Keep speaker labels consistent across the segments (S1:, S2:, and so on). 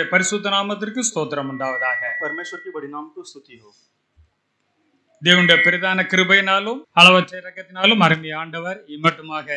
S1: கர்த்தருடைய பரிசுத்த நாமத்திற்கு ஸ்தோத்திரம் உண்டாவதாக.
S2: परमेश्वर की बड़ी नाम को स्तुति हो.
S1: தேவனுடைய பிரதான கிருபையினாலும் அளவற்ற இரக்கத்தினாலும் அருமை ஆண்டவர் இம்மட்டுமாக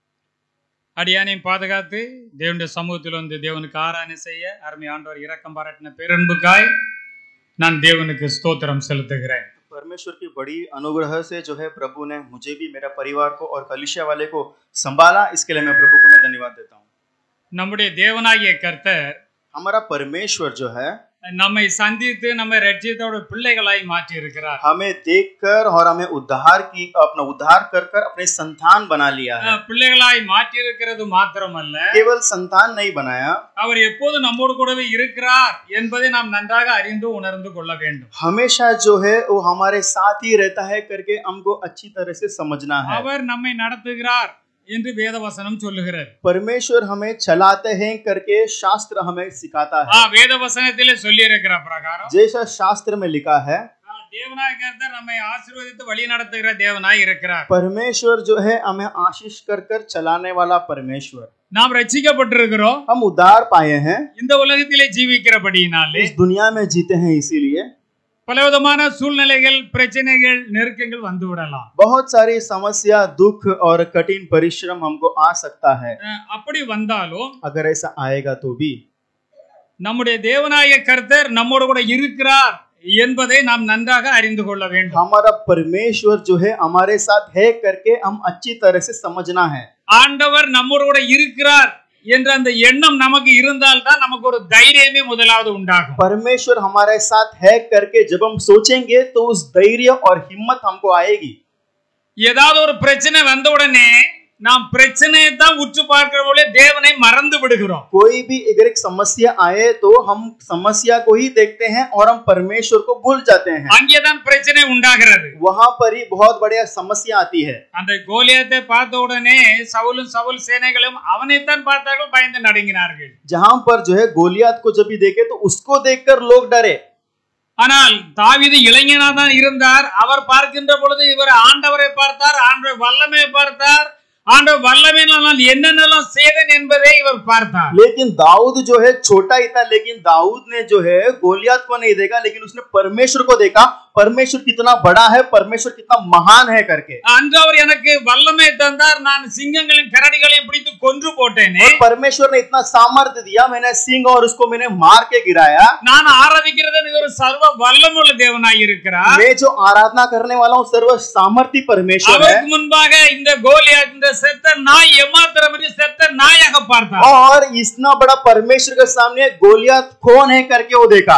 S1: அடியானையும் பாதுகாத்து தேவனுடைய சமூகத்தில் வந்து தேவனுக்கு ஆராதனை செய்ய அருமை ஆண்டவர் இரக்கம் பாராட்டின பேரன்புக்காய் நான் தேவனுக்கு ஸ்தோத்திரம் செலுத்துகிறேன்.
S2: परमेश्वर की बड़ी अनुग्रह से जो है प्रभु ने मुझे भी, मेरा परिवार को और कलीसिया वाले को संभाला, इसके लिए मैं प्रभु को मैं धन्यवाद देता हूँ.
S1: நம்முடைய தேவனாகிய கர்த்தர்
S2: हमारा परमेश्वर जो है
S1: நம்மை சந்தித்து நம்மை ரட்சித்தோட பிள்ளைகளாய் மாற்றி இருக்கிறார்.
S2: हमें देखकर और हमें उद्धार की अपना उद्धार कर कर अपने संतान बना लिया है.
S1: பிள்ளைகளாய் மாற்றி இருக்கிறது மாத்திரமல்ல,
S2: केवल संतान नहीं बनाया,
S1: அவர் எப்போது நம்மோடு கூடவே இருக்கிறார் என்பதை நாம் நன்றாக அறிந்து உணர்ந்து கொள்ள வேண்டும்.
S2: हमेशा जो है वो हमारे साथ ही रहता है करके हमको अच्छी तरह से समझना है.
S1: அவர் நம்மை நடத்துகிறார் என்று வேதவசனம் சொல்லுகிறது.
S2: परमेश्वर हमें चलाते हैं करके शास्त्र हमें सिखाता है.
S1: வேதவசனத்திலே சொல்லி இருக்கிற பிரகாரம்
S2: जैसा शास्त्र में लिखा है,
S1: தேவனாய் கர்த்தர் நம்மை ஆசீர்வதித்து வழி நடத்துகிற தேவனாய் இருக்கிறார்.
S2: परमेश्वर जो है हमें आशीष कर कर चलाने वाला परमेश्वर.
S1: நாம் ரட்சிக்கப்பட்டிருக்கிறோம்,
S2: हम उद्धार पाए हैं,
S1: இந்த உலகத்திலே ஜீவிக்கிறபடியினாலே
S2: इस दुनिया में जीते हैं, इसीलिए
S1: பலவிதமான சூழ்நிலைகள், பிரச்சனைகள், நெருக்கங்கள் வந்து விடலாம்.
S2: बहुत सारी समस्या, दुख और कठिन परिश्रम हमको आ सकता है.
S1: அப்படி வந்தாலும்
S2: अगर ऐसा आएगा तो भी
S1: நம்முடைய தேவனாய கர்த்தர் நம்மோடு கூட இருக்கிறார் என்பதை நாம் நன்றாக அறிந்து கொள்ள வேண்டும்.
S2: हमारा परमेश्वर जो है हमारे साथ है करके हम अच्छी तरह से समझना है.
S1: ஆண்டவர் நம்மோடு கூட இருக்கிறார் என்ற அந்த எண்ணம் நமக்கு இருந்தால்தான் நமக்கு ஒரு தைரியமே முதலாவது உண்டாகும்.
S2: परमेश्वर हमारे साथ है करके जब हम सोचेंगे तो उस धैर्य और हिम्मत हमको आएगी.
S1: ஏதாவது ஒரு பிரச்சனை வந்த உடனே நாம் பிரச்சனையை தான் உற்று பார்க்கிறவளே தேவனை மறந்து விடுகிறோம்.
S2: कोई भी अगर एक समस्या आए तो हम समस्या को ही देखते हैं और हम परमेश्वर को भूल जाते हैं.
S1: அங்கேதான் பிரச்சனை உண்டாகிறது.
S2: वहां पर ही बहुत बड़ी समस्या आती है.
S1: அந்த கோலியாத்தை பார்த்த உடனே சவுலும் சவுல் சேனைகளும் அவனைத்தான் பார்த்தார்கள், பயந்து நடுங்கினார்கள்.
S2: जहां पर जो है गोलियात को जब भी देखे तो उसको देखकर लोग डरे.
S1: ஆனால் தாவீது இளைஞனா தான் இருந்தார். அவர் பார்க்கின்ற பொழுது இவர் ஆண்டவரை பார்த்தார், ஆண்டவர் வல்லமையை பார்த்தார், ஆண்டவர் வல்லமையினால் என்னென்னலாம் செய்தேன் என்பதை இவர் பார்த்தார்.
S2: लेकिन दाऊद जो है छोटा ही था, लेकिन दाऊद ने जो है गोलियात को नहीं देखा, लेकिन उसने परमेश्वर को देखा. परमेश्वर कितना बड़ा है, परमेश्वर कितना महान है करके.
S1: அன்று அவர் எனக்கு வல்லமை தந்தார், நான் சிங்கங்களையும் கரடிகளையும் பிடித்து கொன்று போட்டேனே.
S2: परमेश्वर ने इतना सामर्थ्य दिया, मैंने सिंह और उसको मैंने मार के गिराया.
S1: நான் ஆராதிக்கிறது இவர் சர்வ வல்லமையுள்ள தேவனாய் இருக்கிறார்.
S2: मैं जो आराधना करने वाला हूँ सर्व सामर्थ्य परमेश्वर है.
S1: அவருக்கு முன்பாக இந்த கோலியாத், இந்த செத்த நாய் எம்மாத்திரம் செத்த நாயாக பார்த்தார்.
S2: और इतना बड़ा परमेश्वर के सामने गोलियात कौन है करके वो देखा.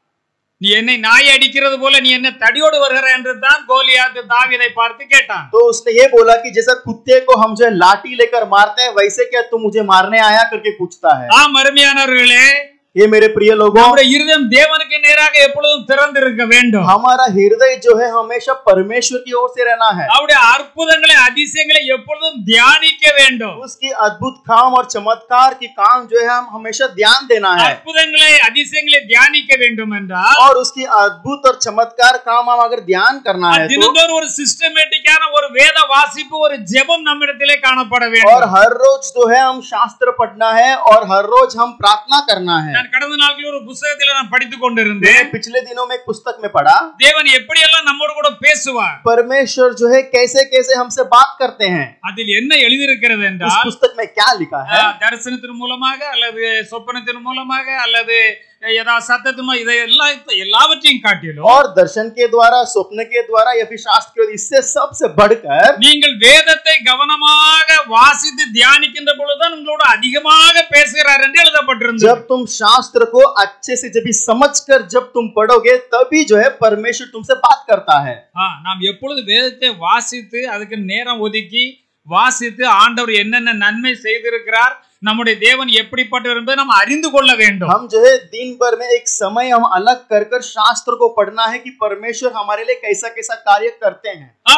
S1: நீ என்னை நாய் அடிக்கிறது போல நீ என்ன தடியோடு வருகிற என்று தான் கோலியாத் தாவீதை பார்த்து கேட்டான்.
S2: तो उसने ये बोला कि जैसा कुत्ते को हम जो है लाठी लेकर मारते हैं, वैसे क्या तुम मुझे मारने आया करके पूछता है.
S1: ஆம் அருமையானவர்களே,
S2: ये मेरे प्रिय लोगों,
S1: நம்முடைய இருதயம் தேவனுக்கு நேராக எப்பொழுதும் திறந்திருக்க வேண்டும்.
S2: हमारा हृदय जो है हमेशा परमेश्वर की ओर से रहना है.
S1: அவருடைய அற்புதங்களை, அதிசயங்களை எப்பொழுதும் தியானிக்க வேண்டும்.
S2: उसकी अद्भुत काम और चमत्कार की काम जो है हम हमेशा ध्यान देना है.
S1: அற்புதங்களை, அதிசயங்களை தியானிக்க வேண்டும் என்றால்
S2: और उसकी अद्भुत और चमत्कार काम हम अगर ध्यान करना है तो
S1: தினந்தோறும் ஒரு சிஸ்டமேட்டிக்கான ஒரு வேத வாசிப்பு, ஒரு ஜெபம் நம்மிடத்திலே காணப்பட வேண்டும்.
S2: और हर रोज जो है हम शास्त्र पढ़ना है और हर रोज हम प्रार्थना करना है.
S1: நான் கடந்த நாட்களில் ஒரு புத்தகத்தில் நான் படித்துக் கொண்டிருந்தேன்.
S2: पिछले दिनों में एक पुस्तक में पढ़ा,
S1: தேவன் எப்படி எல்லாம் நம்மோடு கூட பேசுவார்,
S2: परमेश्वर जो है कैसे कैसे हमसे बात करते हैं.
S1: அதில் என்ன எழுதியிருக்கிறது
S2: उस
S1: என்றால்
S2: पुस्तक में क्या लिखा है,
S1: தரிசனத்தின் மூலமாக அல்லது சொப்பனத்தின் மூலமாக அல்லது ஏதாவது சத்தத்தின் இதை எல்லாவற்றையும் காட்டிலும்
S2: और दर्शन के द्वारा, स्वप्न के द्वारा या फिर शास्त्र के, इससे सबसे बढ़कर
S1: நீங்கள் வேதத்தை கவனமாக வாசித்து தியானிக்கின்ற பொழுதுதான் உங்களோட அதிகமாக பேசுகிறார் என்று எழுதப்பட்டிருந்தது.
S2: जब तुम शास्त्र को अच्छे से जब भी समझकर जब तुम पढ़ोगे तभी जो है परमेश्वर तुमसे बात करता है.
S1: நாம் எப்பொழுது வேதத்தை வாசித்து அதுக்கு நேரம் ஒதுக்கி வாசித்து ஆண்டவர் என்னென்ன நன்மை செய்திருக்கிறார், நம்முடைய தேவன் எப்படிப்பட்டவர் என்பதை நாம் அறிந்து கொள்ள வேண்டும்.
S2: हम जो है दिन भर में एक समय हम अलग कर कर शास्त्र को पढ़ना है कि परमेश्वर हमारे लिए कैसा कैसा कार्य करते हैं.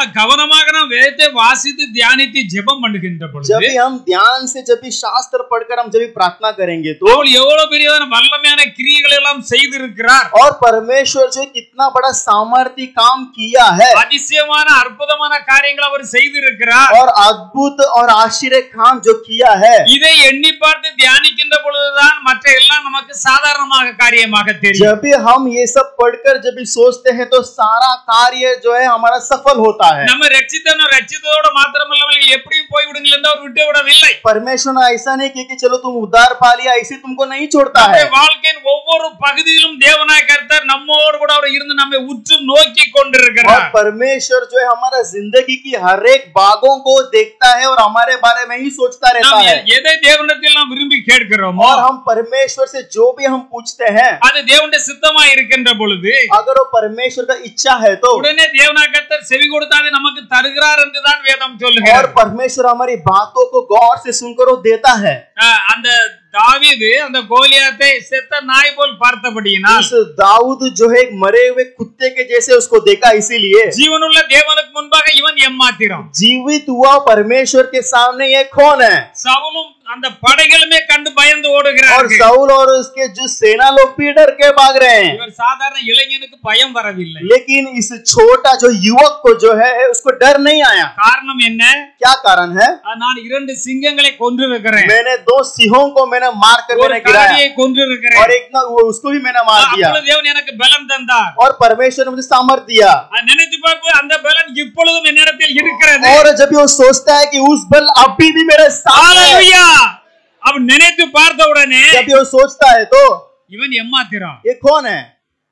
S1: கவனமாக நாம் வேதத்தை வாசித்து தியானித்து ஜெபம் பண்ணுகின்ற
S2: जब
S1: பொழுது
S2: भी हम ध्यान से जब भी शास्त्र पढ़कर हम जब भी प्रार्थना करेंगे तो
S1: அவர் எவ்வளவு பெரியதான வல்லமையான கிரியைகளை எல்லாம் செய்திருக்கிறார்,
S2: और परमेश्वर जो कितना बड़ा सामर्थ्य काम किया है
S1: அதிசயமான அற்புதமான காரியங்களை அவர் செய்திருக்கிறார்.
S2: और अद्भुत और आश्चर्य काम जो किया है,
S1: இதை எண்ணி பார்த்து தியானிக்கின்ற பொழுதுதான் மற்ற எல்லாம் நமக்கு சாதாரணமாக காரியமாக தெரியும்.
S2: जब भी हम ये सब पढ़कर जब भी सोचते हैं तो सारा कार्य जो है हमारा सफल होता है।
S1: நம்ம ரட்சித்தோட மாத்திரமல்ல எப்படியும் போய் விடுங்கள் என்று அவர் விட்டு விடவில்லை.
S2: परमेश्वर ने ऐसा नहीं किया कि चलो तुम उद्धार पा लिया, ऐसे तुमको नहीं छोड़ता है।
S1: நம்முடைய வாழ்க்கையின் ஒவ்வொரு பகுதியிலும் தேவனாய் கர்த்தர் நம்மோடு கூட அவர் இருந்து நம்மை உற்று நோக்கி
S2: और
S1: கொண்டிருக்கிறார்.
S2: परमेश्वर जो है हमारा जिंदगी की हर एक भागों को देखता है और हमारे बारे में ही सोचता रहता
S1: நாம்
S2: है।
S1: எதை தேவனிடத்தில் நாம் விரும்பி கேட்கிறோமோ
S2: और हम परमेश्वर से जो भी हम पूछते हैं,
S1: அது தேவனுடைய சித்தமாய் இருக்கின்ற பொழுது
S2: अगर वो परमेश्वर का इच्छा है तो,
S1: உடனே தேவனாய் கர்த்தர் செவி கொடுத்தாவே நமக்கு தருகிறார் என்றுதான் வேதம்
S2: और
S1: சொல்லுகிறது.
S2: परमेश्वर हमारी बातों को गौर से सुनकर वो देता है।
S1: அந்த தாவீது அந்த கோலியாத்தை செத்த நாய் போல் பார்த்தபடியினால்
S2: इस दाऊद जो है एक मरे हुए कुत्ते के जैसे उसको देखा, इसीलिए
S1: ஜீவனுள்ள தேவனுக்கு முன்பாக இவன் எம்மாத்திரம்.
S2: जीवित हुआ परमेश्वर के सामने ये कौन है?
S1: சவுலும் அந்த படைகளுமே கண்டு பயந்து
S2: और
S1: ஓடுகிறார்கள்.
S2: साउल और उसके जो सेना लोग भी डर के भाग रहे हैं।
S1: இவர் சாதாரண இளைஞனுக்கு பயம் வரவில்லை.
S2: लेकिन इस छोटा जो युवक को जो है उसको डर नहीं आया।
S1: காரணம் என்ன?
S2: क्या कारण है?
S1: நான் 2 சிங்கங்களை கொன்றிருக்கிறேன்,
S2: मैंने 2 सिंहों को मैंने मार कर
S1: ஒரு
S2: मैंने गिराया
S1: கரடியை கொன்றிருக்கிறேன்,
S2: और एक ना वो उसको भी मैंने मार दिया,
S1: அப்பொழுது தேவன் எனக்கு பலம் தந்தார்.
S2: और परमेश्वर ने मुझे सामर्थ दिया।
S1: நினைத்து பார்ப்போம், அந்த பலன் இப்பொழுதும் என்னிடத்தில் இருக்கிறது.
S2: और जब भी वो सोचता है कि उस बल अभी भी मेरे साथ है,
S1: ஹalleluya! அவன் நினைத்து பார்த்த உடனே
S2: जब भी वो सोचता है तो
S1: இவன் எம்மாத்திரம்.
S2: ये कौन है?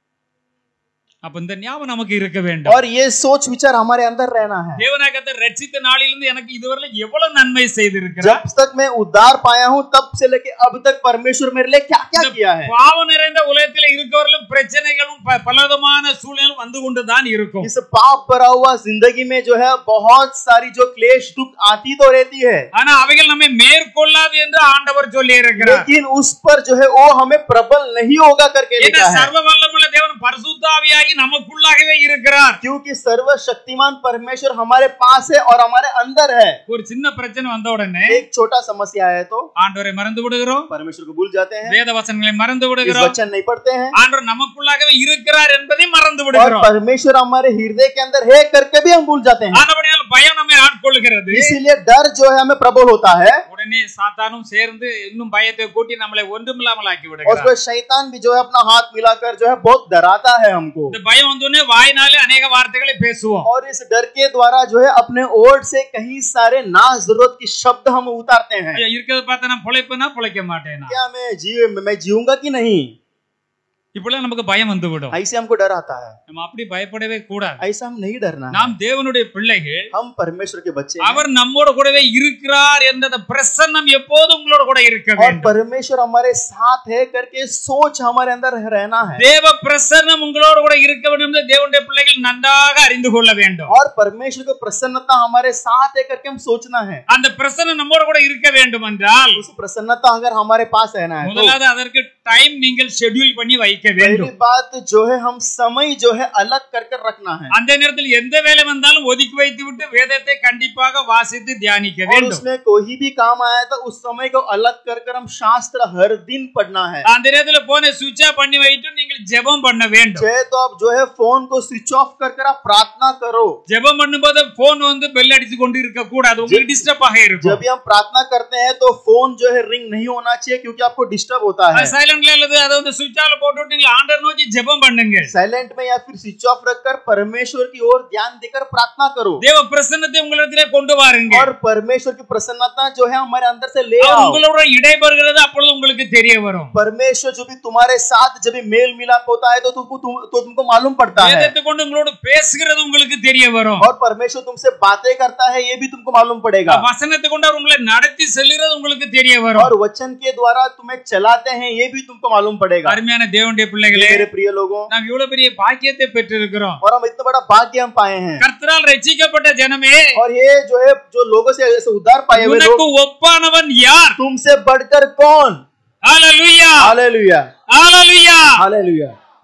S1: அப்ப இந்த ஞாபகம் நமக்கு இருக்க வேண்டும்.
S2: और ये सोच विचार हमारे अंदर रहना है।
S1: தேவனாய் கர்த்தர் ரட்சித்த நாளிலிருந்து எனக்கு இதுவரை எவ்வளவு நன்மை செய்திருக்கிறார்.
S2: जब तक मैं उद्धार पाया हूँ तब से लेके अब तक परमेश्वर मेरे लिए क्या क्या किया है।
S1: பாவம் நிறைந்த உலகத்தில் இருக்கவர்களும் பிரச்சனைகளும் பலவிதமான சூழ்நிலைகளும் வந்து கொண்டுதான் இருக்கும்.
S2: इस पाप भरा हुआ जिंदगी में जो है बहुत सारी जो क्लेश दुख आती तो रहती है,
S1: ஆனா அவைகள் நம்மை மேற்கொள்ளாது என்று ஆண்டவர் சொல்லி இருக்கிறார்.
S2: लेकिन उस पर जो है वो हमें प्रबल नहीं होगा करके लिखा है।
S1: சர்வ வல்லமையுள்ள தேவன் பரிசுத்த ஆவியாகி நமக்குள்ளாகவே இருக்கிறார்.
S2: क्योंकि सर्वशक्तिमान परमेश्वर हमारे पास है और हमारे अंदर है।
S1: ஒரு சின்ன பிரச்சனை வந்த உடனே
S2: एक छोटा समस्या है तो
S1: ஆண்டவரை மறந்து விடுகிறோம்,
S2: परमेश्वर को भूल जाते हैं,
S1: வேத வசனங்களை மறந்து
S2: इस
S1: விடுகிறோம்,
S2: वचन नहीं पढ़ते हैं,
S1: ஆண்டவர் நமக்குள்ளாகவே இருக்கிறார் என்பதை மறந்து
S2: और
S1: விடுகிறோம்.
S2: परमेश्वर हमारे हृदय के अंदर है करके भी हम भूल जाते हैं।
S1: ஆனபடியால் பயம் நம்மை ஆட்கொள்கிறது.
S2: इसीलिए डर जो है हमें प्रबल होता है,
S1: உடனே சாத்தானும் சேர்ந்து இன்னும் பயத்தை கூட்டி நம்மளை ஒன்றுமில்லாமல் ஆக்கி
S2: और
S1: விடுகிறார்.
S2: उसको शैतान भी जो है अपना हाथ मिलाकर जो है बहुत डराता है हमको,
S1: இந்த பயம் வந்தோடனே வாயினாலே अनेक வார்த்தைகளை பேசுவோம்.
S2: और इस डर के द्वारा जो है अपने ओर से कई सारे ना जरूरत के शब्द हम उतारते हैं।
S1: ஐயா, இருக்கிறத பார்த்தா நான் பொழைப்பேனா பொழைக்க माटेना,
S2: क्या मैं जीऊंगा कि नहीं,
S1: இப்பெல்லாம் நமக்கு பயம் வந்து விடும்.
S2: ऐसे हमको डर आता है।
S1: நம்ம அப்படி பயப்படவே கூடாது.
S2: ऐसा हम नहीं डरना है।
S1: நாம் தேவனுடைய பிள்ளைகள்,
S2: हम परमेश्वर के बच्चे हैं,
S1: அவர் நம்மோடு கூடவே இருக்கிறார் என்ற அந்த பிரசன்னம் எப்போதும் உங்களோட கூட இருக்க
S2: और
S1: வேண்டும்.
S2: परमेश्वर हमारे साथ है करके सोच हमारे अंदर रहना है,
S1: தேவ பிரசன்னம் உங்களோடு கூட இருக்க வேண்டும் என்று தேவனுடைய பிள்ளைகள் நன்றாக அறிந்து கொள்ள வேண்டும்.
S2: और परमेश्वर की प्रसन्नता हमारे साथ है करके हम सोचना है।
S1: அந்த பிரசன்னம் நம்மோடு கூட இருக்க வேண்டும் என்றால்
S2: उस प्रसन्नता अगर हमारे पास रहना है तो
S1: முதலாவது அதற்கு டைம் நீங்கள் ஷெட்யூல் பண்ணி வைக்க
S2: पहली
S1: வேண்டும்.
S2: बात जो है हम समय जो है अलग कर कर रखना है,
S1: அந்த நேரத்தில் எந்த வேலை வந்தாலும் ஒதுக்கி வைத்து விட்டு வேதத்தை கண்டிப்பாக வாசித்து தியானிக்க
S2: और
S1: வேண்டும்.
S2: उसमें कोई भी काम आया तो उस समय को अलग कर कर हम शास्त्र हर दिन पढ़ना है।
S1: அந்த நேரத்தில் போனை சுவிட்ச் ஆஃப் பண்ணி வைத்து நீங்கள் ஜெபம் பண்ண வேண்டும்.
S2: चाहे तो आप जो है फोन को स्विच ऑफ कर कर आप प्रार्थना करो।
S1: ஜெபம் பண்ணும்போது போன் வந்து பெல் அடிச்சு கொண்டு இருக்க கூடாது, உங்களுக்கு டிஸ்டர்ப் ஆக இருக்கும்.
S2: जब भी हम प्रार्थना करते हैं तो फोन जो है रिंग नहीं होना चाहिए, क्योंकि आपको डिस्टर्ब होता है।
S1: சைலண்ட்ல அல்லது அதை வந்து சுவிட்ச் ஆஃப் போட்டு நீங்கள் ஆண்டவர் நோக்கி ஜெபம் பண்ணுங்க.
S2: साइलेंट में या फिर स्विच ऑफ रखकर परमेश्वर की ओर ध्यान देकर प्रार्थना करो,
S1: தேவ பிரசன்னத்தை உங்களிடத்திலே கொண்டு வாருங்க.
S2: और परमेश्वर की प्रसन्नता जो है हमारे अंदर से ले
S1: அவர்
S2: आओ।
S1: உங்களோட இடைபெறுகிறது அப்பொழுது உங்களுக்கு தெரிய வரும்.
S2: परमेश्वर जो भी तुम्हारे साथ जब भी मेल मिलाप होता है तो तुमको मालूम पड़ता है,
S1: வேதத்தை கொண்டு உங்களோட பேசுகிறது உங்களுக்கு தெரிய வரும்.
S2: और परमेश्वर तुमसे बातें करता है ये भी तुमको मालूम पड़ेगा,
S1: வசனத்தை கொண்டு அவர் உங்களை நடத்தி செல்கிறது உங்களுக்கு தெரிய வரும்.
S2: और वचन के द्वारा तुम्हें चलाते हैं ये भी तुमको मालूम पड़ेगा।
S1: அருமையான தேவனுடைய பிள்ளைகளே,
S2: मेरे प्रिय लोगों,
S1: நாம் இவ்வளவு பெரிய பாக்கியத்தை பெற்றிருக்கிறோம்.
S2: और हम इतना बड़ा भाग्य हम पाए हैं,
S1: கர்த்தரால் ரட்சிக்கப்பட்ட ஜனமே,
S2: और ये जो है जो लोगों से ऐसे उद्धार पाए हुए
S1: உனக்கு
S2: लोग,
S1: ஒப்பானவன் யார்?
S2: तुमसे बढ़कर कौन?
S1: ஹalleluya,
S2: हालेलुया,
S1: ஹalleluya.
S2: हालेलुया।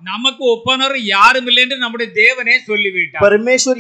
S1: நமக்கு ஒப்பனர் யாரும் இல்லை என்று நம்முடைய தேவனே சொல்லிவிட்டார்.
S2: परमेश्वर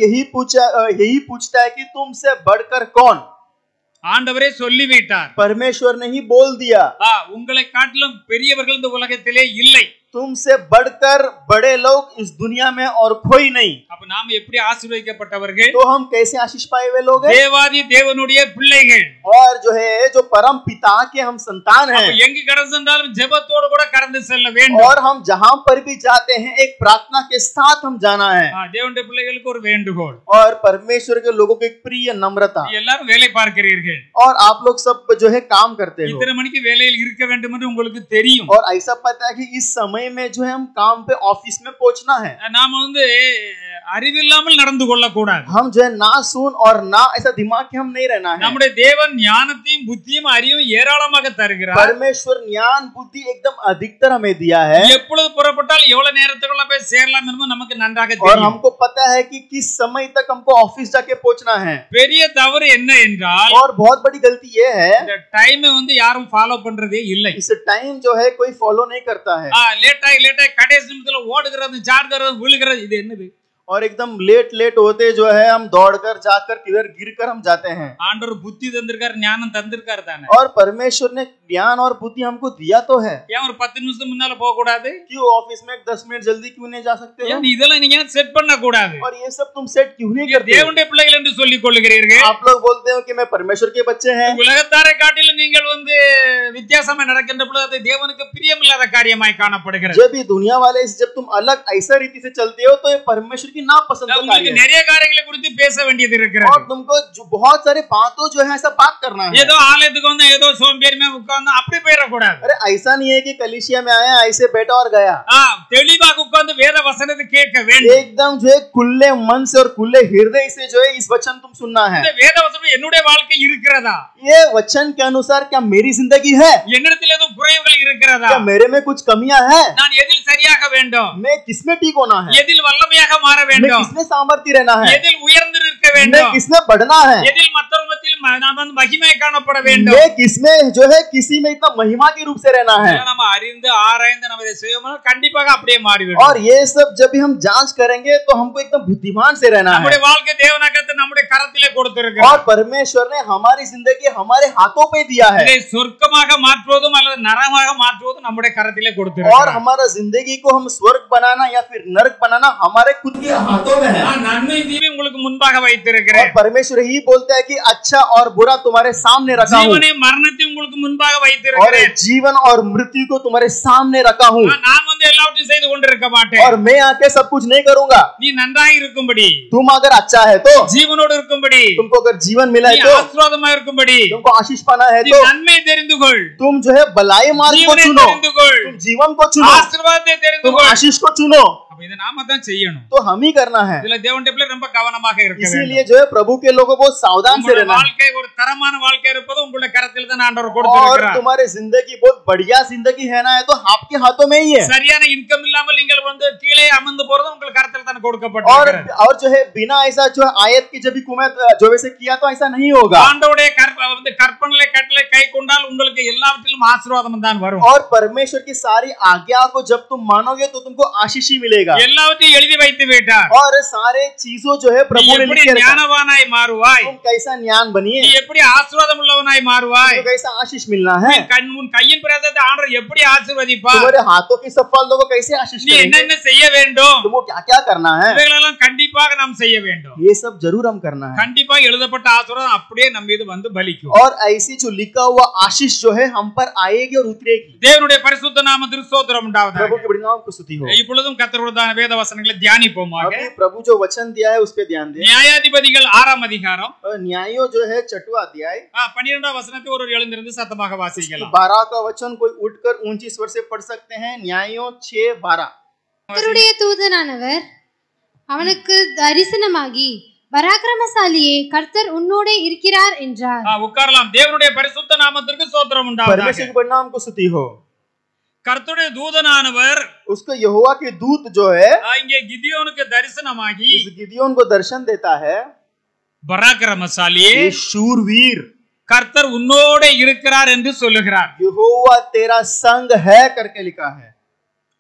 S2: यही पूछता है कि तुमसे बढ़कर कौन.
S1: ஆண்டவரே சொல்லிவிட்டார்.
S2: परमेश्वर ने ही बोल दिया.
S1: உங்களை காட்டிலும் பெரியவர்கள் இந்த உலகத்திலே இல்லை.
S2: तुमसे बढ़कर बड़े लोग इस दुनिया में और कोई नहीं.
S1: அப்ப நாம எப்படி ஆசீர்வதிக்கப்பட்டவர்கள்?
S2: तो हम कैसे आशीष पाए हुए लोग हैं?
S1: தேவாதி தேவனுடைய பிள்ளைகள்.
S2: और जो है जो परम पिता के हम संतान हैं.
S1: அப்ப எங்க கடந்து சென்றாலும் ஜெபத்தோடு கூட கடந்து செல்ல வேண்டும்.
S2: और हम जहां पर भी जाते हैं एक प्रार्थना के साथ हम जाना है.
S1: தேவனுடைய பிள்ளைகளுக்கு ஒரு வேண்டுகோள்.
S2: और परमेश्वर के लोगों को एक प्रिय नम्रता.
S1: எல்லாரும் வேலை பார்க்கிறீர்கள்.
S2: और आप लोग सब जो है काम करते हो.
S1: इतने மணிக்கு வேலையில் இருக்க வேண்டும் என்று உங்களுக்கு தெரியும்.
S2: और ऐसा पता है कि इस समय में जो है हम काम पे ऑफिस में पहुंचना है.
S1: நாம வந்து அறிவில்லாமல் நடந்து கொள்ள கூடாது.
S2: हम जो है ना सुन और ना ऐसा दिमाग के हम नहीं रहना है.
S1: நம்முடைய தேவன் ஞானத்தையும் புத்தியும் அறிவும் ஏராளமாக தருகிறார்.
S2: परमेश्वर ज्ञान बुद्धि एकदम अधिकतर हमें दिया है.
S1: எப்பொழுது புறப்பட்டால் எவ்வளவு நேரத்துக்குள்ள போய் சேரலாம் என்று நமக்கு நன்றாக
S2: और
S1: தெரியும்.
S2: हमको पता है कि किस समय तक हमको ऑफिस जाके पहुंचना है.
S1: பெரிய தவறு என்ன என்றால்
S2: और बहुत बड़ी गलती ये है
S1: இந்த டைம் வந்து யாரும் ஃபாலோ பண்றதே இல்லை.
S2: इस टाइम जो है कोई फॉलो नहीं करता है.
S1: லேட் ஆகி கடைசி நிமிஷத்துல ஓடுகிறது சார்ஜர் விழுகிறது இது என்னது?
S2: और एकदम लेट होते जो है हम दौड़कर जाकर किधर गिरकर हम जाते हैं.
S1: ஆண்டவர் புத்தி தந்திருக்கார் ஞானம் தந்திருக்கார் தானே.
S2: और परमेश्वर ने ज्ञान और बुद्धि हमको दिया तो है.
S1: ஏன் ஒரு 10 நிமிஷம் முன்னால போக கூடாது?
S2: क्यों ऑफिस में 10 मिनट जल्दी क्यों नहीं जा सकते हो?
S1: ஏன் இதெல்லாம் நீங்க செட் பண்ண கூடாது?
S2: और ये सब तुम सेट क्यों नहीं करते?
S1: தேவனுடைய பிள்ளைகள் என்று சொல்லிக் கொள்கிறீர்கள்.
S2: आप लोग बोलते हो कि मैं परमेश्वर के बच्चे हैं.
S1: உலகத்தாரை காட்டிலும் நீங்கள் வந்து வித்தியாசமா நடக்கின்ற பொழுது அது தேவனுக்கு பிரியமில்லாத காரியமாய் காணப்படுகிறது.
S2: जब ये दुनिया वाले जब तुम अलग ऐसा रीति से चलते हो तो ये परमेश्वर की नापसंद का कार्य है.
S1: நிறைய காரியங்களை குறித்து பேச வேண்டியது இருக்கிறது.
S2: और तुमको जो बहुत सारे बातों जो है ऐसा बात करना है.
S1: ஏதோ ஆலயத்துக்கு வந்து ஏதோ சோம்பேறியா உட்கார்ந்து அப்படி போயிட கூடாது.
S2: अरे ऐसा नहीं है कि कलीसिया में आया ऐसे बैठा और गया.
S1: தெளிவாக உட்கார்ந்து வேத வசனத்தை கேட்க வேண்டும்.
S2: एकदम जो है खुले मन से और खुले हृदय से जो है इस वचन तुम सुनना है.
S1: இந்த வேத வசனம் என்னுடைய வாழ்க்கை இருக்கிறதா?
S2: ये वचन के अनुसार क्या मेरी जिंदगी है?
S1: என்னிடத்தில் ஏதோ குறைவுகள் இருக்கிறதா?
S2: क्या मेरे में कुछ कमियां है?
S1: நான் எதில் சரியாக வேண்டும்?
S2: मैं किसमें ठीक होना है?
S1: எதில் வல்லமையாக மாற
S2: मैं
S1: வேண்டும்?
S2: किसमें सामर्थ्य रहना है?
S1: எதில் உயர்ந்து நிற்க
S2: मैं
S1: வேண்டும்?
S2: किसमें बढ़ना है?
S1: எதில் மற்றவர்களில் நாம் வந்து மகிமை காணப்பட வேண்டும்?
S2: मैं किसमें जो है किसी में इतना महिमा के रूप से रहना है.
S1: நம்ம அறிந்து ஆராய்ந்து நம்ம இதை செய்வோம் கண்டிப்பாக அப்படியே மாறிவிடும்.
S2: और ये सब जब भी हम जांच करेंगे तो हमको एकदम बुद्धिमान से रहना है.
S1: நம்முடைய வாழ்க்கை தேவனாகத்து நம்முடைய கரத்திலே கொடுத்திருக்கிறார்.
S2: और परमेश्वर ने हमारी जिंदगी हमारे हाथों पे दिया है.
S1: இதை சொர்க்கமாக மாற்றுவதும் அல்லது நரகமாக மாற்றுவதும் நம்முடைய கரத்திலே
S2: और
S1: கொடுத்திருக்கிறார்.
S2: हमारा जिंदगी को हम स्वर्ग बनाना या फिर नरक बनाना हमारे खुद के हाथों में है.
S1: நன்மை தீமை உங்களுக்கு முன்பாக வைத்திருக்கிறேன்.
S2: और परमेश्वर ही बोलता है कि अच्छा और बुरा तुम्हारे सामने रखा हूँ.
S1: ஜீவனை மரணத்தை உங்களுக்கு முன்பாக
S2: और
S1: வைத்திருக்கிறேன்.
S2: जीवन और मृत्यु को तुम्हारे सामने रखा हूँ.
S1: நான் வந்து எல்லாவற்றையும் செய்து கொண்டிருக்க மாட்டேன்.
S2: और मैं आके सब कुछ नहीं करूंगा.
S1: நீ நன்றாக இருக்கும்படி,
S2: तुम अगर अच्छा है तो,
S1: ஜீவனோடு இருக்கும்படி,
S2: तुमको अगर जीवन मिला
S1: நீ
S2: है तो,
S1: ஆசீர்வாதமா இருக்கும்படி,
S2: तुमको आशीष पाना है
S1: நீ
S2: तो,
S1: நன்மை தெரிந்து கொள்,
S2: तुम जो है भलाई मार्ग को
S1: ஜீவனை
S2: चुनो.
S1: தெரிந்து கொள்,
S2: तुम जीवन को चुनो.
S1: ஆசீர்வாதத்தை தெரிந்து
S2: तुम
S1: கொள்.
S2: आशीष को चुनो.
S1: அப்ப இதை நாம தான் செய்யணும்.
S2: तो हम ही करना है.
S1: இதுல தேவனுடைய பிள்ளை ரொம்ப கவனமாக இருக்க
S2: इसीलिए
S1: வேண்டும்.
S2: जो है प्रभु के लोगों को सावधान से
S1: உங்களுடைய
S2: रहना है.
S1: வாழ்க்கை ஒரு தரமான வாழ்க்கை இருப்பது உங்களுடைய கரத்தில் தான் ஆண்டவர்
S2: और
S1: கொடுத்திருக்கிறார்.
S2: तुम्हारी जिंदगी बहुत बढ़िया जिंदगी है ना है तो आपके हाथों में ही है.
S1: சரியான இன்கம் இல்லாமல் நீங்கள் வந்து கீழே அமர்ந்து போறது உங்களுக்கு கரத்தில் தான்
S2: और
S1: கொடுக்கப்பட்டிருக்கிறது.
S2: और जो है बिना ऐसा जो आयत की जब भी कुमत जो वैसे किया तो ऐसा नहीं होगा.
S1: ஆண்டவருடைய கற்பனை கட்டளை கை கொண்டால் உங்களுக்கு எல்லாவற்றிலும் ஆசீர்வாதம் தான் வரும்.
S2: और परमेश्वर की सारी आज्ञा को जब तुम मानोगे तो तुमको आशीष ही मिलेगा.
S1: எல்லாவற்றையும் எழுதி வைத்து விட்டார்.
S2: और सारे चीजों जो है
S1: நீ
S2: प्रभु ने
S1: எப்படி
S2: लिख के रखा.
S1: ஞானவானாய் மாறுவாய்?
S2: तुम कैसा ज्ञान बनिए,
S1: நீ எப்படி ஆசீர்வாதம் உள்ளவனாய் மாறுவாய்?
S2: तुमको कैसा आशीष मिलना है,
S1: உன் கையின் பிரயாசத்தை ஆண்டவர் எப்படி ஆசீர்வதிப்பார்?
S2: तुम्हारे हाथों की सफलता को कैसे आशीष
S1: நீ
S2: करेंगे,
S1: என்னென்ன செய்ய வேண்டும்?
S2: तुमको क्या क्या करना है,
S1: இவைகளெல்லாம் கண்டிப்பாக நாம் செய்ய வேண்டும்.
S2: ये सब जरूर हम करना है.
S1: கண்டிப்பா எழுதப்பட்ட ஆசீர்வாதம் அப்படியே நம்ம மீது வந்து பலிக்கும்.
S2: और ऐसी जो लिखा हुआ आशीष जो है हम पर आएगी और उतरेगी.
S1: தேவனுடைய பரிசுத்த நாமத்திற்கு ஸ்தோத்திரம் உண்டாவதாக.
S2: प्रभु के बड़े नाम को स्तुति हो.
S1: இப்பொழுதும் கர்த்தருடைய வேத வசனங்களை தியானிப்போமாக.
S2: अभी प्रभु जो वचन दिया है उस पे ध्यान दें.
S1: நியாயாதிபதிகள் 6ஆம் அதிகாரம்
S2: और न्यायों जो है 6वां अध्याय
S1: 12ஆம் வசனத்தை ஒரு எழுந்திருந்து சத்தமாக வாசிக்கலாம்.
S2: 12 का वचन कोई उठकर ऊंची स्वर से पढ़ सकते हैं. न्यायों 6:12.
S3: கர்த்தருடைய தூதனானவர் அவனுக்கு தரிசனமாகி பராக்கிரமசாலியே கர்த்தர் உன்னோடே இருக்கிறார் என்றார்.
S1: உட்காரலாம். தேவனுடைய பரிசுத்த நாமத்திற்கு ஸ்தோத்திரம் உண்டாவதாக.
S2: परमेश्वर के बड़े नाम को स्तुति हो.
S1: கர்த்தருடைய தூதனானவர்
S2: उसको यहोवा के दूत जो है
S1: இங்கே கிதியோனுக்கு தரிசனமாகி
S2: इस गिदियोन को दर्शन देता है.
S1: பராக்கிரமசாலியே
S2: ये शूरवीर
S1: கர்த்தர் உன்னோடே இருக்கிறார் என்று சொல்லுகிறார்.
S2: यहोवा तेरा संग है करके लिखा है.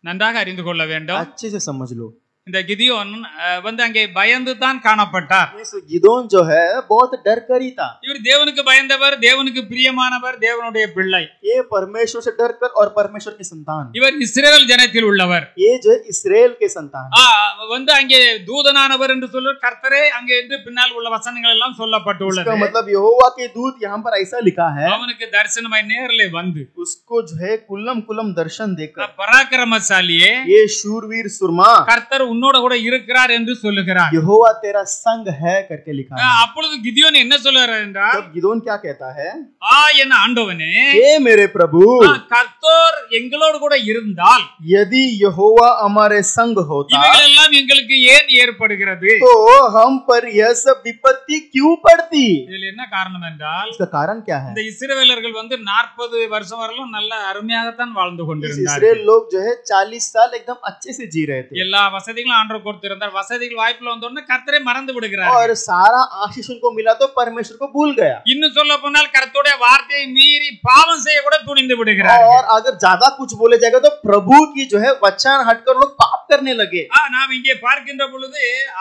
S1: நன்றாக அறிந்து கொள்ள வேண்டும்.
S2: अच्छे से समझ लो.
S1: இந்த கிதியோன் வந்து அங்கே பயந்து தான் காணப்பட்டார்.
S2: इस गिदोन जो है बहुत डर कर ही था.
S1: இவர் தேவனுக்கு பயந்தவர், தேவனுக்கு பிரியமானவர், தேவனுடைய பிள்ளை.
S2: ये परमेश्वर से डर कर और परमेश्वर की संतान.
S1: இவர் இஸ்ரவேல் ஜனத்தில் உள்ளவர்.
S2: ये जो है इस्राएल के संतान.
S1: வந்து அங்கே தூதனானவர் என்று சொல்ல கர்த்தரே அங்கே என்று பின்னால் உள்ள வசனங்கள் எல்லாம் சொல்லப்பட்டுள்ளது.
S2: इसका मतलब यहोवा के दूत यहाँ पर ऐसा लिखा है.
S1: அவனுக்கு தரிசனமாய் நேரிலே வந்து
S2: उसको जो है कुल्लम कुल्लम दर्शन देकर,
S1: பராக்கிரமசாலியே,
S2: ये शूरवीर सुरमा,
S1: கர்த்தர் உன்னோட கூட இருக்கிறார் என்று சொல்லுகிறார்.
S2: यहोवा तेरा संग है करके लिखा है.
S1: அப்பொழுது கிதியோன் என்ன சொல்றார் என்றால்,
S2: तब गिदोन क्या कहता है?
S1: என் ஆண்டவனே,
S2: हे मेरे प्रभु,
S1: கர்த்தர் எங்களோடு கூட இருந்தால்,
S2: यदि यहोवा हमारे संग होता,
S1: இவைகள் எல்லாம் எங்களுக்கு ஏன் ஏற்படுகிறது?
S2: तो हम पर यह सब विपत्ति क्यों पड़ती?
S1: இதில் என்ன காரணம் என்றால்,
S2: इसका कारण क्या है?
S1: இந்த இஸ்ரவேலர்கள் வந்து 40 வருஷம் வரலும் நல்ல அருமையாகத்தான் வாழ்ந்து கொண்டிருந்தார்கள்.
S2: इस्राएल लोग जो है 40 साल एकदम अच्छे से जी रहे थे.
S1: எல்லா வசதிகளும் ஆண்டவர் கொடுத்திருந்தார். வசதிகள் வாய்ப்புல வந்த உடனே கர்த்தரை மறந்து விடுகிறார்.
S2: और सारा आशीष उनको मिला तो परमेश्वर को भूल गया.
S1: இன்னும் சொல்ல போனால் கர்த்தருடைய வார்த்தையை மீறி பாவம் செய்ய கூட துணிந்து விடுகிறார்.
S2: और अगर ज्यादा कुछ बोले जाएगा तो प्रभु की जो है वचन हटकर लोग पाप करने लगे.
S1: நாம் இங்கே பார்க்கின்ற பொழுது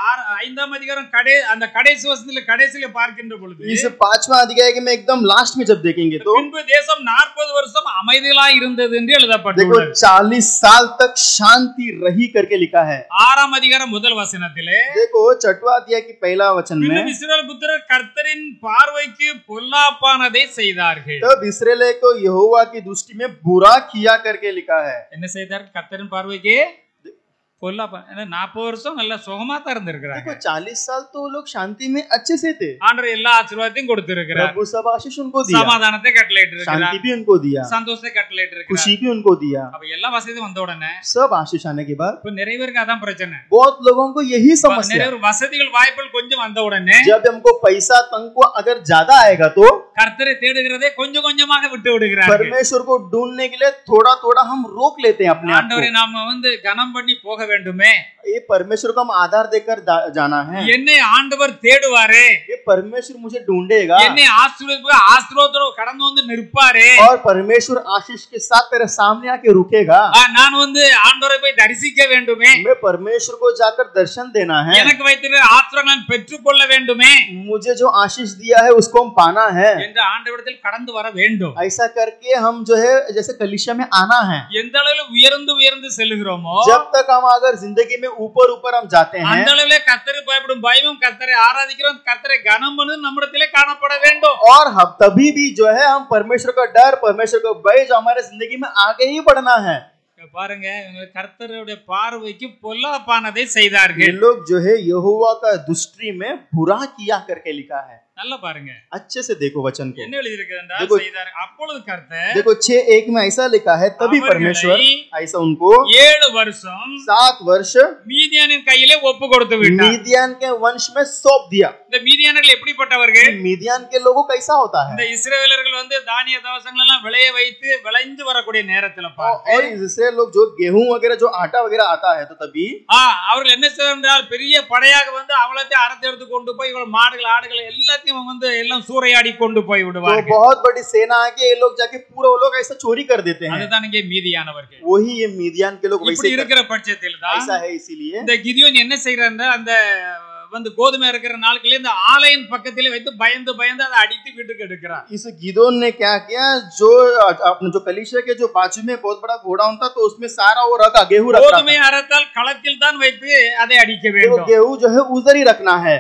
S1: 5ஆம் அதிகாரம் அந்த கடைசி வசனத்துல கடைசியில பார்க்கின்ற பொழுது,
S2: इस 5वां अध्याय में एकदम लास्ट में जब देखेंगे तो
S1: பின்பு தேசம் 40 வருஷம் அமைதியாய் இருந்தது என்று
S2: देखो
S1: எழுதப்பட்டுள்ளது.
S2: 40 साल तक शांति रही करके लिखा है.
S1: 6ஆம் அதிகாரம் முதல் வசனத்திலே,
S2: देखो 6वां अध्याय की पहला वचन में,
S1: பின்னும் இஸ்ரவேல் புத்திரர் கர்த்தரின் பார்வைக்கு பொல்லாப்பானதை செய்தார்கள்.
S2: तब इस्राएल को यहोवा की दृष्टि में बुरा किया करके लिखा है.
S1: என்ன செய்தார்? கர்த்தரின் பார்வைக்கு பொல்லாப்பா. 40 வருஷம் நல்ல சுகமா தான் இருந்திருக்கிறாங்க.
S2: देखो 40 साल तो वो लोग शांति में अच्छे से थे.
S1: ஆண்டவர் எல்லா ஆசீர்வாதத்தையும் கொடுத்திருக்கிறார்.
S2: प्रभु सब आशीष उनको दिया,
S1: சமாதானத்தை கட்டளையிட்டு இருக்கிறார்,
S2: शांति भी उनको दिया,
S1: சந்தோஷத்தை கட்டளையிட்டு இருக்கிறார்.
S2: खुशी भी उनको दिया.
S1: அப்ப எல்லா வசதியும் வந்த உடனே
S2: सब आशीष आने के बाद
S1: இப்ப நிறைய பேருக்கு அதான் பிரச்சனை.
S2: बहुत लोगों को यही समस्या,
S1: நிறைய வசதிகள் வாய்ப்புகள் கொஞ்சம் வந்த உடனே
S2: जब हमको पैसा तंको अगर ज्यादा आएगा तो
S1: கர்த்தரை தேடுகிறதே கொஞ்சம் கொஞ்சமாக விட்டு விடுகிறார்கள்.
S2: परमेश्वर को ढूंढने के लिए थोड़ा थोड़ा हम रोक लेते हैं अपने आप
S1: ஆண்டவரை
S2: को.
S1: நாம வந்து கனம் பண்ணி போக வேண்டுமே,
S2: ये परमेश्वर को हम आधार देकर जाना है.
S1: என்னை ஆண்டவர் தேடுவாரே,
S2: ये परमेश्वर मुझे ढूंढेगा
S1: என்னை ஆசீர்வாதத்தோட கடந்து வந்து நிற்பாரே,
S2: और परमेश्वर आशीष के साथ तेरे सामने आके रुकेगा.
S1: நான் வந்து ஆண்டவரை போய் தரிசிக்க வேண்டுமே,
S2: मैं परमेश्वर को जाकर दर्शन देना है.
S1: எனக்கு வைத்திருக்கிற ஆசீர்வாதம் நான் பெற்றுக்கொள்ள வேண்டுமே
S2: मुझे जो आशीष दिया है उसको हम पाना है.
S1: என்று ஆண்டவரிடத்தில் கடந்து வர வேண்டும்.
S2: ऐसा करके हम जो है जैसे कलीसिया में आना है.
S1: எந்த அளவில் உயர்ந்து செல்லுகிறோமோ,
S2: जब तक हम अगर जिंदगी में ऊपर हम जाते हैं,
S1: அந்த அளவிலே கர்த்தரை பயப்படும் பயமும், கர்த்தரை ஆராதிக்கிறோம், கர்த்தரை கனம் பண்ணும் நம்மிடத்திலே காணப்பட வேண்டும்.
S2: और हम तभी भी जो है हम परमेश्वर का डर, परमेश्वर का भय जो हमारे जिंदगी में आगे ही बढ़ना है.
S1: பாருங்க, இவங்க கர்த்தருடைய பார்வைக்கு பொல்லாப்பானதை செய்தார்கள்.
S2: ये लोग जो है यहोवा का दृष्टि में बुरा किया करके लिखा है.
S1: நல்லா பாருங்க,
S2: अच्छे से देखो वचन को.
S1: என்ன எழுதியிருக்கு என்றால்,
S2: देखो-
S1: செய்தார். அப்பொழுது கர்த்தர்
S2: देखो 6:1 में ऐसा लिखा है, तभी परमेश्वर ऐसा उनको
S1: 7 வருஷம்
S2: 7 वर्ष
S1: மீதியானின் கையிலே ஒப்பு கொடுத்து விட்டார்.
S2: मीदियान के वंश में सौंप दिया.
S1: இந்த மீதியானர்கள் எப்படிப்பட்டவர்கள்?
S2: मीदियान के लोगों कैसा होता है?
S1: இந்த இஸ்ரவேலர்கள் வந்து தானிய தவசங்கள் எல்லாம் விளைய வைத்து விளைந்து வரக்கூடிய நேரத்துல
S2: और
S1: பார்த்து,
S2: इसराइल लोग जो गेहूं वगैरह जो आटा वगैरह आता है तो तभी
S1: அவர்கள் என்ன செய்வார் என்றால், பெரிய படையாக வந்து அவளத்தையும் அறுத்து எடுத்து கொண்டு போய் இவள் மாடுகள் ஆடுகள் எல்லாத்தையும் வந்து எல்லாம் சூறையாடி கொண்டு போய்
S2: तो
S1: விடுவார்கள்.
S2: बहुत बड़ी सेना है कि ये लोग जाके पूरा वो लोग ऐसा चोरी कर देते हैं.
S1: அதுதான் இங்கே மீதியானவர்கள்.
S2: वही ये मीदियान के लोग
S1: இப்படி
S2: वैसे
S1: இருக்கிற பட்சத்தில் தான்
S2: ऐसा है. इसीलिए
S1: இந்த கிதியோன் என்ன செய்யறாருன்னா, அந்த வந்து கோதுமை இருக்கிற நாட்களே இந்த ஆலயம் பக்கத்திலே வைத்து பயந்து அதை அடித்து வீட்டுக்கு எடுக்கிறார்.
S2: इस गिदोन ने क्या किया, जो अपने जो कलीसिया के जो बाजू में बहुत बड़ा गोडाउन था तो उसमें सारा वो रखा, गेहूं रखा
S1: கோதுமை அறுத்தால் களத்தில் தான் வைத்து அதை அடிக்க
S2: था.
S1: வேண்டும்.
S2: गेहूं जो है उधर ही रखना है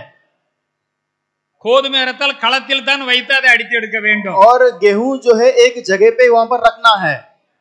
S1: கோதுமை அறுத்தால் களத்தில் தான் வைத்து அதை அடித்து எடுக்க வேண்டும்.
S2: और गेहूं जो है एक जगह पे वहां पर रखना है.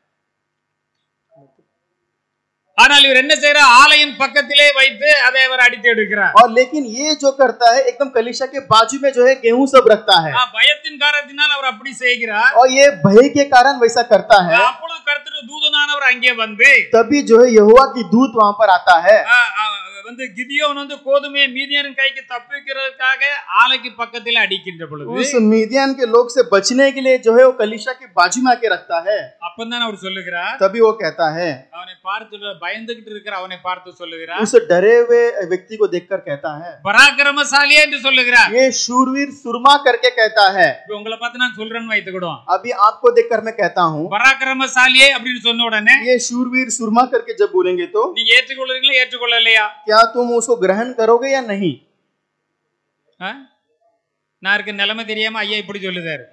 S1: ஆனால் இவர் என்ன செய்யறார்? ஆலயம் பக்கத்திலே வைத்து அதை அவர் அடித்து எடுக்கிறார்.
S2: और लेकिन ये जो करता है एकदम कलीसिया के बाजू में जो है गेहूं सब रखता है.
S1: பயத்தின் காரணத்தினால் அவர் அப்படி செய்கிறார்.
S2: और ये भय के कारण वैसा करता है.
S1: அப்பொழுது கர்த்தர் தூதனானவர் அங்கே வந்து
S2: तभी जो है यहोवा की दूत वहां पर आता है.
S1: வந்து கிதியோன் வந்து கோதுமையை மீதியானின் கைக்கு தப்பிக்கிறதுக்காக ஆலைக்கு பக்கத்துல அடிக்கின்ற பொழுது
S2: उस मीदियान के लोग से बचने के लिए जो है वो कलीशा के बाजू में आके रखता है।
S1: அப்பந்தான் அவர் சொல்லுகிறார்,
S2: तभी वो कहता है,
S1: அவனை பார்த்து பயந்துகிட்டு இருக்கிற அவனை பார்த்து சொல்லுகிறார்,
S2: उस डरे हुए व्यक्ति को देखकर कहता है,
S1: பராக்கிரமசாலியே என்று சொல்லுகிறார்।
S2: ये शूरवीर सुरमा करके कहता है।
S1: இப்ப உங்களை பார்த்து நான் சொல்றேன்னு வைத்துக்கிடுவோம்,
S2: अभी आपको देखकर मैं कहता हूँ,
S1: பராக்கிரமசாலியே அப்படின்னு சொன்ன உடனே
S2: ये शूरवीर सुरमा करके जब बोलेंगे तो
S1: நீங்க ஏற்றுக்கொள்றீங்களா ஏற்றுக்கொள்ளலையா?
S2: क्या तुम उसको ग्रहण करोगे या नहीं?
S1: நான் இருக்க நிலைமை தெரியாம ஐயா இப்படி சொல்லுதாரு,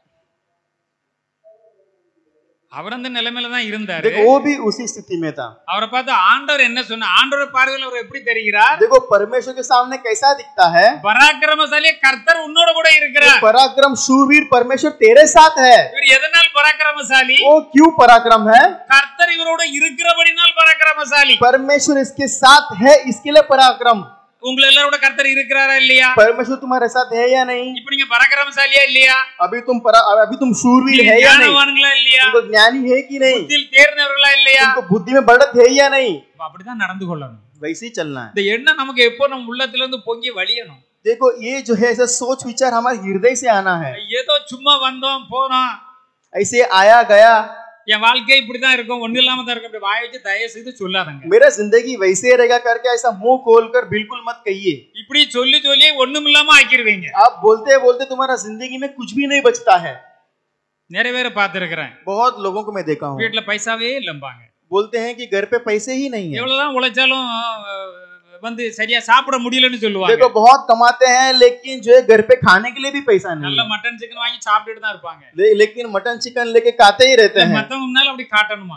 S1: அவர் அந்த நிலைமையில தான் இருந்தாரு।
S2: देखो वो भी उसी स्थिति में था।
S1: அவரை பார்த்து ஆண்டவர் என்ன சொன்ன, ஆண்டவர் பார்வையில் அவர் எப்படி தெரிகிறார்?
S2: देखो परमेश्वर के सामने कैसा दिखता है?
S1: பராக்கிரமசாலியே கர்த்தர் உன்னோட கூட இருக்கிறார்।
S2: पराक्रम शूरवीर परमेश्वर तेरे साथ है।
S1: இவர் எதனால் பராக்கிரமசாலி?
S2: वो क्यों पराक्रम है?
S1: கர்த்தர் இவரோட இருக்கிறபடினால் பராக்கிரமசாலி।
S2: परमेश्वर इसके साथ है, इसके लिए पराक्रम।
S1: உங்களை எல்லாரோட கர்த்தர் இருக்கிறாரா இல்லையா?
S2: परमेश्वर तुम्हारे साथ है या नहीं?
S1: இப்ப நீங்க பராக்கிரமசாலியா இல்லையா?
S2: अभी तुम शूरवीर है या नहीं?
S1: ஞானவான்களா இல்லையா?
S2: तुमको ज्ञानी है कि नहीं?
S1: புத்தியில் தேர்ந்தவர்களா இல்லையா?
S2: तुमको बुद्धि में बढ़त है या नहीं?
S1: அப்படிதான் நடந்து கொள்ளணும்।
S2: वैसे ही चलना है।
S1: இந்த எண்ணம் நமக்கு எப்போ நம்ம உள்ளத்துல இருந்து பொங்கி வழியணும்।
S2: देखो ये जो है ऐसा सोच विचार हमारे हृदय से आना है।
S1: ஏதோ சும்மா வந்தோம் போனோம்,
S2: ऐसे आया गया,
S1: என் வாழ்க்கை இப்படிதான் இருக்கும், ஒண்ணு இல்லாம தான் இருக்கும், அப்படி வாய் வச்சு தயவு செய்து சொல்லாதங்க।
S2: मेरा जिंदगी वैसे रहेगा करके ऐसा मुंह खोलकर बिल्कुल मत कहिए।
S1: இப்படி சொல்லி சொல்லி ஒண்ணும் இல்லாம ஆக்கிடுவீங்க।
S2: आप बोलते बोलते तुम्हारा जिंदगी में कुछ भी नहीं बचता है।
S1: நிறைய பேரை பார்த்திருக்கிறேன்,
S2: बहुत लोगों को मैं देखा हूँ,
S1: வீட்டுல பைசாவே இல்லம்பாங்க,
S2: बोलते हैं कि घर पे पैसे ही नहीं है।
S1: எவ்வளவுதான் உழைச்சாலும் வந்து சரியா சாப்பிட முடியலன்னு சொல்லுவாங்க।
S2: देखो बहुत कमाते हैं लेकिन जो है घर पे खाने के लिए भी पैसा नहीं
S1: நல்ல
S2: है।
S1: மட்டன் சிக்கன் வாங்கி சாப்பிட்டுட்டு தான் இருப்பாங்க,
S2: लेकिन मटन चिकन लेके खाते ही रहते हैं।
S1: மத்தவங்க முன்னால அப்படி காட்டணுமா,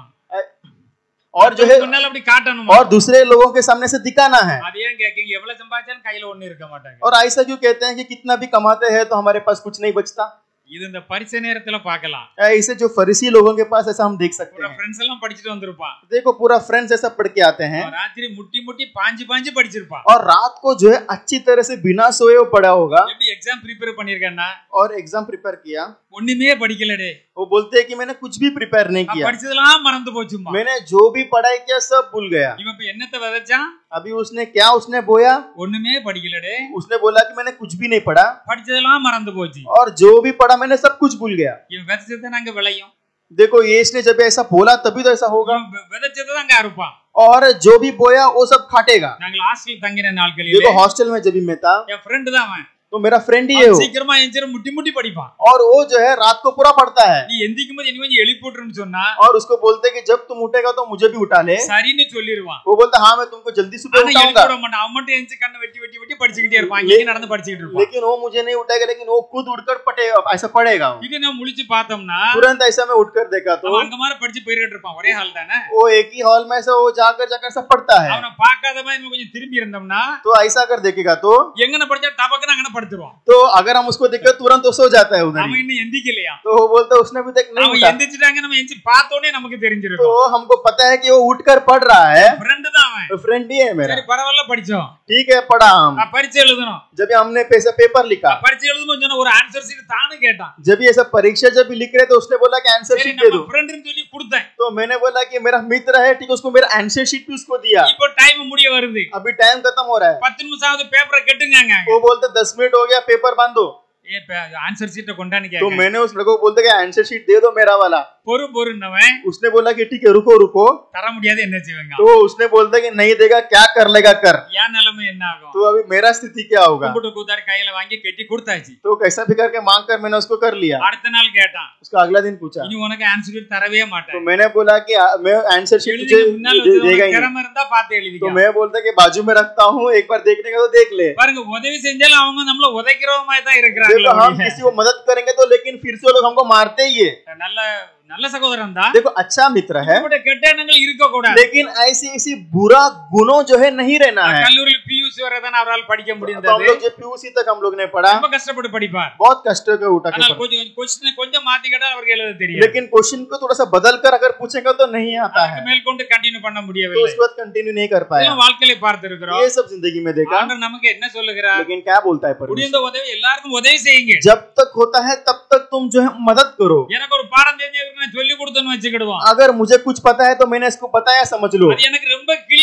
S2: और जो है
S1: முன்னால அப்படி காட்டணுமா,
S2: और दूसरे लोगों के सामने से दिखाना है।
S1: அதையே கேட்கீங்க, எவ்வளவு சம்பாதிச்சாலும் கையில ஒண்ணு இருக்க மாட்டாங்க।
S2: और ऐसा क्यों कहते हैं कि कितना भी कमाते हैं तो हमारे पास कुछ नहीं बचता?
S1: இது இந்த பரிசு நேரத்துல பார்க்கலாம்।
S2: ऐसे जो फरीसी लोगों के पास ऐसा हम देख सकते
S1: पूरा
S2: हैं।
S1: फ्रेंड्स எல்லாம் படிச்சிட்டு வந்திருப்பான்,
S2: देखो पूरा फ्रेंड्स ऐसा पढ़ के आते हैं
S1: ராத்திரி முட்டி முட்டி பாஞ்சு பாஞ்சு படிச்சிருப்பான்,
S2: और रात को जो है अच्छी तरह से बिना सोए वो पढ़ा होगा
S1: எப்படி எக்ஸாம் ப்ரிப்பேர் பண்ணிருக்கேன்னா
S2: और एग्जाम प्रिपेयर किया।
S1: ஒண்ணுமே படிக்கலடே,
S2: वो बोलते हैं कि मैंने कुछ भी प्रिपेयर नहीं किया,
S1: படிச்சதெல்லாம் மறந்து போச்சுமா।
S2: मैंने जो भी पढ़ाई किया सब भूल गया।
S1: இவன் இப்ப என்னத்தை விதைச்சான்?
S2: अभी उसने बोया,
S1: ஒண்ணுமே படிக்கலடே,
S2: उसने बोला कि मैंने कुछ भी नहीं पढ़ा
S1: படிச்சதெல்லாம் மறந்து போச்சு।
S2: और जो भी पढ़ा मैंने सब कुछ भूल गया।
S1: இவன் விதைச்சது நாங்க விளையும்,
S2: देखो ये इसने जब ऐसा बोला तभी तो ऐसा होगा,
S1: விதைச்சது தான் அங்க அறுப்பான்।
S2: और जो भी बोया वो सब खाटेगा।
S1: நாங்க ஹாஸ்டல் தங்கின நாட்களில்
S2: देखो हॉस्टल में जब भी मैं था
S1: என் ஃப்ரெண்ட் தான் அவன்,
S2: तो मेरा फ्रेंड ही है वो,
S1: சீக்கிரமா எந்திர முட்டி முட்டி படிப்பான்।
S2: और वो जो है रात को पूरा पढ़ता है।
S1: நீ எந்திக்கும் போது கொஞ்சம் எழுப்பி போட்டுருன்னு சொன்னா
S2: और उसको बोलते कि जब तुम उठेगा तो मुझे भी उठा ले।
S1: சரின்னு சொல்லிடுவான்।
S2: वो बोलता हाँ मैं तुमको जल्दी सुबह
S1: ஆனா எழுப்பி
S2: उठाऊंगा,
S1: விட மாட்டான், அவன் மட்டும் எந்திரிச்சு கண்ணை வெட்டி வெட்டி வெட்டி படிச்சுக்கிட்டே இருப்பான், இங்க நடந்து படிச்சுக்கிட்டு இருப்பான்।
S2: लेकिन वो मुझे नहीं उठाएगा, लेकिन वो खुद उठकर ऐसा पढ़ेगा। वो
S1: இது நான் முழிச்சு பார்த்தோம்னா
S2: तुरंत ऐसा मैं उठकर देखा तो
S1: அவன் அங்க மாதிரி படிச்சு போயிட்டு இருப்பான், ஒரே ஹால் தானே।
S2: वो एक ही हॉल में ऐसा वो जाकर जाकर सब पढ़ता है।
S1: அவனை பார்க்காத மாதிரி நம்ம கொஞ்சம் திரும்பி இருந்தோம்னா
S2: तो ऐसा अगर देखेगा तो
S1: எங்கன படிச்சா டபக்குன்னு அங்கன படுத்துருவான்।
S2: तो अगर हम उसको देखें तुरंत वो सो जाता है उधर
S1: அவன்
S2: ही।
S1: இன்னும் எந்திக்கலையா,
S2: तो वो बोलता है उसने भी तक नहीं
S1: அவன்
S2: उठा।
S1: எந்திரிச்சிட்டாங்க, நம்ம எந்திரிச்சு பார்த்தோனே நமக்கு
S2: तो
S1: தெரிஞ்சிருக்கும்
S2: हमको पता है कि वो उठकर पढ़ रहा है,
S1: ஃப்ரெண்ட் தான் அவன்।
S2: तो फ्रेंड ही है मेरा।
S1: சரி பரவாயில்ல படிச்சோம்,
S2: ठीक है पढ़ा हम।
S1: பரீட்சை எழுதணும்,
S2: जब हमने पैसा पेपर लिखा,
S1: பரீட்சை எழுதும்போது சொன்ன ஒரு ஆன்சர் ஷீட் தானு கேட்டான்।
S2: जब ये सब परीक्षा जब भी लिख रहे तो उसने बोला कि आंसर
S1: சரி
S2: शीट दे
S1: நம்ம
S2: दो।
S1: ஃப்ரெண்ட்னு சொல்லி கொடுத்தேன்।
S2: तो मैंने बोला कि मेरा मित्र है, ठीक है, उसको मेरा आंसर शीट भी उसको दिया।
S1: இப்போ டைம் முடிய வருது,
S2: अभी टाइम खत्म हो रहा है।
S1: 10 நிமிஷம் பேப்பரை கட்டுங்க।
S2: वो बोलते 10 मिनट हो गया, पेपर बांधो।
S1: ஏ ஆன்சர் ஷீட்டை கொண்டான்னு
S2: तो
S1: கேட்க,
S2: मैंने उस लड़को को बोलते कि आंसर शीट दे दो मेरा वाला।
S1: பொறுன்னவன்
S2: उसने बोला कि ठीक है रुको रुको।
S1: தர முடியாது, என்ன செய்வாங்க?
S2: तो उसने बोलता कि नहीं देगा, क्या कर लेगा कर।
S1: ஏன் நிலைமை என்ன ஆகும்?
S2: तो अभी मेरा स्थिति क्या होगा?
S1: கும்பிட்டு கூத்தாரு கையில வாங்கி கட்டி கொடுத்தாச்சு।
S2: तो कैसा भी करके मांग कर मैंने उसको कर लिया।
S1: அடுத்த நாள் கேட்டான்,
S2: उसका अगला दिन पूछा,
S1: இனி உனக்கு ஆன்சர் ஷீட் தரவே
S2: तो
S1: மாட்டேன்,
S2: मैंने बोला कि मैं आंसर शीट
S1: எழுதி
S2: तुझे
S1: முன்னால
S2: देगा ही नहीं।
S1: திறமை இருந்தா பார்த்து
S2: तो
S1: எழுதிக்க।
S2: मैं बोलता कि बाजू में रखता हूँ, एक बार देखने का तो देख ले।
S1: பாருங்க, உதவி செஞ்சாலும் அவங்க நம்மள உதைக்கிறவ மாதிரி தான்
S2: देखो
S1: இருக்கிறாங்க।
S2: हम किसी को मदद करेंगे तो लेकिन फिर से वो लोग हमको मारते ही है।
S1: நல்ல நல்ல சகோதரன் தான்,
S2: देखो अच्छा मित्र है,
S1: இப்படி கெட்ட எண்ணங்கள் இருக்க கூடாது।
S2: लेकिन ऐसी ऐसी बुरा गुणों जो है नहीं रहना है।
S1: கல்லூரியில் பியூசி வரதான் அவரால் படிக்க
S2: तो हम
S1: முடிந்தது,
S2: लोग जो PUC तक हम लोग ने पढ़ा,
S1: ரொம்ப கஷ்டப்பட்டு படிப்பார்।
S2: बहुत कष्ट के उठा के
S1: ஆனால்
S2: पढ़ा।
S1: கொஞ்சம் क्वेश्चन கொஞ்சம் மாத்தி கேட்டா அவருக்கு எழுத தெரியும்,
S2: लेकिन क्वेश्चन को थोड़ा सा बदल कर अगर पूछेगा तो नहीं आता है,
S1: அதுக்கு மேல் கொண்டு கண்டினியூ பண்ண
S2: तो
S1: முடியவில்லை।
S2: उसके बाद कंटिन्यू नहीं कर पाया।
S1: இதெல்லாம் வாழ்க்கையில பார்த்திருக்கிறோம்।
S2: ये सब जिंदगी में देखा,
S1: ஆண்டவர் நமக்கு என்ன சொல்லுகிறார்?
S2: लेकिन क्या बोलता है परमेश्वर?
S1: முடிந்த உதவி எல்லாருக்கும் உதவி செய்யுங்க।
S2: जब तक होता है तब तक तुम जो है मदद करो।
S1: எனக்கு ஒரு பாடம் தெரிஞ்சவருக்கு நான் சொல்லி கொடுத்தேன்னு வச்சுக்கிடுவோம்,
S2: अगर मुझे कुछ पता है तो मैंने इसको बताया समझ लो।
S1: அது எனக்கு ரொம்ப கிளியர்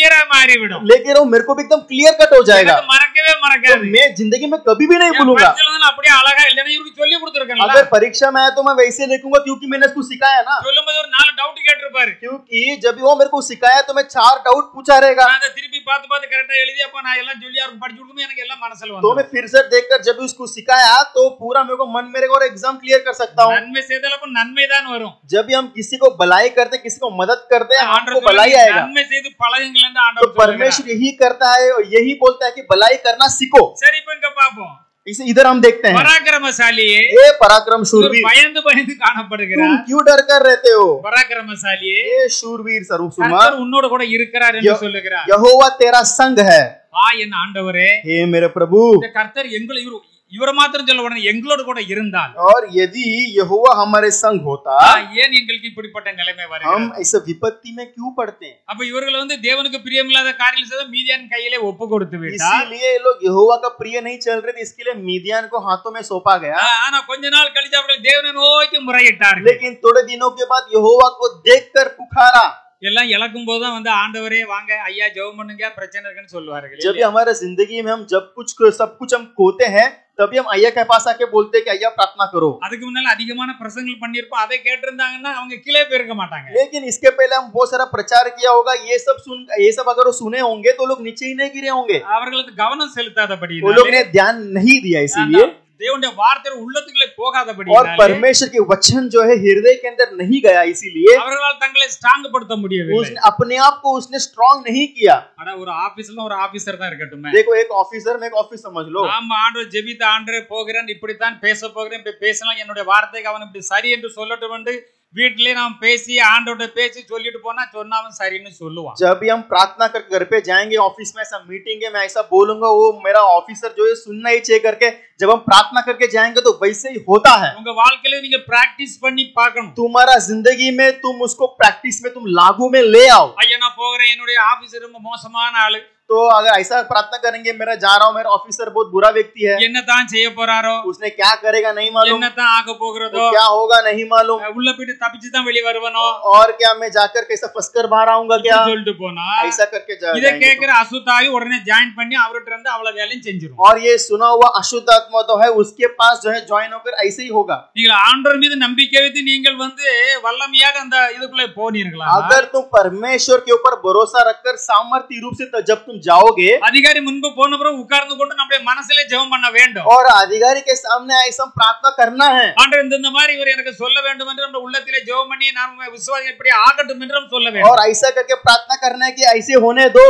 S1: கிளியரா மாறிவிடும்.
S2: लेकिन वो मेरे को भी एकदम क्लियर कट हो जाएगा,
S1: எனக்கு மறக்கவே
S2: तो
S1: மறக்காது.
S2: मैं जिंदगी में कभी भी नहीं भूलूंगा।
S1: பரீட்சையில வந்து நான் அப்படியே அழகா இல்லைன்னா இவருக்கு சொல்லி கொடுத்துருக்கேன்ல.
S2: अगर परीक्षा में आया तो मैं वैसे लिखूंगा क्योंकि मैंने उसको सिखाया ना,
S1: சொல்லும்போது ஒரு 4 டவுட் கேட்டிருப்பாரு.
S2: क्योंकि जब वो मेरे को सिखाया तो मैं 4 डाउट पूछा रहेगा,
S1: நான் அதை திருப்பி பார்த்து பார்த்து கரெக்டா எழுதி அப்ப நான் எல்லாம் சொல்லி அவருக்கு படிச்சு கொடுக்கும்போது எனக்கு எல்லாம் மனசுல
S2: तो
S1: வந்துரும்.
S2: मैं फिर से देखकर जब भी उसको सिखाया तो पूरा मेरे को मन मेरे को और एग्जाम क्लियर कर सकता हूँ।
S1: நன்மை செய்தால அப்ப நன்மை தான் வரும்.
S2: जब भी हम किसी को भलाई करते, किसी को मदद करते हैं, हमको
S1: ஆண்டவர்
S2: भलाई
S1: சொல்றாரு,
S2: आएगा।
S1: நன்மை செய்து பழகுங்கள் என்று
S2: तो
S1: ஆண்டவர் சொல்றாரு.
S2: परमेश्वर यही करता है और यही बोलता है कि भलाई करना सीखो।
S1: சரி இப்ப இங்க பாப்போம்.
S2: इसे इधर हम देखते हैं,
S1: பராக்கிரமசாலியே
S2: ये पराक्रम
S1: இவர்
S2: शूरवीर,
S1: பயந்து பயந்து
S2: तुम
S1: காணப்படுகிறார்.
S2: क्यों डर कर रहते हो?
S1: பராக்கிரமசாலியே
S2: ये शूरवीर स्वरूप
S1: கர்த்தர் உன்னோட கூட இருக்கிறார் என்று சொல்லுகிறார்.
S2: यहोवा तेरा संग है।
S1: என் ஆண்டவரே,
S2: हे मेरे प्रभु,
S1: இந்த கர்த்தர் இவரை மாத்திரம் சொல்ல உடனே எங்களோட கூட இருந்தால்,
S2: और यदि यहोवा हमारे संग होता,
S1: ஏன் எங்களுக்கு இப்படிப்பட்ட நிலைமை
S2: हम
S1: வருகிறது?
S2: इस विपत्ति में क्यों पड़ते हैं?
S1: அப்ப இவர்கள் வந்து தேவனுக்கு பிரியமில்லாத காரியங்கள் செய்த மீதியான் கையிலே ஒப்பு கொடுத்து விட்டார்.
S2: इसीलिए ये लोग यहोवा का प्रिय नहीं चल रहे थे, इसके लिए मीदियान को हाथों में सौंपा गया।
S1: ஆனா கொஞ்ச நாள் கழிச்சு அவர்கள் தேவனை நோக்கி முறையிட்டார்கள்.
S2: लेकिन थोड़े दिनों के बाद यहोवा को देखकर पुकारा।
S1: எல்லாம் இழக்கும் போதுதான் வந்து ஆண்டவரே வாங்க ஐயா ஜெபம் பண்ணுங்க பிரச்சனை இருக்குன்னு சொல்லுவார்கள்.
S2: जब भी हमारे जिंदगी में हम सब कुछ हम खोते हैं, तभी हम अय्या के पास आके बोलते हैं कि अय्या प्रार्थना करो।
S1: அதுக்கு முன்னால அதிகமான பிரசங்கங்கள் பண்ணிருப்போம், அதை கேட்டிருந்தாங்கன்னா அவங்க கீழே போயிருக்க மாட்டாங்க.
S2: लेकिन इसके पहले हम बहुत सारा प्रचार किया होगा, ये सब अगर वो सुने होंगे तो लोग नीचे ही नहीं गिरे होंगे।
S1: அவர்களுக்கு கவனம் செலுத்தாதபடி
S2: वो लोग ने ध्यान नहीं दिया, इसीलिए
S1: தேவனுடைய வார்த்தை உள்ளத்துக்குள்ளே போகாதபடி
S2: और परमेश्वर के वचन जो है हृदय के अंदर नहीं गया, इसीलिए
S1: அவர்களால் தங்களை ஸ்ட்ராங் படுத்த முடியவில்லை.
S2: उसने अपने आप को उसने स्ट्रांग नहीं किया।
S1: ஆனா ஒரு ஆபீஸ்ல ஒரு ஆபீசர் தான் இருக்கட்டும்.
S2: देखो एक ऑफिसर में एक ऑफिस समझ लो,
S1: நாம ஆண்டவர் ஜெபித்த ஆண்டவரே போகிறேன், இப்படித்தான் பேச போகிறேன், இப்படி பேசலாம், என்னுடைய வார்த்தைக்கு அவன் இப்படி சரி என்று சொல்லட்டும் என்று வீட்டிலே நாம் பேசி ஆண்டவரோட பேசி சொல்லிட்டு போனா சொன்னா அவன் சரின்னு சொல்லுவான்.
S2: जब भी हम प्रार्थना कर घर पे जाएंगे, ऑफिस में ऐसा मीटिंग है, मैं ऐसा बोलूंगा, वो मेरा ऑफिसर जो है सुनना ही चाहिए करके जब हम प्रार्थना करके जाएंगे तो वैसे ही होता है।
S1: உங்க வாழ்க்கையில நீங்க பிராக்டிஸ் பண்ணி பார்க்கணும்.
S2: तुम्हारा जिंदगी में तुम उसको प्रैक्टिस में तुम लागू में ले आओ।
S1: ஐயா நான் போகிறேன், என்னுடைய ஆபீசர் ரொம்ப மோசமான ஆளு,
S2: तो अगर ऐसा प्रार्थना करेंगे, मेरा जा रहा हूँ, मेरा ऑफिसर बहुत बुरा व्यक्ति है,
S1: என்னதான் செய்ய போறாரோ,
S2: उसने क्या करेगा नहीं मालूम,
S1: என்னதான் ஆக போகிறதோ,
S2: तो क्या होगा नहीं मालूम,
S1: உள்ள போயிட்டு தப்பிச்சு தான் வெளிய வருவனோ,
S2: और क्या मैं जाकर कैसा फंसकर बाहर आऊंगा क्या,
S1: சொல்லிட்டு போனா
S2: ऐसा करके
S1: இத
S2: जाएंगे
S1: கேக்குற அசுத்தாவி உடனே ஜாயின் பண்ணி அவர்ட்ட இருந்து அவ்வளவு வேலையும் செஞ்சிரும்.
S2: और ये सुना हुआ अशुद्ध आत्मा तो है उसके पास जो है ज्वाइन होकर ऐसे ही होगा।
S1: நீங்கள் ஆண்டவர் மீது நம்பிக்கை வைத்து நீங்கள் வந்து வல்லமையாக அந்த இதுக்குள்ள போனீர்களா?
S2: अगर तुम परमेश्वर के ऊपर भरोसा रखकर सामर्थ्य रूप से जब तुम जाओगे,
S1: அதிகாரி முன்பு போன பிறகு உட்கார்ந்து கொண்டு நம்முடைய மனசிலே ஜெபம் பண்ண வேண்டும்.
S2: और अधिकारी के सामने ऐसा प्रार्थना करना है,
S1: ஆண்டவர் இந்த மாதிரி இவர் எனக்கு சொல்ல வேண்டும் என்று நம்ம உள்ளத்திலே ஜெபம் பண்ணி நாம விசுவாசி இப்படி ஆகட்டும் என்று நம்ம சொல்ல வேண்டும்.
S2: और ऐसा करके प्रार्थना करना है कि ऐसे होने दो,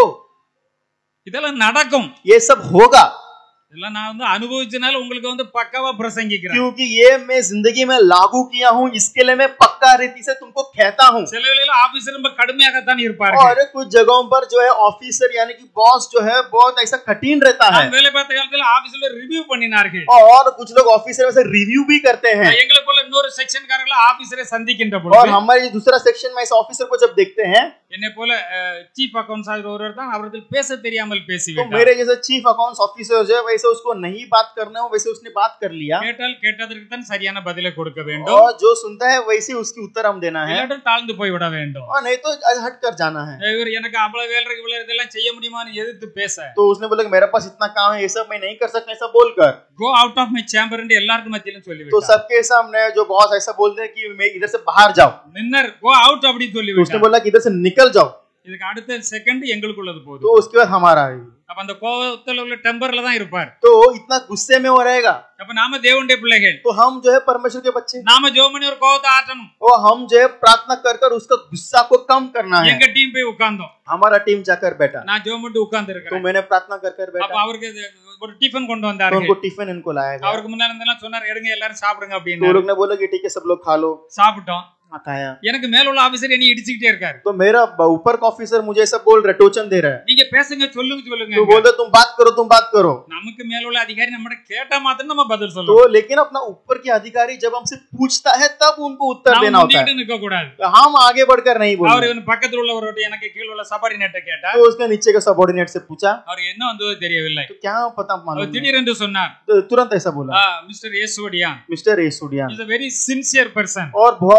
S1: இதெல்லாம் நடக்கும்.
S2: ये सब होगा,
S1: இதெல்லாம் நான் வந்து அனுபவிச்சனால உங்களுக்கு வந்து பக்காவா பிரசங்கிக்கிறேன்.
S2: क्योंकि ये मैं जिंदगी में लागू किया हूँ, इसके लिए मैं पक्का रीति से तुमको कहता हूँ।
S1: சில வேளையில ஆபீசர் ரொம்ப கடுமையாகத்தான் இருப்பார்கள்.
S2: और कुछ जगहों पर जो है ऑफिसर यानी कि बॉस जो है बहुत ऐसा कठिन रहता है,
S1: வேலை பார்த்த காலத்துல ஆபீஸ்ல ரிவ்யூ பண்ணினார்கள்.
S2: और कुछ लोग ऑफिसर में से रिव्यू भी करते हैं।
S1: எங்களை போல இன்னொரு செக்ஷன் காரங்கள ஆபீசரை சந்திக்கின்ற
S2: और
S1: பொழுது
S2: हमारे दूसरा सेक्शन में इस ऑफिसर को जब देखते हैं,
S1: என்னை போல சீஃப் அக்கவுண்ட்ஸ் ஒருவர் தான் அவர்கள் பேச தெரியாமல்
S2: तो
S1: பேசிவிட்டார்.
S2: मेरे जैसे चीफ अकाउंट्स ऑफिसर जो है वैसे उसको नहीं बात करना हो, वैसे उसने बात कर लिया,
S1: கேட்டால் கேட்டதற்கு தான் சரியான பதிலை கொடுக்க வேண்டும்.
S2: और जो सुनता है वैसे उसकी उत्तर हम देना है,
S1: இல்லாட்டி தாழ்ந்து போய் விட வேண்டும்.
S2: और नहीं तो हट कर जाना है।
S1: இவர் எனக்கு அவ்வளவு வேலை இருக்கு, இவ்வளவு இதெல்லாம் செய்ய முடியுமான்னு எதிர்த்து பேச
S2: तो उसने बोला कि मेरे पास इतना काम है, ये सब मैं नहीं कर सकता, ऐसा बोलकर
S1: go out of my chamber என்று எல்லாருக்கும் மத்தியிலும்
S2: तो
S1: சொல்லிவிட்டார்.
S2: सबके सामने जो बॉस ऐसा बोलते हैं कि मैं इधर से बाहर जाओ,
S1: நின்னர் கோ அவுட் அப்படி
S2: तो उसने
S1: சொல்லிவிட்டார்.
S2: बोला कि इधर से निकल जाओ,
S1: இதுக்கு அடுத்த செகண்ட் எங்களுக்குள்ளது
S2: तो
S1: போதும்.
S2: उसके बाद हमारा है।
S1: அப்ப அந்த கோவத்துல உள்ள டெம்பர்ல தான் இருப்பார்.
S2: तो इतना गुस्से में वो रहेगा,
S1: அப்ப நாம தேவனுடைய பிள்ளைகள்,
S2: तो हम जो है परमेश्वर के बच्चे,
S1: நாம ஜெபமணி ஒரு கோவத்தை ஆற்றணும்.
S2: और हम जो है प्रार्थना कर कर उसका गुस्सा को कम करना है।
S1: எங்க டீம் போய் உட்கார்ந்தோம்,
S2: हमारा टीम जाकर बैठा,
S1: நான் ஜெபம் பண்ணி உட்கார்ந்து
S2: तो
S1: இருக்கேன்.
S2: मैंने प्रार्थना कर कर
S1: அப்ப
S2: बैठा,
S1: அவருக்கு ஒரு டிஃபன் கொண்டு
S2: तो
S1: வந்தாரு.
S2: उनको टिफिन इनको लाया गया,
S1: அவருக்கு முன்னால இருந்தெல்லாம் சொன்னார் எடுங்க எல்லாரும் சாப்பிடுங்க
S2: तो
S1: அப்படின்னு.
S2: लोग ने बोला कि ठीक है सब लोग खा लो,
S1: சாப்பிட்டோம்.
S2: खाया,
S1: எனக்கு மேல உள்ள ஆபீசர் என்னை இடிச்சிட்டே இருக்காரு.
S2: तो मेरा ऊपर का ऑफिसर मुझे ऐसा बोल रहा है, टोचन दे रहा है,
S1: நீங்க பேசுங்க சொல்லுங்க.
S2: तो बोलते तुम बात करो।
S1: நமக்கு மேல உள்ள அதிகாரி நம்மட கேட்டா மாத்திரம் நம்ம பதில்
S2: तो
S1: சொல்லணும்.
S2: लेकिन अपना ऊपर के अधिकारी जब हमसे पूछता है तब उनको उत्तर
S1: நாம
S2: देना होता है,
S1: முன்னிட்டு நிக்க கூடாது.
S2: हम आगे बढ़कर नहीं
S1: அவர்
S2: बोलते।
S1: இவன் பக்கத்துல உள்ளவரோட எனக்கு கீழ உள்ள சபார்டினேட்ட கேட்டா
S2: तो उसने नीचे के सबऑर्डिनेट से पूछा,
S1: அவர் என்ன வந்ததோ தெரியவில்லை.
S2: तो क्या पता
S1: அவர்
S2: मालूम,
S1: திடீரென்று சொன்னார்,
S2: तो तुरंत ऐसा बोला,
S1: mister Esuvadiyan
S2: mister Esudiyan,
S1: is a very sincere person.
S2: और बहुत बड़ा एक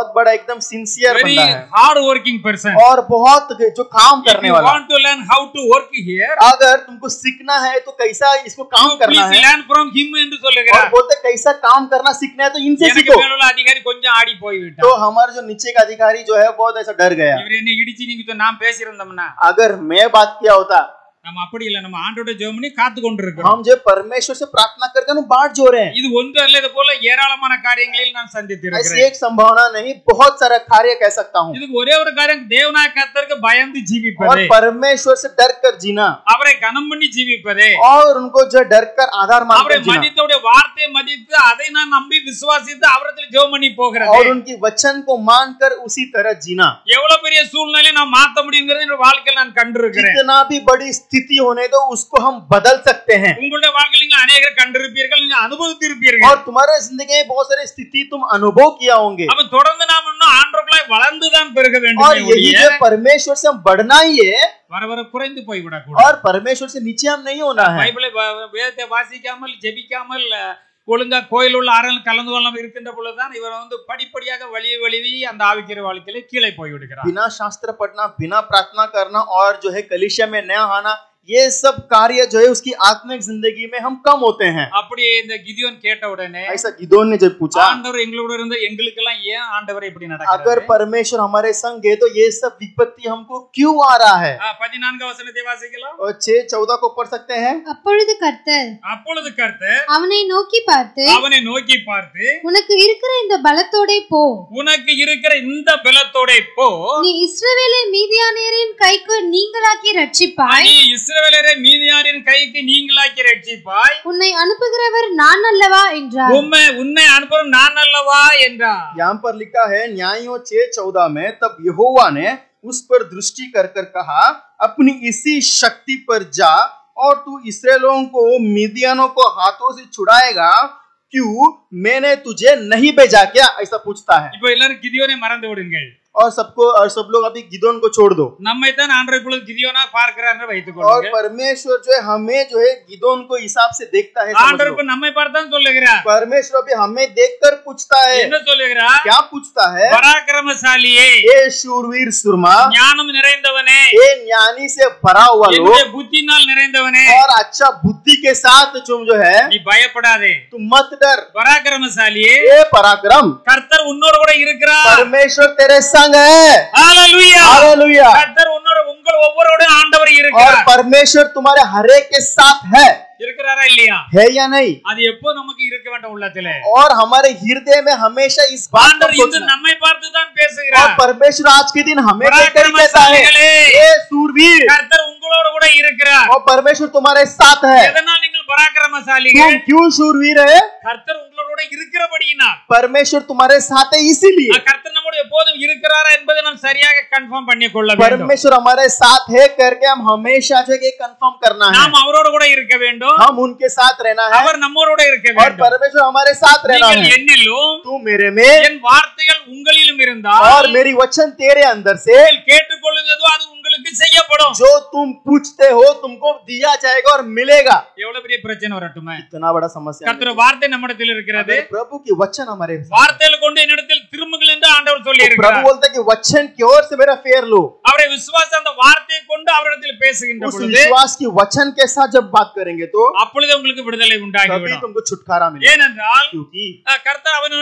S2: एकदम सिंसियर
S1: very
S2: बंदा है
S1: hard working person.
S2: और बहुत जो काम
S1: If
S2: करने
S1: you
S2: वाला।
S1: want to learn how to work here,
S2: अगर तुमको सीखना है तो कैसा इसको काम करना
S1: please
S2: है
S1: learn from him என்று
S2: और
S1: சொல்லுகிறார்.
S2: बोलते कैसा काम करना सीखना है तो इनसे
S1: எனக்கு
S2: सीखो।
S1: மேலுள்ள அதிகாரி கொஞ்சம் ஆடி போய்
S2: तो
S1: விட்டார்.
S2: हमारा जो नीचे का अधिकारी जो है बहुत ऐसा डर गया।
S1: இவர் என்ன இடிச்சு நீங்க நாம் பேசியிருந்தோம்னா
S2: अगर मैं बात किया होता,
S1: நம்ம அப்படி இல்ல, நம்ம ஆண்டோட ஜெபம் பண்ணி காத்து கொண்டிருக்கிறோம்.
S2: हम जो परमेश्वर से प्रार्थना करके हम बाट जो रहे हैं।
S1: இது ஒன்று அல்ல, இது போல ஏராளமான காரியங்களில் நான்
S2: ऐसी
S1: சந்தித்திருக்கிறேன்.
S2: एक संभावना नहीं, बहुत सारा कार्य कह सकता हूँ।
S1: இதுக்கு ஒரே ஒரு காரியம், தேவனாய கர்த்தருக்கு பயந்து
S2: और
S1: ஜீவிப்பதே,
S2: परमेश्वर से डर कर जीना
S1: அவரை கனம் பண்ணி ஜீவிப்பதே,
S2: और उनको जो डर कर आधार मान
S1: அவரை
S2: कर जीना
S1: மதித்தோடைய வார்த்தையை மதித்து அதை நான் நம்பி விசுவாசித்து அவரத்தில் ஜெபம் பண்ணி போகிறது.
S2: और उनकी वचन को मानकर उसी तरह जीना।
S1: எவ்வளவு பெரிய சூழ்நிலையை நான் மாத்த முடியுங்கிறது என்னோட வாழ்க்கையில் நான் கண்டிருக்கிறேன்.
S2: कितना भी बड़ी स्थिति होने दो उसको हम बदल सकते हैं।
S1: உங்களுடைய வாழ்க்கையில் நீங்கள் அநேகர் கண்டிருப்பீர்கள், நீங்கள் அனுபவித்திருப்பீர்கள்.
S2: और तुम्हारे जिंदगी में बहुत सारी स्थिति तुम अनुभव किया होंगे
S1: அப்ப தொடர்ந்து நாம் இன்னும் ஆண்டவர்களாய் வளர்ந்துதான் பெருக
S2: और
S1: வேண்டும்.
S2: यही जो परमेश्वर से हम बढ़ना ही है
S1: வர வர குறைந்து போய் விடக்கூடாது.
S2: और परमेश्वर से नीचे हम नहीं होना है।
S1: பைபிளை வேதத்தை வாசிக்காமல் ஜெபிக்காமல் ஒழுங்கா கோயில் உள்ள ஆறுகள் கலந்து கொள்ளாமல் இருக்கின்ற பொழுதுதான் இவர் படிப்படியாக வழுவி அந்த ஆவிக்கிற வாழ்க்கையில கீழே போய் விடுகிறார்.
S2: बिना शास्त्र पढ़ना, बिना प्रार्थना करना और जो है कलीसिया में नया आना, ये सब कार्य जो है उसकी आत्मिक जिंदगी में हम कम होते हैं।
S1: அப்படி இந்த கிதியோன் கேட்ட உடனே
S2: ऐसा गिदोन ने जब पूछा,
S1: ஆண்டவர் எங்களோட இருந்த எங்களுக்கெல்லாம் ஏன் ஆண்டவர் இப்படி
S2: अगर
S1: நடக்கிறது?
S2: परमेश्वर हमारे संग है तो ये सब विपत्ति हमको क्यों आ रहा है?
S1: 14 வசனத்தை வாசிக்கலாம்.
S2: और 6:14 को पढ़ सकते हैं।
S3: அப்பொழுது கர்த்தர்
S1: அப்பொழுது கர்த்தர்
S3: அவனை நோக்கி பார்த்து,
S1: அவனை நோக்கி பார்த்து,
S3: உனக்கு இருக்கிற இந்த பலத்தோடே போ,
S1: உனக்கு இருக்கிற இந்த பலத்தோட போ,
S3: நீ இஸ்ரவேலை மீதியானியரின் கைக்கு நீங்களாக்கி ரட்சிப்பாய்,
S1: நீ இஸ்ரவேலரை மீதியானின் கைக்கு நீங்களாக்கி ரட்சிப்பாய்,
S3: உன்னை அனுப்புகிறவர் நான் அல்லவா என்றார்.
S1: உன்னை அனுப்பும் நான் அல்லவா என்றார்.
S2: यहाँ पर लिखा है न्यायों 6:14 में, तब यहोवा ने उस पर दृष्टि कर कर कहा, अपनी इसी शक्ति पर जा और तू इस्राएलियों को मिदियानों को हाथों से छुड़ाएगा, क्यों मैंने तुझे नहीं भेजा क्या? ऐसा पूछता है।
S1: இப்போ எல்லாரும் கிதியோனை மறந்து விடுங்கள்.
S2: और सब लोग अभी गिदोन को छोड़ दो।
S1: நம்மை தான் ஆண்டவர் இப்பொழுது கிதியோனா பார்க்கிறார் என்று வைத்துக்
S2: और
S1: கொள்ளுங்கள்.
S2: परमेश्वर जो है हमें जो है गिदोन को हिसाब से देखता है। समझ
S1: ஆண்டவர்
S2: लो।
S1: இப்ப நம்மை பார்த்தான் சொல்லுகிறார்.
S2: परमेश्वर अभी हमें देखकर पूछता है।
S1: என்ன சொல்லுகிறார்?
S2: क्या पूछता है?
S1: பராக்கிரமசாலியே,
S2: ये शूरवीर सुरमा,
S1: ஞானம் நிறைந்தவனே,
S2: ये ज्ञानी से भरा हुआ लोग
S1: என்னுடைய புத்தினால் நிறைந்தவனே,
S2: और अच्छा बुद्धि के साथ तुम जो है
S1: நீ பயப்படாதே.
S2: तुम मत डर।
S1: பராக்கிரமசாலியே,
S2: ये पराक्रम
S1: கர்த்தர் உன்னோடு கூட இருக்கிறார்.
S2: परमेश्वर तेरे संग है।
S1: ஹalleluya.
S2: हालेलुया।
S1: கர்த்தர் உன்னோடு உங்கள் ஒவ்வொருவரோட ஆண்டவர்
S2: और
S1: இருக்கிறார்.
S2: परमेश्वर तुम्हारे हरेक के साथ है
S1: இருக்கிறாரா இல்லையா?
S2: है या नहीं?
S1: அது எப்போ நமக்கு இருக்க வேண்டும் உள்ளத்திலே?
S2: और हमारे हृदय में हमेशा इस बात को
S1: ஆண்டவர் இன்று
S2: सोचना।
S1: நம்மை பார்த்து தான்
S2: और
S1: பேசுகிறார்.
S2: परमेश्वर आज के दिन हमें देखकर ही कहता है, ये सूरवीर,
S1: கர்த்தர் உங்களோடு கூட இருக்கிறார்.
S2: और परमेश्वर तुम्हारे साथ है।
S1: எதனால் நீங்கள்
S2: तुम
S1: பராக்கிரமசாலிகள்?
S2: क्यों सूरवीर है?
S1: கர்த்தர் உங்களோட இருக்கிறபடியினால்.
S2: परमेश्वर तुम्हारे साथ है इसीलिए।
S1: கர்த்தர் நம்மோடு எப்போதும் இருக்கிறாரா என்பதை நாம் சரியாக கன்ஃபார்ம் பண்ணிக்கொள்ள வேண்டும்.
S2: परमेश्वर हमारे साथ है करके हम हमेशा जो है कंफर्म करना है।
S1: நாம் அவரோடு கூட இருக்க வேண்டும்.
S2: हम उनके साथ रहना है
S1: அவர் நம்மோடு இருக்க
S2: और
S1: வேண்டும்.
S2: परमेश्वर हमारे साथ रहना
S1: நீங்கள்
S2: है।
S1: என்னிலும்
S2: तू मेरे में
S1: என் வார்த்தைகள் உங்களிலும் இருந்தால்
S2: और मेरी वचन तेरे अंदर से,
S1: நீங்கள் கேட்டுக்கொள்ளுவதோ அது உங்களுக்கு செய்யப்படும்.
S2: जो तुम पूछते हो तुमको दिया जाएगा और मिलेगा।
S1: எவ்வளவு பெரிய பிரச்சனை வரட்டுமே,
S2: इतना बड़ा समस्या
S1: கர்த்தர் வார்த்தை நம்மிடத்தில் இருக்கிறது.
S2: अगर प्रभु की वचन हमारे साथ,
S1: வார்த்தையில் கொண்டு என்னிடத்தில் திரும்புங்கள் என்று ஆண்டவர் சொல்லி
S2: तो प्रभु
S1: இருக்கிறார்.
S2: बोलता है कि वचन की ओर से मेरा फेर लो।
S1: அவரை விசுவாச அந்த வார்த்தையை கொண்டு அவரிடத்தில் பேசுகின்ற
S2: उस
S1: பொழுது
S2: विश्वास की वचन के साथ जब बात करेंगे तो
S1: அப்பொழுது உங்களுக்கு விடுதலை
S2: तभी
S1: உண்டாகிவிடும்.
S2: तुमको छुटकारा मिलेगा।
S1: ஏனென்றால்
S2: क्योंकि
S1: கர்த்தர் அவனை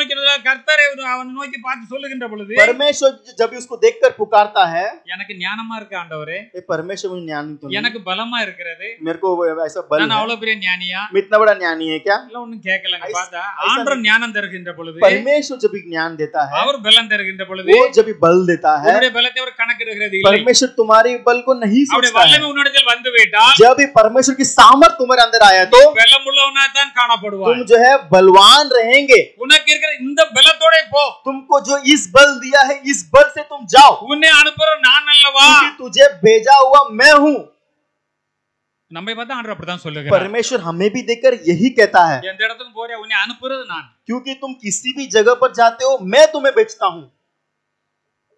S1: நோக்கி பார்த்து சொல்லுகின்ற பொழுது,
S2: परमेश्वर जब उसको देखकर पुकारता है,
S1: எனக்கு ஞானமா இருக்கு ஆண்டவரே,
S2: ये परमेश्वर मुझे ज्ञान तो नहीं,
S1: எனக்கு பலமா இருக்கிறது,
S2: मेरे को ऐसा बल
S1: நான்
S2: है,
S1: அவ்வளவு பெரிய ஞானியா
S2: मैं इतना बड़ा ज्ञानी है क्या?
S1: இல்ல ஒண்ணும் கேட்கலங்க.
S2: ऐसा-
S1: பார்த்தா
S2: ऐसा
S1: ஆண்டவர் ஞானம் தருகின்ற பொழுது,
S2: परमेश्वर जब भी ज्ञान देता है,
S1: அவர் பலம் தருகின்ற பொழுது,
S2: वो जब भी बल देता है,
S1: உன்னுடைய பலத்தை அவர் கணக்கிடுகிறது இல்லை.
S2: परमेश्वर तुम्हारी बल को नहीं
S1: அவருடைய
S2: सोचता है।
S1: வல்லமை உன்னிடத்தில் வந்து விட்டால்
S2: जब भी परमेश्वर की सामर्थ तुम्हारे अंदर आया तो
S1: பலம் உள்ளவனா தான் காணப்படுவாய்.
S2: तुम जो है बलवान रहेंगे।
S1: உனக்கு இருக்கிற இந்த பலத்தோட போ.
S2: तुमको जो इस बल दिया है, इस बल से तुम जाओ,
S1: உன்னை அனுப்புற நான் அல்லவா?
S2: क्योंकि तुझे भेजा हुआ मैं हूँ।
S1: நம்மை பார்த்தா ஆண்டவர் அப்படிதான் சொல்லுகிறார்.
S2: परमेश्वर हमें भी देखकर यही कहता है,
S1: எந்த இடத்துக்கு போறியா உன்னை அனுப்புறது நான்.
S2: क्योंकि तुम किसी भी जगह पर जाते हो मैं तुम्हें भेजता हूँ।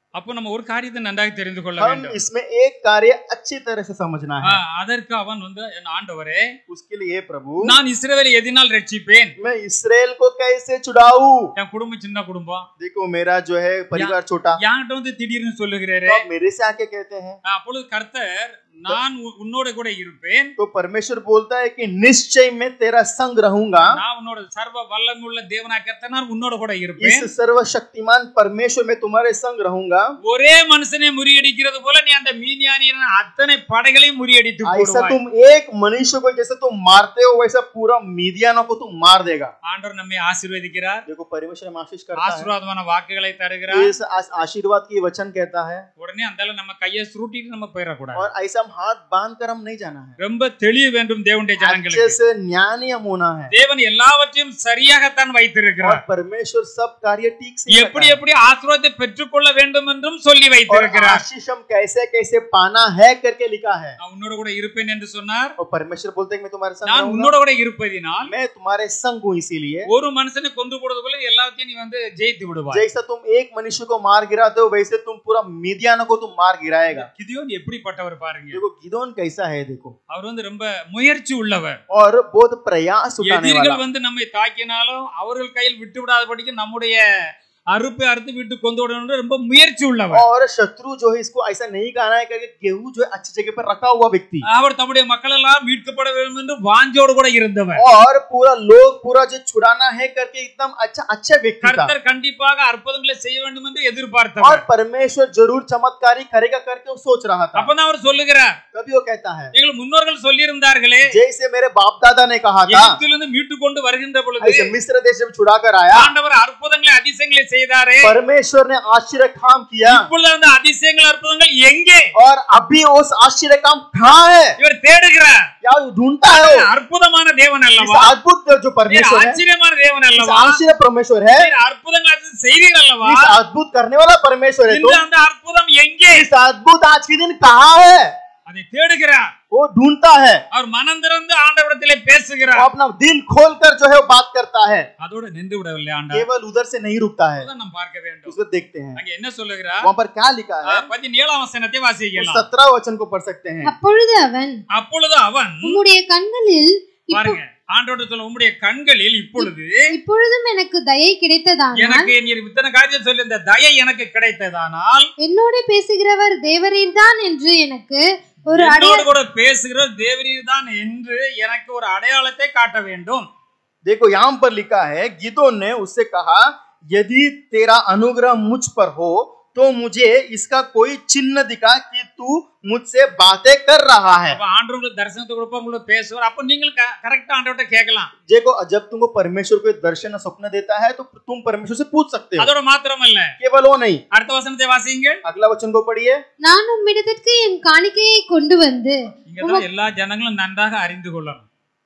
S1: அப்போ நம்ம ஒரு காரியத்தை நன்றாக தெரிந்து கொள்ள
S2: हम
S1: வேண்டும்.
S2: इसमें एक कार्य अच्छी तरह से समझना है।
S1: அதற்கு அவன் வந்து என் ஆண்டவரே,
S2: उसके लिए हे प्रभु,
S1: நான் இஸ்ரவேலை எதினால் ரட்சிப்பேன்?
S2: मैं इसराइल को कैसे छुड़ाऊं?
S1: என் குடும்பம் சின்ன குடும்பம்,
S2: देखो मेरा जो है परिवार छोटा,
S1: என்கிட்ட வந்து திடீர்னு சொல்லுகிறாரு.
S2: तो आप मेरे से आके कहते हैं।
S1: அப்பொழுது கர்த்தர் நான் உன்னோட கூட இருப்பேன்,
S2: तो परमेश्वर बोलता है कि निश्चय मैं तेरा संग रहूंगा।
S1: நான் உன்னோட சர்வ வல்லமையுள்ள தேவனாகிய கர்த்தர் நான் உன்னோட கூட இருப்பேன்.
S2: इस सर्वशक्तिमान परमेश्वर में तुम्हारे संग रहूंगा।
S1: ஒரே மனுஷனை முறியடிக்கிறது போல நீ அந்த மீதியானியரின் அத்தனை படைகளையும் முறியடித்து
S2: ऐसा
S1: போடுவாய்.
S2: तुम एक मनुष्य को जैसे तुम मारते हो वैसा पूरा मीदियानों को तुम मार देगा।
S1: ஆண்டவர் நம்மை ஆசீர்வதிக்கிறார்,
S2: देखो परमेश्वर हम आशीष करता है,
S1: ஆசீர்வாதமான வாக்குகளை தருகிறார்.
S2: इस आशीर्वाद की वचन कहता है,
S1: உடனே அந்தால நம்ம கையை சுருட்டிட்டு நம்ம போயிடக்கூடாது.
S2: और ऐसा हम हाथ बांध कर हम नहीं जाना है।
S1: ரொம்ப தெளிவு வேண்டும் தேவனுடைய
S2: अच्छे
S1: ஜனங்களுக்கு.
S2: से ज्ञानी हम होना है,
S1: தேவன் எல்லாவற்றையும் சரியாகத்தான்
S2: और
S1: வைத்திருக்கிறார்.
S2: परमेश्वर सब कार्य ठीक से
S1: எப்படி
S2: करता है।
S1: எப்படி ஆசீர்வாதத்தை பெற்றுக்கொள்ள வேண்டும் என்றும் சொல்லி
S2: और
S1: வைத்திருக்கிறார்.
S2: आशीष हम कैसे कैसे पाना है करके लिखा है।
S1: நான் உன்னோட கூட இருப்பேன் என்று சொன்னார்.
S2: और परमेश्वर बोलते हैं मैं तुम्हारे संग
S1: நான்
S2: रहूंगा।
S1: உன்னோட கூட இருப்பதினால்
S2: मैं तुम्हारे संग हूँ, इसीलिए
S1: ஒரு மனுஷனை கொண்டு போடுறது போல எல்லாத்தையும் நீ வந்து ஜெயித்து விடுவாய்.
S2: जैसा तुम एक मनुष्य को मार गिराते हो वैसे तुम पूरा मीदियानों को तुम मार गिराएगा।
S1: கிதியோன் எப்படிப்பட்டவர் பாருங்க.
S2: देखो गिदोन कैसा है, देखो,
S1: அவர் வந்து ரொம்ப முயற்சி உள்ளவர்.
S2: और बहुत प्रयास उठाने वाला।
S1: எதிரிகள் வந்து நம்மை தாக்கினாலும் அவர்கள் கையில் விட்டு விடாதபடிக்கு நம்முடைய அறுப்பை அறுத்து விட்டு கொண்டு விடணும் ரொம்ப முயற்சி உள்ளவர்.
S2: और शत्रु जो है इसको ऐसा नहीं कहना है करके गेहूं जो है अच्छी जगह पर रखा हुआ व्यक्ति,
S1: அவர் தம்முடைய மக்கள் எல்லாம் மீட்கப்பட வேண்டும் என்று வாஞ்சோடு கூட இருந்தவர்.
S2: और पूरा लोग पूरा जो छुड़ाना है करके एकदम अच्छा व्यक्ति था।
S1: கர்த்தர் கண்டிப்பாக அற்புதங்களை செய்ய வேண்டும் என்று
S2: और
S1: எதிர்பார்த்தவர்.
S2: परमेश्वर जरूर चमत्कारी करेगा करके वो सोच रहा था।
S1: அப்பதான் அவர் சொல்லுகிறார்,
S2: तभी वो कहता है,
S1: எங்கள் முன்னோர்கள் சொல்லி இருந்தார்களே,
S2: जैसे मेरे बाप दादा ने कहा था,
S1: எகிப்திலிருந்து மீட்டு கொண்டு வருகின்ற பொழுது
S2: ऐसे मिस्र देश में छुड़ा कर आया,
S1: ஆண்டவர் அற்புதங்களை அதிசயங்களை செய்தாரே,
S2: परमेश्वर ने आश्चर्य काम किया,
S1: இப்பொழுது அந்த அதிசயங்கள் அற்புதங்கள் எங்கே?
S2: और अभी उस आश्चर्य काम कहाँ है?
S1: இவர் தேடுகிறார்.
S2: या ढूंढता है।
S1: அற்புதமான தேவன்
S2: इस
S1: அல்லவா?
S2: अद्भुत जो परमेश्वर है,
S1: ஆச்சரியமான தேவன்
S2: इस
S1: அல்லவா?
S2: आश्चर्य परमेश्वर है,
S1: அற்புதங்கள் செய்தீர்கள் அல்லவா?
S2: इस अद्भुत करने वाला परमेश्वर है।
S1: இன்று
S2: तो
S1: அந்த அற்புதம் எங்கே?
S2: इस अद्भुत आज के दिन कहाँ है?
S1: அதை தேடுகிறார்.
S2: वो ढूंढता है,
S1: அவர் மனம் திறந்து ஆண்டவரிடத்திலே
S2: वो
S1: பேசுகிறார்.
S2: अपना दिल खोल कर जो है वो बात करता है,
S1: அதோட நின்று விடவில்லை ஆண்டவர்.
S2: केवल उधर से नहीं रुकता है।
S1: அதுதான் நாம் பார்க்க வேண்டும்.
S2: उसको देखते हैं
S1: அங்க என்ன சொல்லுகிறார்?
S2: वहाँ पर क्या लिखा है,
S1: 17ஆம் வசனத்தை வாசிக்கலாம்.
S2: 17 वचन को पढ़ सकते हैं।
S3: அப்பொழுது அவன்
S1: அப்பொழுது அவன்
S3: உம்முடைய கண்களில்
S1: பாருங்க, ஆண்டவர்ட்ட சொல்ல, உம்முடைய கண்களில்
S3: இப்பொழுதும் எனக்கு தயை கிடைத்ததானால்
S1: எனக்கு நீர் இத்தனை காரியத்தை சொல்லி இந்த தயை எனக்கு கிடைத்ததானால்
S3: என்னோட பேசுகிறவர் தேவரீர்தான் என்று எனக்கு ஒரு
S1: என்னோடு கூட பேசுகிற தேவரீர் தான் என்று எனக்கு ஒரு அடையாளத்தை காட்ட வேண்டும்.
S2: देखो यहाँ पर लिखा है, गिदोन ने उससे कहा, यदि तेरा अनुग्रह मुझ पर हो तो मुझे इसका कोई चिन्ह दिखा कि तू मुझसे बातें कर रहा है।
S1: அப்ப ஆண்டவர் உங்களுக்கு தரிசனத்தை கொடுப்பார், உங்களுக்கு பேசுவார். அப்ப நீங்கள் கரெக்ட்டா ஆண்டவர்ட்ட கேட்கலாம்.
S2: देखो जब तुमको परमेश्वर कोई दर्शन स्वप्न देता है तो तुम परमेश्वर से पूछ सकते हो।
S1: அதோட மாத்திரமல்ல,
S2: केवल वो नहीं,
S1: அடுத்த வசனத்தை வாசியுங்கள்.
S2: अगला वचन को पढ़िए।
S3: நான் உம்மிடத்திற்கு என் காணிக்கையை கொண்டு வந்து
S1: இங்கதான் எல்லா ஜனங்களும் நன்றாக அறிந்து கொள்ளணும்.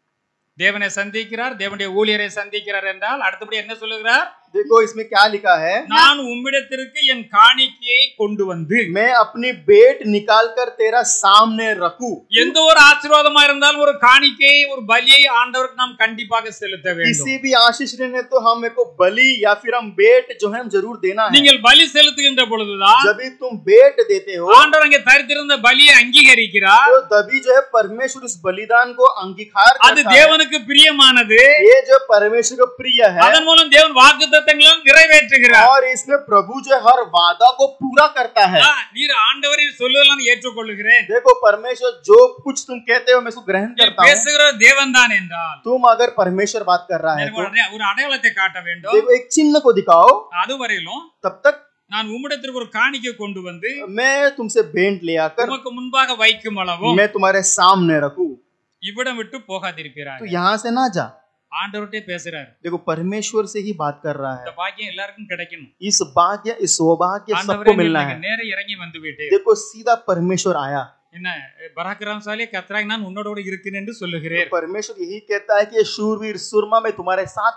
S1: தேவனை சந்திக்கிறார், தேவனுடைய ஊழியரை சந்திக்கிறார் என்றால் அடுத்தபடி என்ன சொல்லுகிறார்?
S2: देखो इसमें क्या लिखा है,
S1: நான் உம்மிடத்திற்கு என் காணிக்கையை கொண்டு வந்து
S2: मैं अपनी भेंट निकाल कर तेरा सामने रखूं।
S1: எந்த ஒரு ஆசீர்வாதமா இருந்தாலும் ஒரு காணிக்கையை ஒரு பலியை ஆண்டவருக்கு நாம் கண்டிப்பாக செலுத்த வேண்டும்.
S2: किसी भी आशीष लेने तो हम को बलि या फिर हम भेंट जो है हम जरूर देना है।
S1: நீங்கள் பலி செலுத்துகின்ற பொழுதுதான்
S2: जब भी तुम भेंट देते हो
S1: ஆண்டவர் அங்கே தரித்திருந்த பலியை அங்கீகரிக்கிறார்.
S2: तो तभी जो है परमेश्वर उस बलिदान को अंगीकार
S1: அது
S2: करता है।
S1: தேவனுக்கு பிரியமானது.
S2: ये जो परमेश्वर को प्रिय है,
S1: அதன் மூலம் தேவன் வாக்குத்தத்தங்களை நிறைவேற்றுகிறார்.
S2: और इसमें प्रभु जो हर वादा को पूरा करता है।
S1: நீர் ஆண்டவரின் சொல்லுதெல்லாம் ஏற்றுக்கொள்கிறேன்.
S2: देखो परमेश्वर जो कुछ तुम कहते हो मैं उसको ग्रहण करता हूँ।
S1: பேசுகிற தேவன் தான் என்றால்
S2: तुम अगर परमेश्वर बात कर रहा है तो
S1: ஒரு அடையாளத்தை காட்ட வேண்டும்.
S2: देखो एक चिन्ह को दिखाओ,
S1: அதுவரையிலும்
S2: तब तक
S1: நான் உம்மிடத்திற்கு ஒரு காணிக்கை கொண்டு வந்து
S2: मैं तुमसे भेंट ले आकर
S1: உமக்கு முன்பாக வைக்கும் அளவும்
S2: मैं तुम्हारे सामने रखूं,
S1: இவ்விடம் விட்டு போகாதிருக்கிறார்.
S2: तो यहाँ से ना जा।
S1: ஆண்டவர்கிட்ட பேசுறார்.
S2: देखो परमेश्वर से ही बात कर रहा
S1: இந்த
S2: है।
S1: பாக்கியம் எல்லாருக்கும் கிடைக்கணும்.
S2: इस भाग्य इस सौभाग्य सबको
S1: ஆண்டவரே,
S2: मिलना
S1: நீங்க
S2: है।
S1: நேர இறங்கி வந்து விட்டு
S2: देखो सीधा परमेश्वर आया।
S1: என்ன பராக்கிரமசாலி கர்த்தராய் நான் உன்னோட கூட இருக்கிறேன் என்று சொல்லுகிறேன்.
S2: परमेश्वर यही कहता है कि शूरवीर सुरमा मैं तुम्हारे साथ हूँ।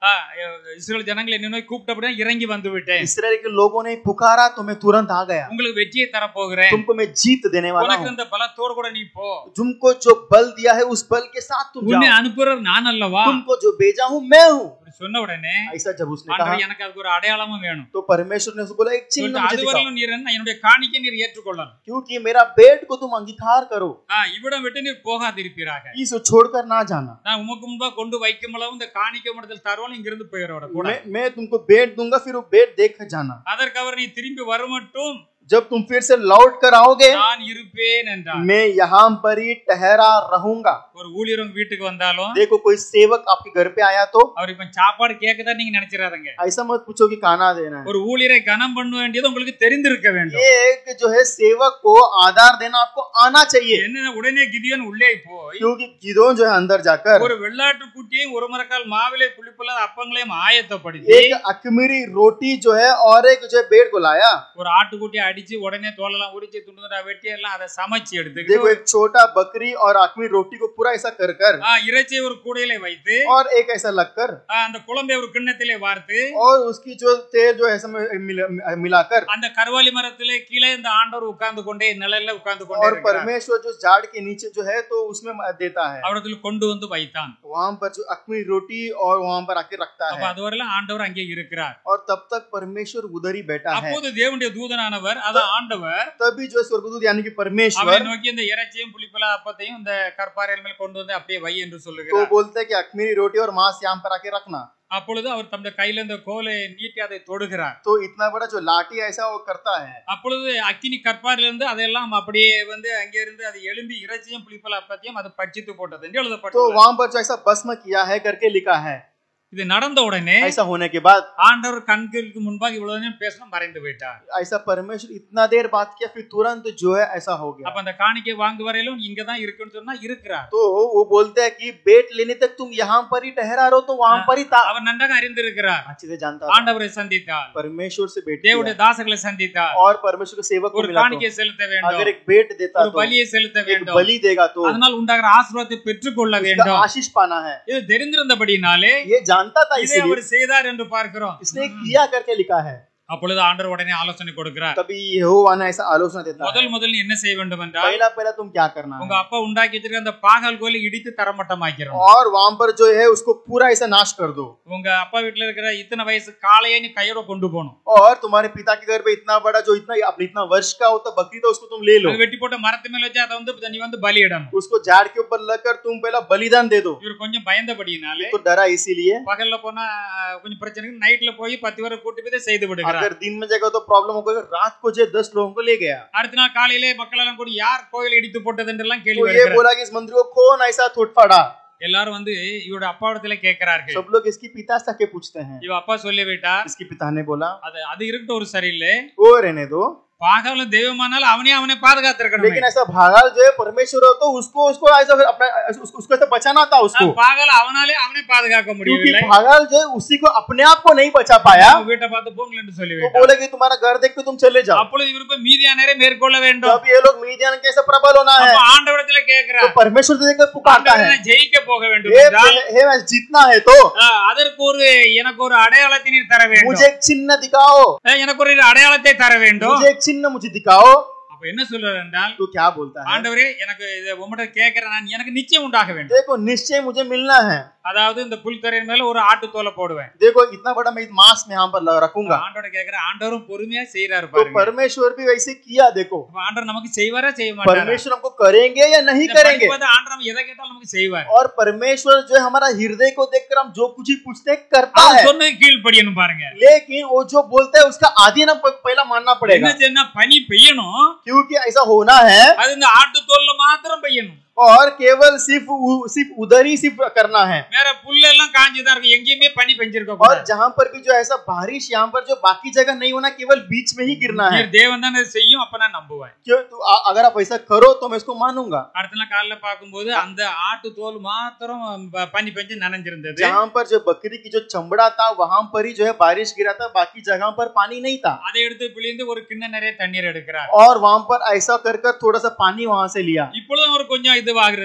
S1: இஸ்ரேல் ஜனங்களை என்ன கூப்பிட்டபடியா இறங்கி வந்து விட்டேன்.
S2: इसराइल के लोगों ने पुकारा तो मैं तुरंत आ गया.
S1: உங்களுக்கு வெற்றியை தர போகிறேன்.
S2: तुमको मैं जीत देने वाला
S1: உனக்கு
S2: हूँ.
S1: அந்த பலத்தோடு கூட நீ போ.
S2: तुमको जो बल दिया है उस बल के साथ तुम
S1: உன்னை
S2: जाओ.
S1: அனுப்புறவர் நான் அல்லவா?
S2: तुमको जो भेजा हूँ मैं हूँ.
S1: சொன்ன உடனே
S2: ऐसा जब उसने कहा
S1: ஆண்டவர் எனக்கு அதுக்கு ஒரு அடையாளமும் வேணும்.
S2: तो परमेश्वर ने उसको बोला एक चिन्ह मुझे दिखाओ.
S1: அதுவரையிலும் நீர் என்னுடைய காணிக்கை நீர் ஏற்றுக்கொள்ளணும்.
S2: क्योंकि मेरा भेंट को तुम अंगीकार करो.
S1: இவ்விடம் விட்டு நீர் போகாதிருப்பீராக.
S2: इसको छोड़कर ना जाना.
S1: நான் உமக்கு முன்பா கொண்டு வைக்கும் அளவு இந்த காணிக்கை மடத்தில் தருவான் இங்கிருந்து போயிரோட கூட.
S2: मैं तुमको भेंट दूंगा फिर वो भेंट देख जाना.
S1: அதற்கு அவர் நீ திரும்பி வரமட்டும்
S2: जब तुम फिर से लौट कर आओगे
S1: நான் இருப்பேன் என்றார்.
S2: मैं यहाँ पर ही ठहरा रहूंगा.
S1: ஒரு ஊழியர் உங்க வீட்டுக்கு வந்தாலும்
S2: देखो कोई सेवक आपके घर पे आया तो
S1: அவர் இப்ப சாப்பாடு கேக்குதா நீங்க நினைச்சிராதீங்க.
S2: ऐसा मत पूछो कि खाना देना है.
S1: ஒரு ஊழியரை கனம் பண்ண வேண்டியது உங்களுக்கு தெரிந்திருக்க வேண்டும்.
S2: ये एक जो है सेवक को आधार देना आपको आना चाहिए.
S1: என்ன உடனே கிதியோன் உள்ளே போய்
S2: क्योंकि गिदोन जो है अंदर जाकर
S1: ஒரு வெள்ளாட்டு குட்டியையும் ஒரு மரக்கால் மாவிலே புளிப்புள்ள அப்பங்களையும் ஆயத்தப்படுத்தி
S2: एक अखमीरी रोटी जो है और एक जो है भेड़ को लाया.
S1: ஒரு ஆட்டுக்குட்டியை அடிச்சு உடனே தோலெல்லாம் உரிச்சு துண்டுதுண்டா வெட்டி எல்லாம் அதை சமைச்சு
S2: देखो
S1: எடுத்துக்கிட்டு
S2: एक छोटा बकरी और अखमीरी रोटी को पूरा ऐसा कर कर
S1: இறைச்சியை ஒரு கூடையில வைத்து
S2: और एक ऐसा लगकर
S1: அந்த குழம்பை ஒரு கிண்ணத்திலே வார்த்து
S2: और उसकी जो तेल जो है ऐसा मिलाकर
S1: அந்த கர்வாலி மரத்திலே கீழே இந்த ஆண்டவர் உட்கார்ந்து கொண்டே நிழல்ல உட்கார்ந்து கொண்டே
S2: और परमेश्वर जो झाड़ के नीचे जो है तो उसमें देता है.
S1: அவரத்துல கொண்டு வந்து வைத்தான்.
S2: वहां पर जो अखमीरी रोटी और वहां पर आके रखता
S1: அப்ப
S2: है
S1: அதுவரையிலும் ஆண்டவர் அங்கே இருக்கிறார்.
S2: और तब तक परमेश्वर उधर ही बैठा है.
S1: அப்போது தேவனுடைய தூதனானவர் அது ஆண்டவர்
S2: तभी जो स्वर्गदूत यानी कि
S1: அவரை
S2: परमेश्वर
S1: நோக்கி இந்த இறைச்சியும் புளிப்புள்ள அப்பத்தையும் இந்த கற்பாறையின் மேல் கொண்டு வந்து அப்படியே வை என்று
S2: तो
S1: சொல்லுகிறார்.
S2: बोलते हैं कि अखमीरी रोटी और मांस यहाँ पर आके रखना.
S1: அப்பொழுது அவர் தம்முடைய கையில இந்த கோலை நீட்டி அதை தொடுகிறார்.
S2: तो इतना बड़ा जो लाठी ऐसा वो करता है.
S1: அப்பொழுது அக்கினி கற்பாரிலிருந்து அதெல்லாம் அப்படியே வந்து அங்கே இருந்து அது எழும்பி இறைச்சியும் புளிப்புள்ள அப்பத்தையும் அது பட்சித்து போட்டது என்று
S2: तो
S1: எழுதப்பட்டது.
S2: वहां पर जो ऐसा भस्म किया है करके लिखा है.
S1: இது நடந்த உடனே
S2: ऐसा होने के बाद
S1: ஆண்டவர் கண்களுக்கு முன்பாக இவ்வளவு நேரம் பேசணும் மறைந்து விட்டார்.
S2: ऐसा परमेश्वर इतना देर बात किया फिर तुरंत जो है ऐसा हो गया.
S1: அப்ப அந்த காணிக்கை வாங்கு வரையிலும் இங்க தான் இருக்குன்னு சொன்னா இருக்கிறார்.
S2: तो वो बोलते हैं कि बेट लेने तक तुम यहाँ पर ही ठहरा रहो तो वहां पर ही था.
S1: அவர் நன்றாக அறிந்திருக்கிறார்.
S2: अच्छे से जानता था.
S1: ஆண்டவரை சந்தித்தார்.
S2: परमेश्वर से भेंट
S1: தேவனுடைய
S2: किया
S1: தாசர்களை சந்தித்தார்.
S2: और परमेश्वर के सेवक को
S1: ஒரு
S2: मिला
S1: காணிக்கை
S2: तो
S1: செலுத்த வேண்டும்.
S2: अगर एक भेंट देता
S1: ஒரு
S2: तो
S1: பலியை செலுத்த
S2: एक
S1: வேண்டும்.
S2: बलि देगा तो
S1: அதனால் உண்டாகிற ஆசீர்வாதத்தை பெற்றுக்கொள்ள
S2: उसका
S1: வேண்டும்.
S2: आशीष पाना है.
S1: இது தெரிந்திருந்தபடினாலே
S2: ये जानता था
S1: இதை
S2: इसीलिए
S1: அவர் செய்தார் என்று பார்க்கிறோம்.
S2: इसने किया करके लिखा है.
S1: அப்பொழுது ஆண்டவர் உடனே ஆலோசனை கொடுக்கிறார்.
S2: तभी यहोवा ने ऐसा आलोचना देता है.
S1: முதல் என்ன செய்ய வேண்டும் என்றால்
S2: पहला पहला तुम क्या करना
S1: உங்க
S2: है
S1: அப்பா உண்டாக்கி வச்சிருக்க அந்த பாகால் கோயிலை இடித்து தரமட்டமாக்கிறோம்.
S2: और वहां पर जो है उसको पूरा ऐसा नाश कर दो.
S1: உங்க அப்பா வீட்டுல இருக்கிற இத்தனை வயசு காளையை நீ கையோட கொண்டு போகணும்.
S2: और तुम्हारे पिता के घर पे इतना बड़ा जो इतना वर्ष का होता बकरी तो उसको तुम ले लो.
S1: அது வெட்டி போட்ட மரத்து மேல வச்சு அதை வந்து நீ வந்து பலியிடணும்.
S2: उसको झाड़ के ऊपर लगकर तुम पहला बलिदान दे दो.
S1: இவர் கொஞ்சம் பயந்தபடினாலே
S2: तो डरा इसीलिए
S1: பகல்ல போனா கொஞ்சம் பிரச்சனைக்கு நைட்ல போய் 10 பேரை கூட்டி போய் செய்து விடுகிறார்.
S2: अगर दिन में जाएगा तो प्रॉब्लम होगा. रात को जो 10 लोगों को ले गया.
S1: அடுத்த நாள் காலையிலே மக்கள் எல்லாம் கூடி யார் கோயிலை இடித்து போட்டது என்றெல்லாம் கேள்வி
S2: तो ये
S1: வருகிறது.
S2: बोला कि इस मंदिर को कौन ऐसा तोड़फाड़ा.
S1: எல்லாரும் வந்து இவரோட அப்பாவிடத்துல கேட்கிறார்கள்.
S2: सब लोग इसकी पिता से के पूछते हैं.
S1: இவ அப்பா சொல்லி விட்டார்.
S2: इसकी पिता ने बोला
S1: அது இருக்கட்டும் ஒரு சரியில்லை.
S2: वो रहने दो.
S1: பாகால தெய்வமானால் அவனை பாதுகாத்திருக்கணும்.
S2: लेकिन ऐसा भागाल जो है परमेश्वर हो तो उसको ऐसा अपना उसको ऐसा बचाना था उसको.
S1: பாகால அவனை பாதுகாக்க முடியவில்லை.
S2: क्योंकि भागाल जो है उसी को अपने आप को नहीं बचा पाया.
S1: வீட்டை பார்த்து போங்கள் என்று சொல்லி
S2: तो
S1: விட்டார்.
S2: बोले कि तुम्हारा घर देख के तुम चले जाओ.
S1: அப்பொழுது இவரு போய் மீதியானரை மேற்கொள்ள வேண்டும்.
S2: तब ये लोग मीडियन के ऐसा प्रबल होना है.
S1: அப்ப ஆண்டவரிடத்துல கேக்குறார்.
S2: तो परमेश्वर से देखकर पुकारता है.
S1: ஜெயிக்க போக வேண்டும்
S2: हे
S1: என்றால்
S2: मैं जीतना है तो
S1: அதற்கு எனக்கு ஒரு அடையாளத்தை நீர் தர வேண்டும்.
S2: मुझे एक चिन्ह दिखाओ.
S1: எனக்கு ஒரு அடையாளத்தை தர வேண்டும்.
S2: मुझे एक चिन्ह मुझे दिखाओ.
S1: அப்ப என்ன சொல்றாரு என்றால்
S2: तो क्या बोलता है
S1: ஆண்டவரே எனக்கு இத உம்மிட்ட கேக்குறேன் நான் எனக்கு நிச்சயம் உண்டாக வேண்டும்.
S2: देखो निश्चय मुझे मिलना है.
S1: அதாவது இந்த புல்தரையின் மேல ஒரு ஆட்டு தோலை போடுவேன்.
S2: देखो इतना बड़ा मैं मांस में यहाँ पर रखूंगा.
S1: ஆண்டவரை கேக்குறேன். ஆண்டவரும் பொறுமையா செய்றாரு
S2: तो
S1: பாருங்க.
S2: परमेश्वर भी वैसे किया. देखो
S1: ஆண்டவர் நமக்கு செய்வாரா செய்ய மாட்டாரா?
S2: परमेश्वर हमको करेंगे या नहीं करेंगे.
S1: ஆண்டவர் நம்ம எதை கேட்டாலும் நமக்கு செய்வார்.
S2: और परमेश्वर जो है हमारा हृदय को देखकर हम जो कुछ ही पूछते हैं करता है.
S1: சொன்னது கீழ்ப்படியணும் பாருங்க.
S2: लेकिन वो जो बोलता है उसका आदि ना पहला मानना पड़ेगा.
S1: என்ன செய்யணும்? பனி பெய்யணும்.
S2: क्योंकि ऐसा होना है.
S1: அது இந்த ஆட்டு தோல்ல மாத்திரம் பெய்யணும்.
S2: और केवल सिर्फ उधर ही सिर्फ करना है.
S1: வேற புல்ல எல்லாம் காஞ்சிதான் இருக்கு. எங்கேயுமே பனி பெஞ்சிருக்க
S2: और
S1: கூடாது.
S2: जहां पर भी जो ऐसा बारिश यहाँ पर जो बाकी जगह नहीं होना केवल बीच में ही गिरना है.
S1: தேவன் தான் செய்யும். அப்ப நான் நம்புவேன்.
S2: क्यों तो अगर आप ऐसा करो तो मैं इसको मानूंगा.
S1: அடுத்த நாள் காலையில பாக்கும்போது அந்த ஆட்டு தோல் மாத்திரம் பனி பெஞ்சு நனைஞ்சிருந்தது.
S2: जहां पर जो बकरी की जो चमड़ा था वहां पर ही जो है बारिश गिरा था. बाकी जगह पर पानी नहीं था.
S1: அதை எடுத்து பிழிந்து ஒரு கிண்ண நிறைய தண்ணீர் எடுக்கிறார்.
S2: और वहां पर ऐसा कर थोड़ा सा पानी वहां से लिया.
S1: இப்பொழுது அவர் கொஞ்சம் இதுவாகிறது.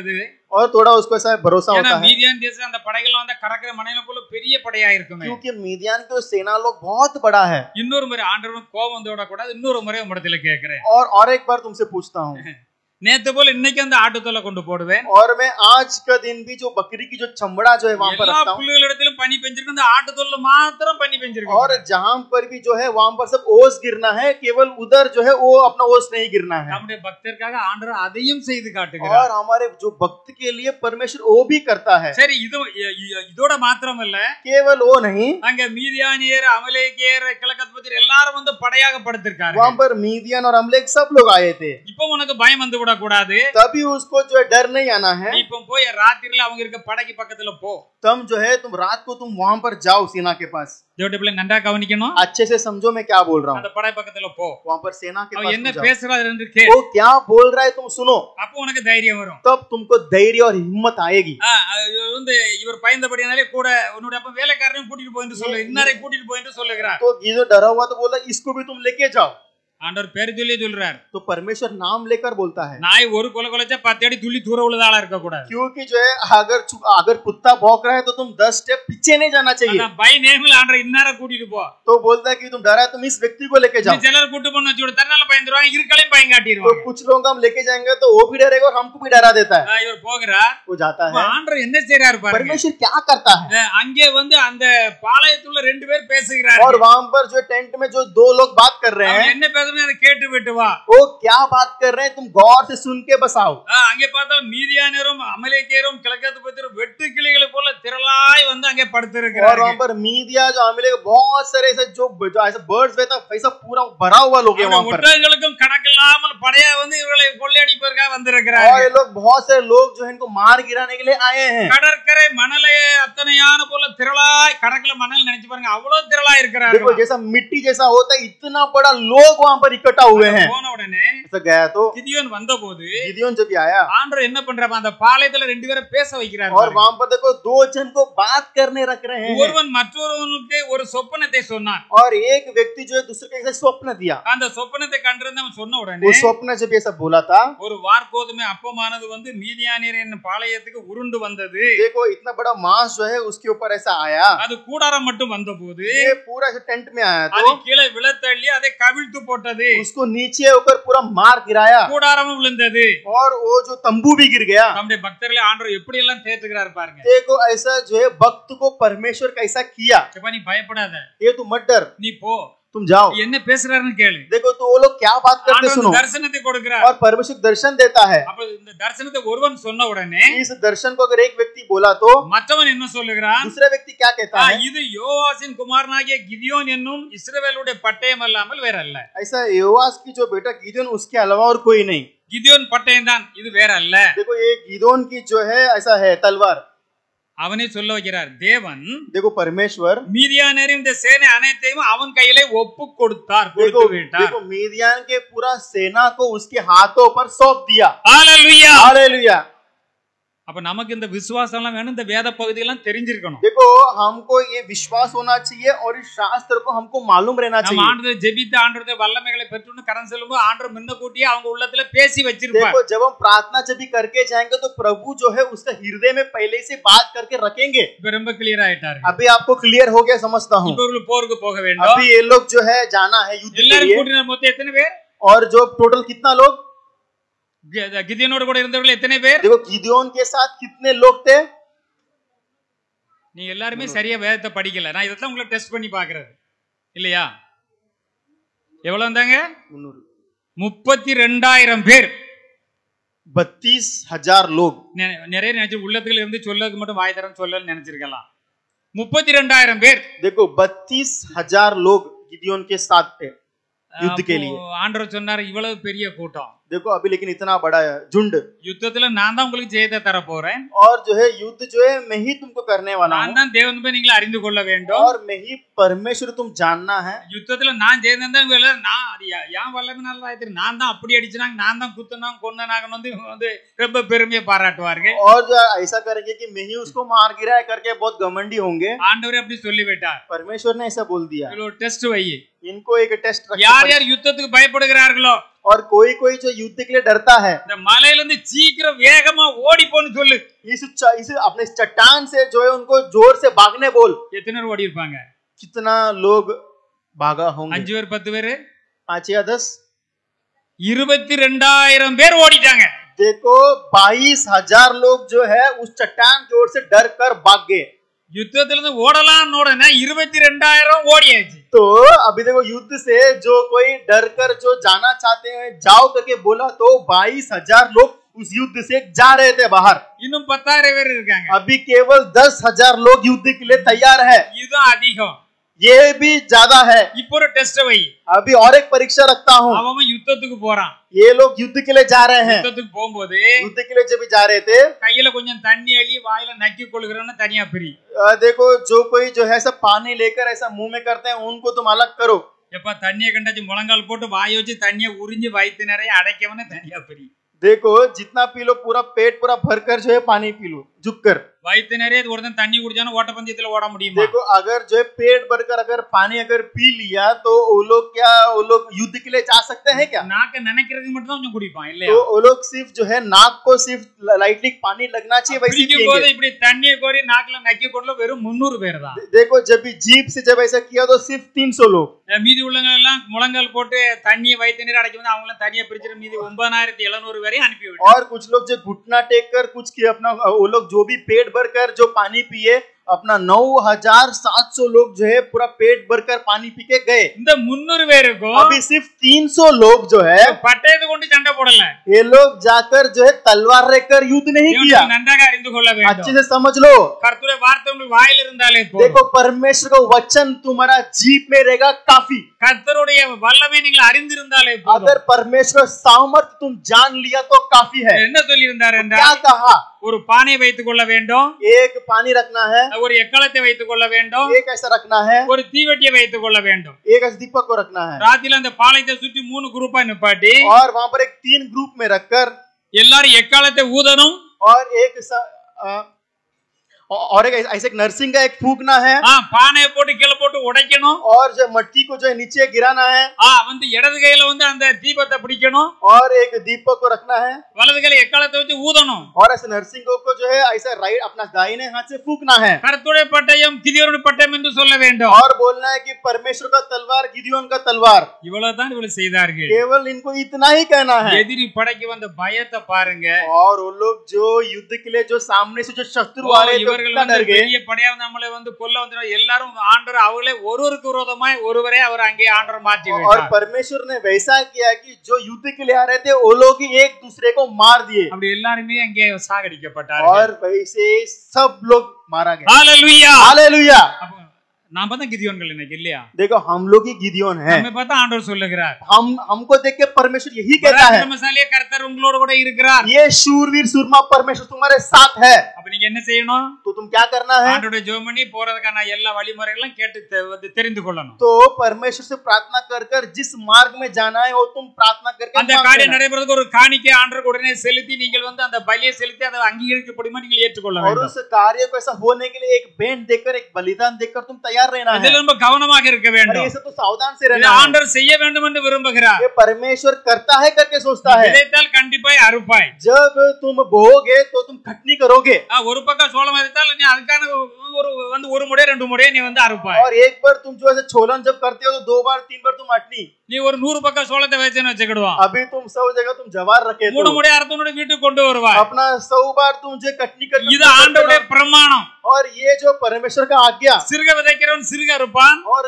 S2: और थोड़ा उसको ऐसा भरोसा
S1: ஏன்னா
S2: होता है
S1: மீதியான் தேசம் அந்த படைகள் வந்து கடற்கரை மணல போல பெரிய படையா இருக்குமே.
S2: क्योंकि मीदियान के सेना लोग बहुत बड़ा है।
S1: இன்னொரு முறை ஆண்டவரும் கோபம் தோட கூடாது. இன்னொரு முறை உம்மிடத்துல கேக்குறேன்.
S2: और एक बार तुमसे पूछता हूँ,
S1: நேத்து போல இன்னைக்கு அந்த ஆட்டுத்தோலை கொண்டு போடுவேன்.
S2: और मैं आज का दिन भी जो बकरी की जो चमड़ा जो है वहां पर
S1: எல்லா
S2: रखता हूँ,
S1: புல்லுகளிடத்திலும் பனி பெஞ்சிருக்கு. அந்த ஆட்டுத்தோல்ல மாத்திரம் பனி பெஞ்சிருக்கு.
S2: और जहां पर भी जो है वहां पर सब ओस गिरना है, केवल उधर जो है वो अपना ओस नहीं गिरना है।
S1: நம்முடைய பக்தருக்காக ஆண்டவர் அதையும் செய்து காட்டுகிறார்.
S2: और हमारे जो भक्त के लिए परमेश्वर वो भी करता है।
S1: சரி, இதோட மாத்திரம் இல்ல,
S2: केवल वो नहीं,
S1: அங்க மீதியானியர், அமலேக்கியர், கிழக்கத்பதியர் எல்லாரும் வந்து படையாக படுத்திருக்காங்க.
S2: वहां पर मीदियन और अमलेक सब लोग आए थे।
S1: இப்போ உனக்கு பயம் வந்து விட கூடாது.
S2: तभी उसको जो है डर नहीं आना है।
S1: நீ இப்போ போய் ராத்திரில அவங்க இருக்க படைக்கு பக்கத்துல போ.
S2: तुम जो है तुम रात को तुम वहां पर जाओ सेना के पास।
S1: தேவனுடைய பிள்ளை நன்றா கவனிக்கணும்.
S2: अच्छे से समझो मैं क्या बोल रहा हूँ।
S1: அந்த படை பக்கத்துல போ.
S2: वहां पर सेना के
S1: அவன்
S2: पास
S1: என்ன
S2: तुम जाओ।
S1: பேசுறாரு என்று கேள்.
S2: वो क्या बोल रहा है तुम सुनो,
S1: அப்போ உனக்கு தைரியம் வரும்.
S2: तब तुमको धैर्य और हिम्मत आएगी।
S1: இவர் வந்து இவர் பயந்தபடியானாலே கூட உன்னுடைய அப்ப வேலைக்காரனையும் கூட்டிட்டு போய் என்று சொல்லு, இன்னாரை கூட்டிட்டு போய் என்று சொல்லுகிறார்.
S2: तो ये जो डरा हुआ तो बोला इसको भी तुम लेके जाओ।
S1: ஆண்டவர் பேர் சொல்லி சொல்றார்.
S2: तो परमेश्वर नाम लेकर बोलता है,
S1: நாய் ஒரு கொலை கொலைச்சா 10 அடி துள்ளி தூர உள்ளதாளா இருக்க கூடாது.
S2: क्योंकि जो है अगर कुत्ता भौंक रहा है तो तुम 10 स्टेप पीछे नहीं जाना चाहिए।
S1: பை நேம்ல ஆண்டவர் இன்னாரை கூட்டிட்டு போ.
S2: तो बोलता है कि तुम डरा है तुम इस व्यक्ति को लेके जाओ।
S1: சிலர் கூட்டு போன வச்சு தன்னால பயந்துருவாங்க, இருக்களையும் பயம்
S2: तो
S1: காட்டிடுவாங்க.
S2: कुछ लोग हम लेके जाएंगे तो वो भी डरेगा और हमको भी डरा देता है।
S1: இவர் போகிறார்.
S2: वो जाता है।
S1: ஆண்டவர் என்ன செய்றாரு பாருங்க.
S2: परमेश्वर क्या करता है,
S1: அங்கே வந்து அந்த பாளையத்துள்ள ரெண்டு பேர் பேசுகிறார்கள்.
S2: और वहां पर जो टेंट में जो दो लोग बात कर रहे
S1: அவன்
S2: हैं,
S1: என்ன பேசுறானோ அதை கேட்டு விட்டு வா.
S2: वो क्या बात कर रहे हैं तुम गौर से सुन के बस आओ।
S1: அங்கே பார்த்தா மீதியானியரும் அமலேக்கியரும் கிழக்கத்பதியரும் வெட்டு கிளிகளை போல திரளாய் வந்து அங்கே
S2: और
S1: படுத்திருக்கிறார்கள்.
S2: वहां पर मीदिया जो अमले बहुत सारे ऐसे जो ऐसे बर्ड्स रहता ऐसा पूरा भरा हुआ लोग हैं वहां पर।
S1: ஒட்டகங்களுக்கும் கணக்கில்லாமல் படையா வந்து இவர்களை கொள்ளையடிப்பதற்காக
S2: और
S1: வந்திருக்கிறார்கள்.
S2: ये लोग बहुत सारे लोग जो है इनको मार गिराने के लिए आए हैं।
S1: கடற்கரை மணலே அத்தனையான போல திரளாய், கடற்கரை மணல் நினைச்சு பாருங்க, அவ்வளவு திரளாய்
S2: देखो
S1: இருக்கிறார்கள்.
S2: जैसा मिट्टी जैसा होता है इतना बड़ा लोग वहां पर इकट्ठा हुए हैं।
S1: போன உடனே
S2: ऐसा गया तो
S1: கிதியோன் வந்தபோது
S2: गिदियोन जब आया
S1: ஆண்டவர் என்ன பண்றாரு, அந்த பாளையத்துல ரெண்டு பேரை பேச வைக்கிறார்.
S2: और वहां पर देखो दो जन को बात करने रख रहे हैं,
S1: ஒருவன் மற்றொருவனுக்கு ஒரு சொப்பனத்தை சொன்னான்.
S2: और एक व्यक्ति जो है दूसरे को ऐसा स्वप्न दिया।
S1: அந்த சொப்பனத்தை கண்டிருந்தவன் சொன்ன உடனே
S2: वो स्वप्न जब ऐसा बोला था,
S1: ஒரு வார்கோதுமை அப்பமானது வந்து மீதியானியரின் பாளையத்துக்கு உருண்டு வந்தது.
S2: देखो इतना बड़ा मांस जो है उसके ऊपर ऐसा आया,
S1: அது கூடாரம் மட்டும் வந்தபோது
S2: ये पूरा ऐसे टेंट में आया
S1: அது
S2: तो
S1: கீழே விழத்தள்ளி அதை கவிழ்த்து போட்டது.
S2: उसको नीचे होकर पूरा मार गिराया
S1: கூடாரமும் விழுந்தது.
S2: और वो जो तंबू भी गिर गया।
S1: நம்முடைய பக்தர்களை ஆண்டவர் எப்படி எல்லாம் தேத்துகிறார் பாருங்க.
S2: देखो ऐसा जो है भक्त को परमेश्वर कैसा किया।
S1: இப்ப நீ பயப்படாத,
S2: ये तू मत डर,
S1: நீ போ,
S2: तुम जाओ।
S1: என்ன பேசுறாருன்னு கேளு.
S2: देखो तो वो लोग क्या बात करते
S1: ஆண்டவர்
S2: सुनो,
S1: தரிசனத்தை கொடுக்கிறார்.
S2: और परमेश्वर दर्शन देता है।
S1: அப்ப இந்த தரிசனத்தை ஒருவன் சொன்ன உடனே
S2: इस दर्शन को अगर एक व्यक्ति बोला तो
S1: மற்றவன் என்ன சொல்லுகிறான்,
S2: दूसरा व्यक्ति क्या कहता है,
S1: இது யோவாசின் குமாரனாகிய கிதியோன் என்னும் இஸ்ரவேலுடைய பட்டயம் அல்லாமல் வேற அல்ல.
S2: ऐसा योआस की जो बेटा गिदोन उसके अलावा और कोई नहीं।
S1: கிதியோன் பட்டயம் தான், இது வேற அல்ல.
S2: देखो ये गिदोन की जो है ऐसा है तलवार।
S1: அவனே சொல்ல வைக்கிறார், தேவன்
S2: देखो परमेश्वर
S1: மீதியானியரின் இந்த சேனை அனைத்தையும் அவன் கையிலே ஒப்பு கொடுத்தார்,
S2: देखो
S1: கொடுத்து விட்டார்.
S2: देखो मीदियान के पूरा सेना को उसके हाथों पर सौंप दिया।
S1: ஹalleluya.
S2: हालेलुया।
S1: அப்ப நமக்கு இந்த விசுவாசம் எல்லாம் வேணும், இந்த வேத பகுதியெல்லாம் தெரிஞ்சிருக்கணும்.
S2: देखो हमको ये विश्वास होना चाहिए और इस शास्त्र को हमको मालूम रहना
S1: நம்ம
S2: चाहिए।
S1: ஆண்டவரை ஜெபித்து ஆண்டவருடைய வல்லமைகளை பெற்றுன்னு கரம் செல்லும்போது ஆண்டவர் முன்ன கூட்டியே அவங்க உள்ளத்துல பேசி வச்சிருப்பார்.
S2: देखो जब हम प्रार्थना जब भी करके जाएंगे तो प्रभु जो है उसका हृदय में पहले से बात करके रखेंगे।
S1: இப்ப ரொம்ப கிளியர் ஆயிட்டாரு.
S2: अभी आपको क्लियर हो गया समझता हूँ।
S1: இப்ப ஒரு போருக்கு போக வேண்டும்.
S2: अभी ये लोग जो है जाना है युद्ध के
S1: எல்லாரும்
S2: लिए,
S1: கூட்டின மொத்தம் எத்தனை பேர்?
S2: और जो टोटल कितना लोग,
S1: கிதியோனோட கூட இருந்தவர்கள் எத்தனை பேர்?
S2: देखो गिदोन के साथ कितने लोग थे।
S1: நீங்க எல்லாருமே சரியா வேதத்தை படிக்கல. நான் இதெல்லாம் உங்களை டெஸ்ட் பண்ணி பாக்குறது இல்லையா? எவ்வளவு வந்தாங்க? 32,000 பேர்.
S2: 32,000 लोग।
S1: நிறைய நினைச்சு உள்ளத்துல இருந்து சொல்லதுக்கு மட்டும் வாய் தரம் சொல்லல நினைச்சிருக்கலாம். 32,000 பேர்.
S2: देखो 32,000 लोग गिदोन के साथ थे युद्ध के लिए।
S1: ஆண்டவர் சொன்னார், இவ்வளவு பெரிய கூட்டம்,
S2: देखो अभी लेकिन इतना बड़ा झुंड,
S1: யுத்தத்துல நான் தான் உங்களுக்கு ஜெயத்தை தர போறேன்.
S2: और जो है युद्ध जो है मैं ही तुमको करने वाला
S1: நான்
S2: हूँ,
S1: தான் தேவன் போய் நீங்க அறிந்து கொள்ள வேண்டும்.
S2: और मैं ही परमेश्वर तुम जानना है।
S1: யுத்தத்துல நான் ஜெயம் தான் நான் அது ஏன் வல்லமைனால ஆயிட்டு நான் தான் அப்படி அடிச்சுனாங்க, நான் தான் குத்துனாங்க கொன்னனாங்க வந்து இவங்க வந்து ரொம்ப பெருமையை பாராட்டுவார்கள்.
S2: और जो ऐसा करेंगे कि मैं ही उसको मार गिराया करके बहुत घमंडी होंगे।
S1: ஆண்டவரே அப்படி சொல்லிவிட்டார்.
S2: परमेश्वर ने ऐसा बोल दिया।
S1: இதுல ஒரு டெஸ்ட் வை.
S2: इनको एक टेस्ट
S1: யார் யார் யுத்தத்துக்கு பயப்படுகிறார்களோ
S2: और कोई कोई जो युद्ध के लिए डरता है,
S1: இந்த மலையில இருந்து சீக்கிரம் வேகமா ஓடி போன்னு சொல்லு.
S2: इस अपने चट्टान से जो है उनको जोर से भागने बोल.
S1: எத்தனை பேர் ஓடி இருப்பாங்க?
S2: कितना लोग भागा होंगे?
S1: 5 பேர் 10 பேர்
S2: 5 या 10?
S1: 22,000 பேர் ஓடிட்டாங்க.
S2: देखो 22,000 लोग जो है उस चट्टान की ओर से डर कर भाग गए.
S1: யுத்தத்துல இருந்து ஓடலாம்னு உடனே 22,000 ஓடியாச்சு.
S2: तो अभी देखो युद्ध से जो कोई डर कर जो जाना चाहते हैं जाओ करके बोला तो 22,000 लोग उस युद्ध से जा रहे थे बाहर.
S1: இன்னும் 10,000 பேர் இருக்காங்க.
S2: अभी केवल 10,000 लोग युद्ध के लिए तैयार है.
S1: இதுதான் அதிகம்.
S2: ये भी ज्यादा है.
S1: இப்போ ஒரு டெஸ்ட் வை.
S2: अभी और एक परीक्षा रखता हूँ.
S1: அவன் யுத்தத்துக்கு போறான்.
S2: ये लोग युद्ध के लिए जा रहे हैं.
S1: யுத்தத்துக்கு போகும்போது
S2: युद्ध के लिए जब भी जा रहे थे,
S1: கையில கொஞ்சம் தண்ணி அள்ளி வாயில நக்கி கொள்கிறவன தனியா பிரி.
S2: देखो जो कोई जो है सब पानी लेकर ऐसा मुंह में करते हैं उनको तुम अलग करो.
S1: எப்ப தண்ணியை கண்டாச்சு முழங்கால் போட்டு வாய் வச்சு தண்ணியை உறிஞ்சி வயிற்று நிறைய அடைக்கவன தனியா பிரி.
S2: देखो जितना पी लो पूरा पेट पूरा भरकर जो है पानी पी लो झुक कर.
S1: வயிற்று நிறைய ஒருத்தன் தண்ணி குடிச்சானே ஓட்டப்பந்தயத்துல ஓட முடியுமா?
S2: देखो अगर जो है पेट भरकर अगर पानी अगर पी लिया तो वो लोग युद्ध के लिए जा सकते हैं क्या?
S1: நாக்க நினைக்கிறதுக்கு மட்டும் தான் கொஞ்சம் குடிப்பான் இல்லையா?
S2: तो वो लोग सिर्फ जो है नाक को सिर्फ लाइटली पानी लगना चाहिए वैसे
S1: பிடிக்கும் போது இப்படி தண்ணியை கோரி நாக்குல நக்கி கொள்ள வெறும் 300 பேர் தான்.
S2: देखो जब भी जीप से जब ऐसा किया तो सिर्फ 300 लोग.
S1: மீதி உள்ளவங்க எல்லாம் முழங்கால் போட்டு தண்ணியை வயிற்று நீர் அடைக்கும் போது அவங்க எல்லாம் தனியா பிரிச்சிட்டு மீதி 9,700 வரை அனுப்பி விட்டாங்க.
S2: और कुछ लोग जो घुटना टेक कर कुछ किए अपना वो लोग जो भी पेट भर कर जो पानी पिए अपना 9,700 लोग जो है पूरा पेट भरकर पानी पी के गए.
S1: இந்த 300 பேருக்கும்
S2: अभी सिर्फ 300 लोग जो है
S1: பட்டயத்தை கொண்டு சண்டை போடல.
S2: ये लोग जाकर जो है तलवार लेकर युद्ध नहीं किया.
S1: நன்றாக அறிந்து கொள்ள வேண்டும்.
S2: अच्छे से समझ लो.
S1: கர்த்தருடைய வார்த்தை உங்கள் வாயில் இருந்தாலே போதும்.
S2: देखो परमेश्वर का वचन तुम्हारा जीभ में रहेगा काफी.
S1: கர்த்தருடைய வல்லமை நீங்கள் அறிந்திருந்தாலே போதும்.
S2: अगर परमेश्वर सामर्थ तुम जान लिया तो काफी है.
S1: என்ன சொல்லி இருந்தார்
S2: क्या
S1: என்றால்
S2: कहा?
S1: ஒரு பானையை வைத்துக் கொள்ள வேண்டும்,
S2: एक पानी रखना है,
S1: ஒரு எக்காளத்தை வைத்துக் கொள்ள வேண்டும்,
S2: एक ऐसा रखना है,
S1: ஒரு தீவெட்டியை வைத்துக் கொள்ள வேண்டும்.
S2: एक ऐसा दीपक को रखना है.
S1: ராத்திரில அந்த பாளையத்தை சுற்றி 3 குரூப்பா நிப்பாட்டி
S2: और वहां पर एक 3 ग्रुप में रखकर
S1: எல்லாரும் எக்காளத்தை ஊதணும்.
S2: और एक ऐसे नर्सिंग का एक फूकना है.
S1: பானையை போட்டு கீழே போட்டு உடைக்கணும்.
S2: और जो मटकी को जो है नीचे गिराना है.
S1: வந்து இடது கையில வந்து அந்த தீபத்தை பிடிக்கணும்.
S2: और एक दीपक को रखना है.
S1: வலது கையில எக்காளத்தை வச்சு ஊதணும்.
S2: और ऐसे नर्सिंग को जो है ऐसा राइट अपना दाहिने हाथ से फूकना है.
S1: கர்த்தருடைய பட்டயம் கிதியோனுடைய பட்டயம் என்று சொல்ல வேண்டும்.
S2: और बोलना है कि परमेश्वर का तलवार गिदियोन का तलवार.
S1: இவ்வளவுதான் இவர்கள் செய்தார்கள்.
S2: केवल इनको इतना ही कहना है.
S1: எதிரி படைக்கு வந்த பயத்தை பாருங்க.
S2: और वो लोग जो युद्ध के लिए जो सामने से जो शत्रु आ रहे थे
S1: இவர்கள் வந்து பெரிய படையா நம்மளை வந்து கொல்ல வந்து எல்லாரும் ஆண்டவர் அவங்களே ஒருவருக்கு விரோதமாய் ஒருவரே அவர் அங்கே ஆண்டவர் மாற்றி விட்டார்.
S2: और परमेश्वर ने वैसा किया कि जो युद्ध के लिए आ रहे थे वो लोग ही एक दूसरे को मार दिए.
S1: அப்படி எல்லாரும் அங்கே சாகடிக்கப்பட்டார்கள்.
S2: और वैसे सब लोग मारा गया.
S1: Hallelujah
S2: hallelujah.
S1: நாம தான் கிதியோன்கள் இன்னைக்கு இல்லையா?
S2: देखो हम लोग ही गिदियोन हैं.
S1: हमें पता आंडवर சொல்லுகிறார்.
S2: हमको देख के परमेश्वर यही कहता है.
S1: பராக்கிரமசாலியே கர்த்தர் உங்களோடு கூட இருக்கிறார்.
S2: ये शूरवीर सूरमा परमेश्वर तुम्हारे साथ है.
S1: அப்ப நீங்க என்ன செய்யணும்?
S2: तो तुम क्या करना है?
S1: ஆண்டவருடைய ஜெபம் பண்ணி போறதுக்கான எல்லா வழிமுறைகளும் கேட்டு தெரிந்து கொள்ளணும்.
S2: तो परमेश्वर से प्रार्थना कर जिस मार्ग में जाना है वो तुम प्रार्थना करके
S1: அந்த காரியம் நடைபெறதுக்கு ஒரு காணிக்கை ஆண்டவருக்கு உடனே செலுத்தி நீங்கள் வந்து அந்த பலியை செலுத்தி அதை அங்கீகரிக்கப்படுமா நீங்கள் ஏற்றுக்கொள்ள வேண்டும்.
S2: और उस कार्य को ऐसा होने के लिए एक भेंट देकर एक बलिदान देकर तुम तैयार रहना है.
S1: இதில ரொம்ப கவனமாக இருக்க வேண்டும்.
S2: ये सब तो सावधान से रहना है.
S1: ஆண்டவர் செய்ய வேண்டும் என்று விரும்புகிறார்.
S2: ये परमेश्वर करता है करके सोचता है.
S1: விதைத்தால் கண்டிப்பாய் அறுப்பாய்.
S2: जब तुम बोओगे तो तुम खटनी करोगे.
S1: ஒரு பக்கம் சோளம் விதைத்தால் நீ அதுக்கான ஒரு முறை 2 முறை நீ வந்து அறுப்பாய்.
S2: और एक बार तुम जो ऐसे छोलन जब करते हो तो 2 बार 3 बार तुम अटनी.
S1: நீ ஒரு 100 பக்கம் சோளத்தை வச்சேன்னு வச்சுக்கிடுவான்.
S2: अभी तुम 100 जगह तुम जवार रखे
S1: 3 முறை அறுத்தனோட வீட்டுக்கு கொண்டு வருவாய்.
S2: अपना 100 बार तुम जो कटनी कर.
S1: இது ஆண்டவருடைய பிரமாணம்.
S2: और ये जो परमेश्वर का आज्ञा.
S1: சிறுக விதைக்கிறவன் சிறுக அறுப்பான்.
S2: और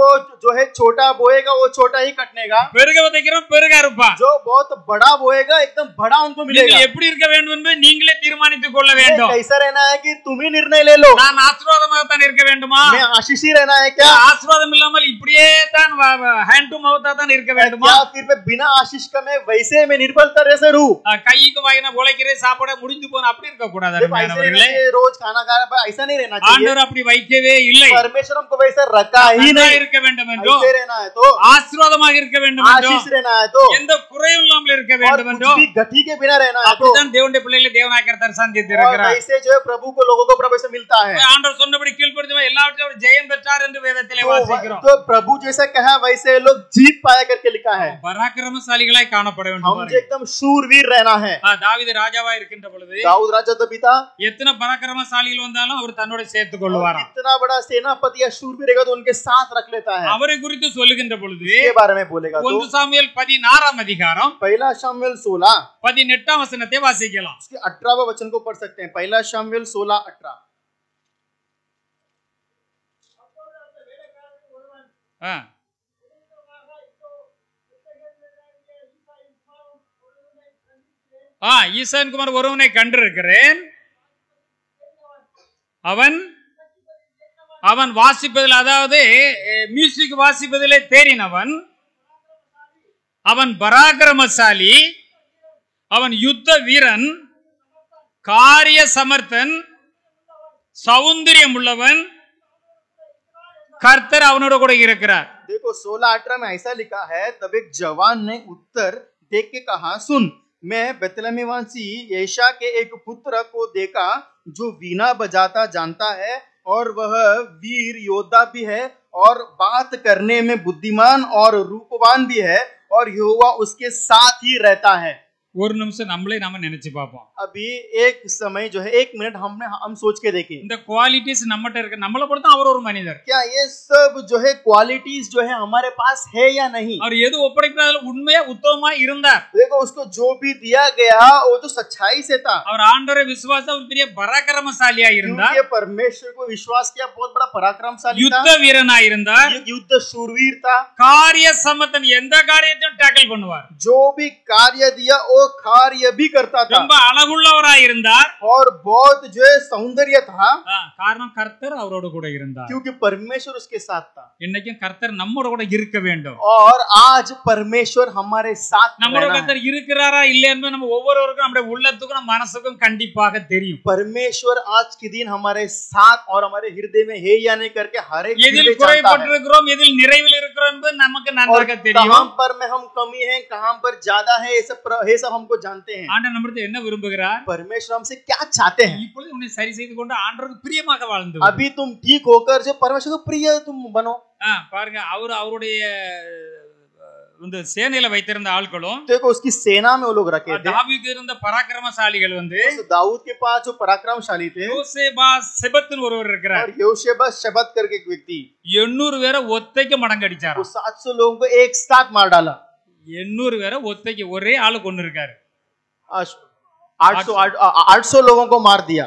S2: जो है छोटा बोएगा वो छोटा ही कटनेगा.
S1: பெருக விதைக்கிறவன் பெருக அறுப்பான்.
S2: जो बहुत बड़ा बोएगा एकदम बड़ा उनको मिलेगा.
S1: நீங்க எப்படி இருக்க வேண்டும் என்பதை நீங்களே தீர்மானித்துக் கொள்ள வேண்டும்.
S2: कैसा रहना है कि तुम ही निर्णय ले लो.
S1: நான் ஆசீர்வாதமாக தான் இருக்க வேண்டுமா?
S2: मैं आशीषी रहना है क्या?
S1: ஆசீர்வாதம் இல்லாமல் இப்படியே தான் ஹேண்ட் டு மவுத்தா தான் இருக்க வேண்டுமா?
S2: क्या फिर मैं बिना आशीष का मैं वैसे में निर्बल तरह से रहूं?
S1: கைக்கு வாயினா உழைக்கிறே சாப்பாட முடிஞ்சு போன அப்படி இருக்க கூடாது அருமையானவர்களே.
S2: रोज खाना खा ऐसा नहीं रहना चाहिए.
S1: ஆண்டவர் அப்படி வைக்கவே இல்லை.
S2: परमेश्वर हमको वैसा रखा ही नहीं.
S1: இருக்க வேண்டும் என்றோ
S2: ऐसे रहना है तो
S1: ஆசீர்வாதமாக இருக்க வேண்டும் என்றோ
S2: आशीष रहना है तो
S1: எந்த குறையும் இல்லாமல் இருக்க வேண்டும் என்றோ
S2: कुछ भी गति के बिना रहना है तो
S1: அப்படிதான் தேவனுடைய பிள்ளைகளை தேவனாய் கர்த்தர் சந்தித்து இருக்கிறார்.
S2: ऐसे जो है प्रभु को लोगों को प्रभु से मिलता है.
S1: ஆண்டவர் சொன்னபடி கீழ்ப்படிந்தவன் எல்லாவற்றையும் அவர் ஜெயம் பெற்றார் என்று வேதத்திலே வாசிக்கிறோம்.
S2: तो प्रभु जैसे कहा वैसे लोग जीत पाया करके लिखा है।
S1: பராக்கிரமசாலிகளாய் காணப்பட வேண்டும்
S2: हम जो
S1: பாருங்க.
S2: एकदम शूरवीर रहना है।
S1: தாவீது ராஜாவா இருக்கின்ற பொழுது
S2: दाऊद राजा तो पिता
S1: எத்தனை பராக்கிரமசாலிகள் வந்தாலும் அவர் தன்னோட சேர்த்துக் கொள்வாராம்.
S2: कितना बड़ा सेनापति या शूरवीर रहेगा तो उनके साथ रख लेता है।
S1: அவரை குறித்து சொல்லுகின்ற பொழுது
S2: इसके बारे में बोलेगा तो
S1: 1 சாமுவேல் 16 அதிகாரம்
S2: पहला शामुएल 16
S1: 18 வசனத்தை வாசிக்கலாம்.
S2: उसके 18वां वचन को पढ़ सकते हैं। पहला शामुएल 16:18।
S1: ஈசான் குமார் ஒருவனை கண்டிருக்கிறேன், அவன் அவன் வாசிப்பதில், அதாவது மியூசிக் வாசிப்பதிலே தேறினவன், அவன் பராக்கிரமசாலி, அவன் யுத்த வீரன், காரிய சமர்த்தன், சௌந்தரியம் உள்ளவன், கர்த்தர் அவனோட கூட இருக்கிறார்.
S2: देखो 16:18 में ऐसा लिखा है, तब एक जवान ने उत्तर देख के कहा, सुन, मैं बेतलहमीवासी यशा के एक पुत्र को देखा जो वीणा बजाता जानता है और वह वीर योद्धा भी है और बात करने में बुद्धिमान और रूपवान भी है और यहोवा उसके साथ ही रहता है।
S1: ஒரு நிமிஷம் நம்மளே நாம நினைச்சு பார்ப்போம்.
S2: अभी एक समय जो है, 1 मिनट हम सोच के देखें,
S1: இந்த குவாலிட்டிஸ் நம்மட்ட இருக்கு. நம்மள பொறுத்த அவர் ஒரு மனிதர்.
S2: क्या ये सब जो है क्वालिटीज जो है हमारे पास है या नहीं?
S1: அவர் எது ஒப்படைக்கிறாரோ உண்மையா உத்தமமா இருந்தார்.
S2: देखो उसको जो भी दिया गया वो तो सच्चाई से था।
S1: அவர் ஆண்டவரை விசுவாசம் ஒரு பெரிய பராக்கிரமசாலியா இருந்தார்.
S2: क्योंकि परमेश्वर को विश्वास किया, बहुत बड़ा पराक्रमशाली था,
S1: யுத்த வீரனா இருந்தார்,
S2: युद्ध शूरवीर था,
S1: காரிய சமர்த்தன், எந்த காரியத்தையும் டேக்கிள் பண்ணுவார்,
S2: जो भी कार्य दिया वो कार्य भी करता था,
S1: ரொம்ப அழகுள்ளவரா இருந்தார்
S2: और बहुत जो है सौंदर्य था,
S1: காரணம் கர்த்தர் அவரோடு கூட இருந்தார்.
S2: क्योंकि परमेश्वर उसके साथ था।
S1: இன்னைக்கும் கர்த்தர் நம்மோட கூட இருக்க வேண்டும்.
S2: और आज परमेश्वर हमारे साथ
S1: நம்மோட
S2: रहना है।
S1: கர்த்தர் இருக்கிறாரா இல்லைன்னு நம்ம ஒவ்வொருவருக்கும் நம்முடைய உள்ளத்துக்கும் நம்ம மனசுக்கும் கண்டிப்பாக தெரியும்.
S2: परमेश्वर आज के दिन हमारे साथ और हमारे हृदय में है या नहीं करके हर एक
S1: எதில்
S2: हृदय जानता है।
S1: குறைபட்டிருக்கிறோம், எதில் நிறைவில் இருக்கிறோம் என்பது நமக்கு நன்றாக தெரியும்.
S2: कहां पर में हम कमी है, कहां पर ज्यादा है, ये सब हमको जानते हैं।
S1: ஆண்டவர் நம்மிடத்தில் என்ன விரும்புகிறார்?
S2: परमेश्वर हमसे क्या चाहते हैं?
S1: இப்பொழுது உன்னை சரி செய்து கொண்டு ஆண்டவருக்கு பிரியமாக வாழ்ந்து
S2: अभी तुम ठीक होकर जो परमेश्वर को प्रिय तुम बनो।
S1: பாருங்க, அவருடைய இந்த சேனையில வைத்திருந்த ஆட்களும்,
S2: देखो उसकी सेना में वो लोग रखे थे।
S1: தாவீது இருந்த பராக்கிரமசாலிகள் வந்து
S2: उस दाऊद के पास जो पराक्रमशाली थे,
S1: யோசேபா செபத்துன்னு ஒருவர் இருக்கிறார்.
S2: और योशेबा शबत करके एक व्यक्ति,
S1: 800 பேரை ஒத்தைக்கு மடங்கடிச்சார்.
S2: वो 700 लोगों को एक साथ मार डाला।
S1: 800 பேரை ஒத்தைக்கு ஒரே ஆளு கொண்டு இருக்காரு.
S2: 800 लोगों को मार दिया।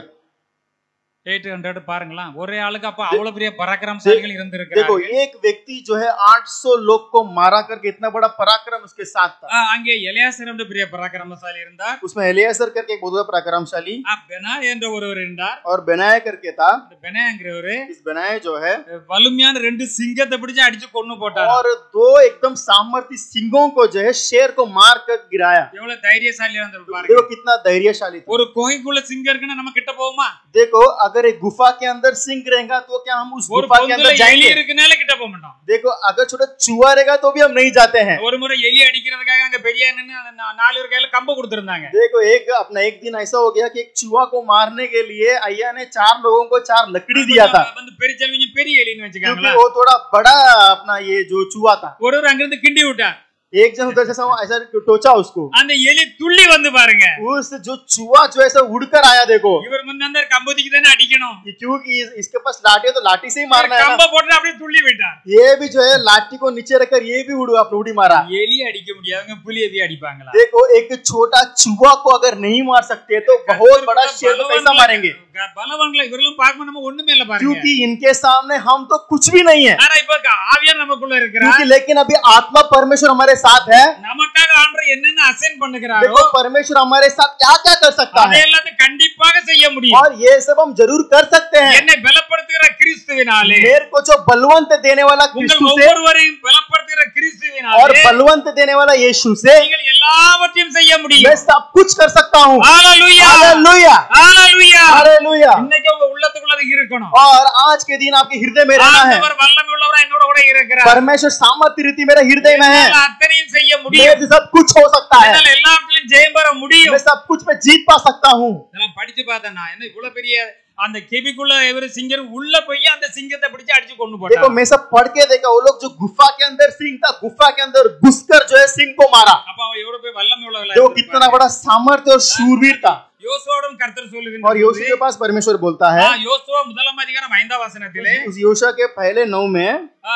S1: 800 பாருங்களா, ஒரே ஆளுக்கு அப்ப அவ்வளவு பெரிய பராக்கிரமசாலிகள்
S2: देखो
S1: இருந்திருக்கிறார்கள்.
S2: एक व्यक्ति जो है 800 लोग को मारा करके इतना बड़ा पराक्रम उसके साथ था।
S1: அங்கே எலியாசர் என்ற பெரிய பராக்கிரமசாலி இருந்தார்.
S2: उसमें एलियासर करके एक बहुत बड़ा पराक्रमशाली
S1: பெனா என்ற ஒருவர் இருந்தார்.
S2: और बेनाया करके था।
S1: பெனாங்கிறவரு
S2: इस बेनाया जो है
S1: வலுமையான 2 சிங்கத்தை பிடிச்சு அடிச்சு கொன்னு போட்டார்.
S2: और 2 एकदम सामर्थ्य सिंहों को जो है शेर को मार कर गिराया।
S1: எவ்வளவு தைரியசாலியா இருந்தார் பாருங்க.
S2: देखो कितना धैर्यशाली था।
S1: ஒரு குகைக்குள்ள சிங்கம் இருக்குன்னா நம்ம கிட்ட போவோமா?
S2: देखो अगर एक गुफा के अंदर सिंह रहेगा तो क्या हम उस
S1: ஒரு
S2: गुफा के
S1: பொந்துல
S2: अंदर
S1: எலி
S2: जाएंगे?
S1: இருக்குனால கிட்ட போக மாட்டோம்.
S2: देखो अगर छोटा चूहा रहेगा तो भी हम नहीं जाते हैं।
S1: ஒரு முறை எலி அடிக்கிறதுக்காக அங்க பெரிய நின்னு 4 பேர் கையில கம்பு கொடுத்திருந்தாங்க.
S2: देखो एक दिन ऐसा हो गया कि एक चूहा को मारने के लिए अय्या ने 4 लोगों को 4 लकड़ी दिया था,
S1: வந்து பெரிய செல்விங்க பெரிய எலின்னு
S2: क्योंकि
S1: வெச்சுக்காங்களா.
S2: वो थोड़ा बड़ा अपना ये जो चूहा था।
S1: ஒருவர் அங்க இருந்து கிண்டி விட்டார்.
S2: एक जन उधर से ऐसा टोचा उसको,
S1: அந்த எலி துள்ளி வந்து பாருங்க.
S2: उस जो चूहा जो ऐसा उड़कर आया। देखो
S1: இவர் முன்னாடி கம்புதிக்கு தானே அடிக்கணும்.
S2: क्योंकि इसके पास लाठी है तो लाठी से ही मारना है ना।
S1: கம்ப போட்டு அப்படியே துள்ளி விட்டார்.
S2: ये भी जो है लाठी को नीचे रखकर ये भी उड़ी मारा।
S1: எலி அடிக்க முடியாதவங்க புலியை அடிப்பாங்களா?
S2: देखो एक छोटा चूहा को अगर नहीं मार सकते तो बहुत बड़ा शेर को कैसा मारेंगे?
S1: பலவான்களை இவர்களும் பார்க்க நம்ம ஒண்ணுமே இல்ல பாருங்க.
S2: क्योंकि इनके सामने हम तो कुछ भी नहीं है।
S1: ஆனா இப்ப ஆவியார் நமக்குள்ள இருக்கிறார்.
S2: क्योंकि लेकिन अभी आत्मा परमेश्वर हमारे साथ है।
S1: நமக்காக ஆண்டவர் என்னென்ன அசைன் பண்ணுகிறாரோ,
S2: देखो परमेश्वर हमारे साथ क्या क्या कर सकता है
S1: அதெல்லாம் கண்டிப்பாக செய்ய முடியும்.
S2: और ये सब हम जरूर कर सकते हैं।
S1: என்னை பலப்படுத்துகிற கிறிஸ்துவினாலே,
S2: मेरे को जो बलवंत देने वाला
S1: உங்கள்
S2: यीशु से
S1: ஒவ்வொருவரையும் பலப்படுத்துகிற
S2: और
S1: கிறிஸ்துவினாலே
S2: बलवंत देने वाला यीशु से
S1: நீங்கள் எல்லாவற்றையும் செய்ய
S2: मैं
S1: முடியும்.
S2: सब कुछ कर सकता हूँ।
S1: ஹalleluya,
S2: हालेलुया,
S1: ஹalleluya.
S2: हालेलुया।
S1: இன்னைக்கு உங்க உள்ளத்துக்குள்ள அது இருக்கணும்.
S2: और आज के दिन आपके हृदय में रहना है।
S1: ஆண்டவர் வல்லமை உள்ளவரா என்னோட கூட இருக்கிறார்.
S2: परमेश्वर सामर्थ्य रीति मेरे हृदय में है।
S1: என்னால அத்தனையும் செய்ய
S2: मेरे
S1: முடியும்.
S2: से सब कुछ हो सकता है।
S1: என்னால எல்லாவற்றிலும் ஜெயம் பெற முடியும்.
S2: मैं सब कुछ में जीत पा सकता हूँ।
S1: நான் படிச்சு பார்த்தேன், நான் என்ன இவ்வளவு பெரிய அந்த கெபிக்குள்ள இவரு சிங்கம் உள்ள போய் அந்த சிங்கத்தை பிடிச்சு அடிச்சு கொண்டு
S2: देखो
S1: போட்டான்.
S2: मैं सब पढ़ के देखा, वो लोग जो गुफा के अंदर सिंह था, गुफा के अंदर घुसकर जो है सिंह को मारा।
S1: அப்ப அவன் எவ்வளவு போய் வல்லமை உள்ளவங்களா
S2: देखो कितना बड़ा सामर्थ्य और शूरवीर था।
S1: யோசுவாவிடம் கர்த்தர்
S2: और
S1: சொல்லுகின்றார்.
S2: योशुआ के पास परमेश्वर बोलता है,
S1: யோசுவா முதலாம் அதிகாரம் 5ஆம் வசனத்திலே
S2: उस योशुआ के पहले 9 में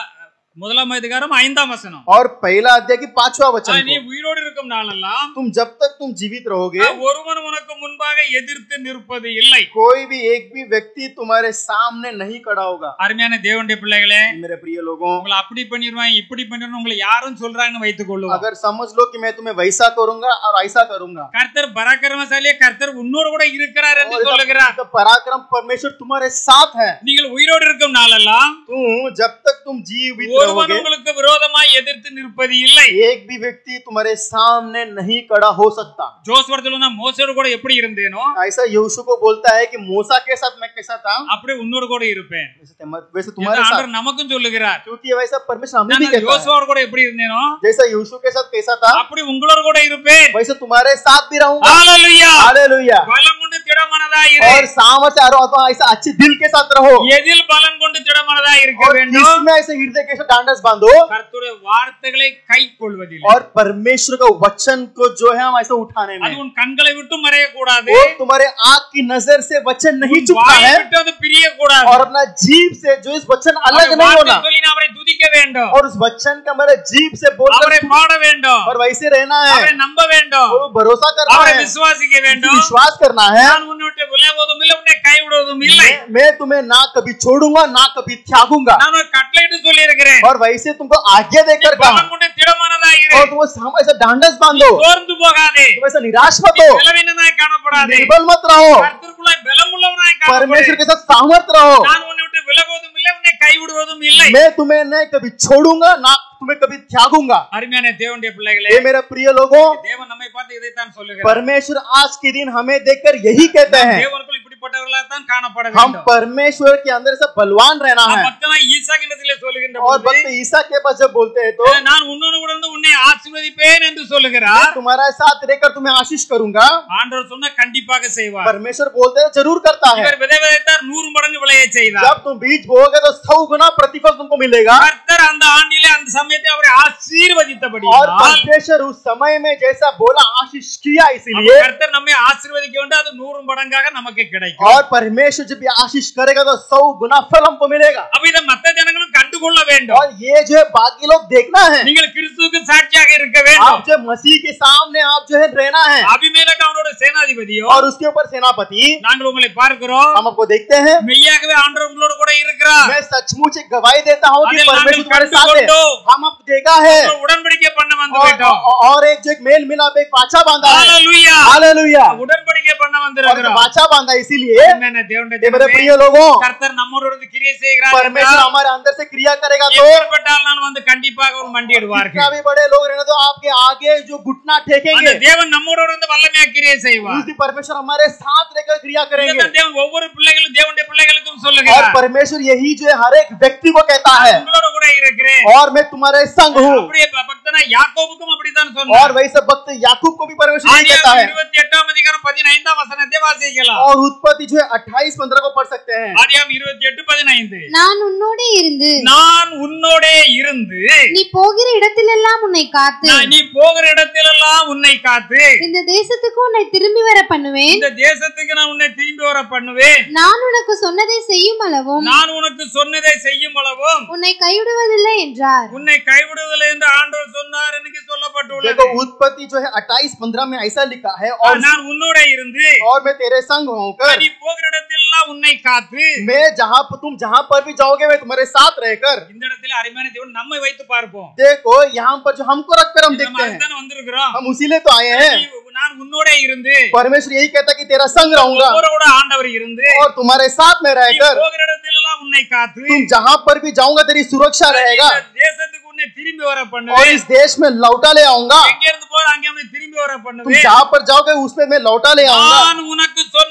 S1: முதலாம் அதிகாரம் 5ஆம் வசனம்,
S2: और पहला अध्याय की 5वां वचन
S1: நீ
S2: को,
S1: உயிரோடு இருக்கும் நாளெல்லாம்
S2: तुम जब तक तुम जीवित रहोगे
S1: ஒருவன் உனக்கு முன்பாக எதிர்த்து நிற்பது இல்லை.
S2: कोई भी एक भी व्यक्ति तुम्हारे सामने नहीं खड़ा होगा।
S1: அருமையான தேவனுடைய பிள்ளைகளே,
S2: मेरे प्रिय लोगों,
S1: உங்களை அப்படி பண்ணிடுவான் இப்படி பண்ணிடுவான் உங்களை யாரும் சொல்றாங்கன்னு வைத்துக் கொள்ளுவோம்.
S2: अगर समझ लो कि मैं तुम्हें वैसा करूंगा और ऐसा करूंगा,
S1: கர்த்தர் பராக்கிரமசாலியே, கர்த்தர் உன்னோடு கூட இருக்கிறார் என்று சொல்லுகிறார்.
S2: तो पराक्रम परमेश्वर तुम्हारे साथ है।
S1: நீங்கள் உயிரோடு இருக்கும் நாளெல்லாம்
S2: तुम जब तक तुम जीवित
S1: ஒருவன்
S2: रहोगे
S1: உங்களுக்கு விரோதமாய் எதிர்த்து நிற்பது இல்லை.
S2: एक भी व्यक्ति तुम्हारे सामने नहीं खड़ा हो सकता।
S1: ஜோசுவர் சொல்லுனா மோசேயோடு கூட எப்படி இருந்தேனோ
S2: ऐसा यहोशू को बोलता है कि मूसा के साथ मैं कैसा था,
S1: அப்படியே உன்னோடு கூட இருப்பேன்.
S2: वैसे तुम्हारे साथ,
S1: ஆண்டவர் நமக்கும் சொல்லுகிறார்.
S2: क्योंकि वैसा परमेश्वर हमें भी
S1: நான்
S2: कहता है,
S1: யோசுவாவோடு கூட எப்படி இருந்தேனோ
S2: जैसा यहोशू के साथ कैसा था
S1: அப்படி உங்களோடு கூட இருப்பேன்.
S2: वैसे तुम्हारे साथ भी रहूंगा।
S1: ஹalleluya.
S2: हालेलुया।
S1: பலம் கொண்டு திடமனதாய் இரு.
S2: और सामर्थ्य अथवा ऐसा अच्छे दिल के साथ रहो,
S1: எதில் பலம் கொண்டு திடமனதாய் இருக்க
S2: और
S1: வேண்டும்?
S2: किसमें ऐसे हृदय के साथ ढांढस बांधो,
S1: கர்த்தருடைய வார்த்தைகளை கைக்கொள்வதில்லை.
S2: और परमेश्वर का वचन को जो है हम ऐसे उठाने
S1: அது
S2: में,
S1: உன் கண்களை விட்டு மறைய கூடாது.
S2: वो तुम्हारे आंख की नजर से वचन नहीं चुपता
S1: வாயை
S2: है,
S1: விட்டு அது பிரிய கூடாது.
S2: और अपना जीभ से जो इस वचन अलग
S1: அவருடைய
S2: नहीं
S1: வார்த்தை
S2: होना,
S1: சொல்லி நான் அவரை துதிக்க வேண்டும்.
S2: और उस वचन का हमारे जीभ से बोलकर
S1: அவரை பாட வேண்டும்.
S2: और वैसे रहना है,
S1: அவரை நம்ப வேண்டும்.
S2: और भरोसा करना
S1: அவரை
S2: है,
S1: விசுவாசிக்க வேண்டும்.
S2: विश्वास करना है।
S1: நான் உன்னை விட்டு விலகுவதும் இல்லை, உன்னை கைவிடுவதும் இல்லை.
S2: मैं तुम्हें ना कभी छोड़ूंगा ना कभी त्यागूंगा,
S1: நான் ஒரு கட்டளையிட்டு சொல்லி இருக்கிறேன்.
S2: और वैसे तुमको आज्ञा देकर कहा,
S1: பலம் கொண்டு திடமனதாய் இரு.
S2: और तुम ऐसा ढांढस बांधो,
S1: சோர்ந்து போகாதே.
S2: तुम ऐसा निराश मत हो,
S1: பலவீனனாய் காணப்படாதே.
S2: निर्बल मत रहो,
S1: கர்த்தருக்குள்ளாய் பலமுள்ளவனாய்
S2: परमेश्वर
S1: காணப்படு.
S2: के साथ सामर्थ रहो।
S1: நான் உன்னை விட்டு விலகுவதும் இல்லை, உன்னை கைவிடுவதும் இல்லை.
S2: मैं तुम्हें न कभी छोड़ूंगा ना तुम्हें कभी त्यागूंगा।
S1: அருமையான தேவனுடைய பிள்ளைகளே,
S2: ये मेरे प्रिय लोगों,
S1: தேவன் நம்மை பார்த்து இதைத்தான் சொல்லுகிறார்.
S2: परमेश्वर आज के दिन हमें देखकर यही कहते हैं,
S1: தேவனுக்குள் இப்படிப்பட்டவர்களாக தான் காணப்பட
S2: हम
S1: வேண்டும்.
S2: परमेश्वर के अंदर से बलवान रहना है।
S1: பக்தனாய் ஈசாக்கினிடத்திலே சொல்லுகின்ற
S2: और
S1: போது,
S2: भक्त ईसा के पास जब बोलते हैं तो,
S1: நான் உன்னோடு கூட இருந்து உன்னை ஆசீர்வதிப்பேன் என்று சொல்லுகிறார்.
S2: मैं तुम्हारे साथ रहकर तुम्हें आशीष करूंगा।
S1: ஆண்டவர் சொன்னா கண்டிப்பாக செய்வார்.
S2: परमेश्वर बोलते हैं जरूर करता है।
S1: இவர் விதை விதைத்தார், 100 மடங்கு விளைய செய்தார்.
S2: जब तुम बीज बोओगे तो 100 गुना प्रतिफल तुमको मिलेगा।
S1: கர்த்தர் அந்த ஆண்டிலே அந்த சமயத்தை அவரை ஆசீர்வதித்தபடி
S2: और परमेश्वर उस समय में जैसा बोला आशीष किया, इसीलिए
S1: கர்த்தர் நம்மை ஆசீர்வதிக்க வேண்டும். அது 100 மடங்காக நமக்கு கிடைக்கும்.
S2: और परमेश्वर जब भी आशीष करेगा तो 100 गुना फल हमको मिलेगा।
S1: அப்ப இதை மத்த ஜனங்களும் கண்டுகொள்ள வேண்டும்.
S2: और ये जो है बाकी लोग देखना है,
S1: நீங்கள் கிறிஸ்துவுக்கு சாட்சியாக இருக்க வேண்டும்.
S2: आप जो मसीह के सामने आप जो है रहना है,
S1: அபிமெலேக்கு அவனோட சேனாதிபதியோ,
S2: और उसके ऊपर सेनापति
S1: நாங்கள் உங்களை பார்க்கிறோம்.
S2: हम आपको देखते हैं।
S1: மெய்யாகவே ஆண்டவர் உங்களோட கூட இருக்கிறார்.
S2: मैं सचमुच एक गवाही देता हूँ कि
S1: அதில்
S2: परमेश्वर
S1: நாங்கள்
S2: तुम्हारे साथ है।
S1: கண்டுகொண்டோம்.
S2: हम अब देखा है,
S1: ஒரு உடன்படிக்கை பண்ண வந்து விட்டோம்.
S2: और एक जो एक मेल मिलाप एक वाचा बांधा है।
S1: ஹalleluya.
S2: हालेलुया।
S1: உடன்படிக்கை பண்ண
S2: और
S1: வந்திருக்கிறோம்.
S2: वाचा बांधा, इसीलिए
S1: ஆமென். தேவனுடைய
S2: ये मेरे
S1: ஜனமே,
S2: प्रिय लोगों,
S1: கர்த்தர் நம்மோடு இருந்து கிரியை செய்கிறார்.
S2: परमेश्वर हमारे अंदर से क्रिया करेगा तो
S1: எப்பேற்பட்டாலும் வந்து கண்டிப்பாக ஒரு மண்டியிடுவார்கள்.
S2: कितना भी बड़े लोग रहने तो आपके आगे जो घुटना
S1: அந்த
S2: टेकेंगे,
S1: தேவன் நம்மோடு இருந்து வல்லமையா கிரியை செய்வார்.
S2: उस दिन परमेश्वर हमारे साथ रहकर क्रिया करेंगे।
S1: இதுதான் தேவன் ஒவ்வொரு பிள்ளைகளும் தேவனுடைய பிள்ளைகளுக்கும்
S2: और
S1: சொல்லுகிறார்.
S2: परमेश्वर यही जो है हर एक व्यक्ति को कहता है,
S1: உங்களோட கூட இருக்கிறேன்.
S2: और मैं तुम्हारे संग हूँ।
S1: அப்படியே பக்தனா யாக்கோபுக்கும் அப்படித்தான்
S2: और
S1: சொன்னார்.
S2: वैसे भक्त याकूब को भी परमेश्वर यही कहता
S1: ஆதியாகமம்
S2: है।
S1: 28ஆம் அதிகாரம் 15ஆம் வசனத்தை வாசிக்கலாம்.
S2: और उत्पत्ति जो है 28-15 को पढ़ सकते हैं।
S1: ஆதியாகமம் 28:15.
S3: நான் உன்னோடே இருந்து
S1: நான் உன்னோடே இருந்து
S3: நீ போகிற இடத்திலெல்லாம் உன்னை காத்து
S1: நீ போகிற இடத்திலெல்லாம் உன்னை காத்து
S3: இந்த தேசத்துக்கு உன்னை திரும்பி வர பண்ணுவேன்.
S1: இந்த தேசத்துக்கு நான் உன்னை திரும்பி வர பண்ணுவேன்.
S3: நான் உனக்கு சொன்னதை செய்யும் அளவும்
S1: நான் உனக்கு சொன்னதை செய்யும் அளவும்
S3: உன்னை கைவிடுவதில்லை என்றார்.
S1: உன்னை கைவிடுவதில்லை என்று ஆண்டவர் சொன்னார் என்று சொல்லப்பட்டுள்ளது.
S2: देखो उत्पत्ति जो है 28-15 में ऐसा लिखा है, और
S1: நான் உன்னோட இருந்து
S2: मैं तेरे संग होकर,
S1: நீ போகிற இடத்திலெல்லாம் உன்னை காத்து.
S2: मैं तुम जहाँ पर भी जाओगे मैं तुम्हारे साथ रहकर।
S1: இந்த இடத்துல அருமையான தேவன் நம்மை வைத்து பார்ப்போம்.
S2: देखो यहाँ पर जो हमको रखकर हम
S1: நம்ம
S2: देखते हैं,
S1: அதுதானே வந்திருக்கிறோம்.
S2: हम उसी लिए तो आए हैं।
S1: நான் உன்னோட இருந்து
S2: परमेश्वर यही कहता कि तेरा संग रहूंगा,
S1: உங்களோட ஆண்டவர் இருந்து
S2: और तुम्हारे साथ में
S1: நீ
S2: रहकर
S1: போகிற இடத்திலெல்லாம் உன்னை காத்து.
S2: तुम जहाँ पर भी जाऊंगा तेरी सुरक्षा रहेगा,
S1: இந்த தேசத்துக்கு உன்னை திரும்பி வர
S2: और
S1: பண்ணுவேன்.
S2: इस देश में लौटा ले आऊंगा।
S1: எங்க இருந்து போற அங்கே உன்னை திரும்பி வர
S2: तुम
S1: பண்ணுவேன்.
S2: जहाँ पर जाओगे उसमें मैं लौटा ले आऊंगा।
S1: நான் உனக்கு சொன்னதை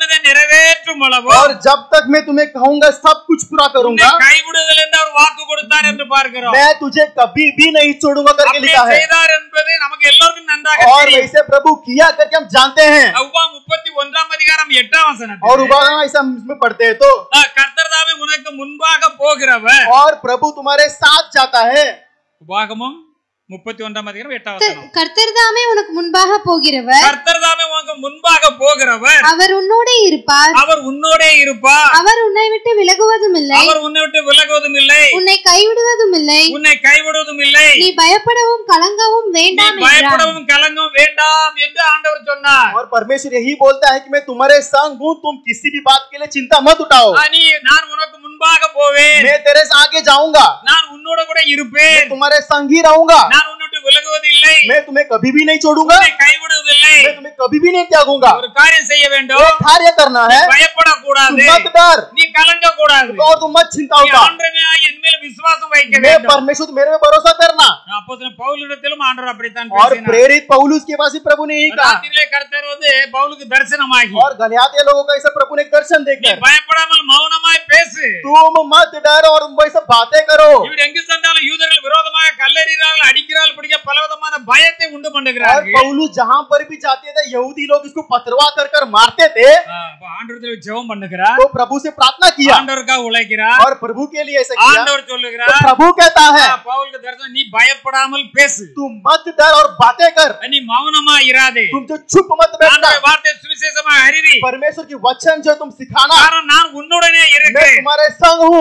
S1: என்பதை நிறைவேற்றும் அளவு
S2: और जब तक मैं तुम्हें कहूंगा सब कुछ पूरा
S1: உன்னை
S2: करूंगा,
S1: கைவிடுவதில்லை என்று அவர் வாக்கு கொடுத்தார் என்று பார்க்கிறோம்.
S2: मैं तुझे कभी भी नहीं छोड़ूंगा करके
S1: அப்படியே
S2: लिखा है।
S1: செய்தார் என்பது நமக்கு எல்லோருக்கும் நன்றாக
S2: और
S1: தெரியும்.
S2: वैसे प्रभु किया करके हम जानते हैं।
S1: உபாகமம் 31 அதிகாரம் 8 வசனம்.
S2: और उबागम ऐसा हम इसमें पढ़ते हैं तो,
S1: கர்த்தர் தாமே உனக்கு முன்பாக போகிறவர்.
S2: और प्रभु तुम्हारे साथ जाता है।
S1: உபாகமம் 31 அதிகாரம் 8 வசனம்.
S3: கர்த்தர் தாமே உனக்கு முன்பாக போகிறவர்,
S1: கர்த்தர் தாமே உனக்கு முன்பாக போகிறவர்.
S3: அவர் உன்னோடே இருப்பார்,
S1: அவர் உன்னோடே இருப்பார்.
S3: அவர் உன்னை விட்டு விலகுவதும் இல்லை,
S1: அவர் உன்னை விட்டு விலகுவதும் இல்லை,
S3: உன்னை கைவிடுவதும் இல்லை,
S1: உன்னை கைவிடுவதும் இல்லை.
S3: நீ பயப்படவும் கலங்கவும்
S1: நீ
S3: வேண்டாம் என்றார்.
S1: பயப்படவும் கலங்கவும் வேண்டாம் என்று ஆண்டவர் சொன்னார்.
S2: और परमेश्वर यही बोलता है कि मैं तुम्हारे संग हूँ, तुम किसी भी बात के लिए चिंता मत उठाओ।
S1: நீ நான் உனக்கு முன்பாக போவேன்,
S2: मैं तेरे से आगे जाऊंगा,
S1: நான் உன்னோட கூட இருப்பேன்,
S2: मैं तुम्हारे संग ही रहूंगा,
S1: நான் உன்னை விட்டு விலகுவதில்லை,
S2: मैं तुम्हें कभी भी नहीं छोड़ूंगा,
S1: உன்னை கைவிடுவதில்லை.
S2: मैं तुम्हें कभी भी नहीं त्यागूंगा।
S1: ஒரு காரியம் செய்ய வேண்டும்,
S2: एक कार्य करना है,
S1: பயப்படக்கூடாது,
S2: तुम मत डर
S1: நீ கலங்க கூடாது,
S2: और तुम मत चिंता
S1: நீ
S2: उठा।
S1: ஆண்டவராகிய என் மேல் விசுவாசம் வைக்க
S2: मैं
S1: வேண்டும்.
S2: परमेश्वर मेरे में भरोसा करना।
S1: அப்போஸ்தலன் பவுலிடத்திலும் ஆண்டவர் அப்படித்தான்
S2: और
S1: பேசினார்.
S2: प्रेरित पौलुस के पास ही प्रभु ने यही कहा।
S1: ராத்திரியிலே கர்த்தர் வந்து பவுலுக்கு தரிசனமாகி,
S2: और गलातिया लोगों का ऐसा प्रभु ने एक दर्शन
S1: நீ
S2: देखा,
S1: பயப்படாமல் மௌனமாய் பேசு.
S2: तुम मत डर और वैसे बातें करो।
S1: இவர் எங்கு சென்றாலும் யூதர்கள் விரோதமாக கல்லெறிகிறார்கள், அடிக்கிறார்கள், பிடிக்க பலவிதமான பயத்தை உண்டு
S2: और
S1: பண்ணுகிறார்கள்.
S2: पौलुस जहां पर भी जाते थे, यहूदी लोग इसको पथरवा कर कर मारते थे।
S1: அப்ப ஆண்டவரிடத்தில் ஜெபம் பண்ணுகிறார்,
S2: तो प्रभु से प्रार्थना किया
S1: ஆண்டவருக்காக உழைக்கிறார்.
S2: और प्रभु के लिए ऐसा किया।
S1: ஆண்டவர்
S2: तो
S1: சொல்லுகிறார்,
S2: प्रभु कहता है,
S1: பவுலுக்கு தரிசனம், நீ பயப்படாமல் பேசு,
S2: तुम मत डर और बातें कर,
S1: நீ மௌனமா இராதே,
S2: तुम जो चुप मत बैठना।
S1: ஆண்டவருடைய வார்த்தை சுவிசேஷமாக அறிவி,
S2: परमेश्वर की वचन जो तुम सिखाना,
S1: காரணம் நான் உன்னுடனே
S2: मैं
S1: இருக்கிறேன்.
S2: तुम्हारे संग हूँ।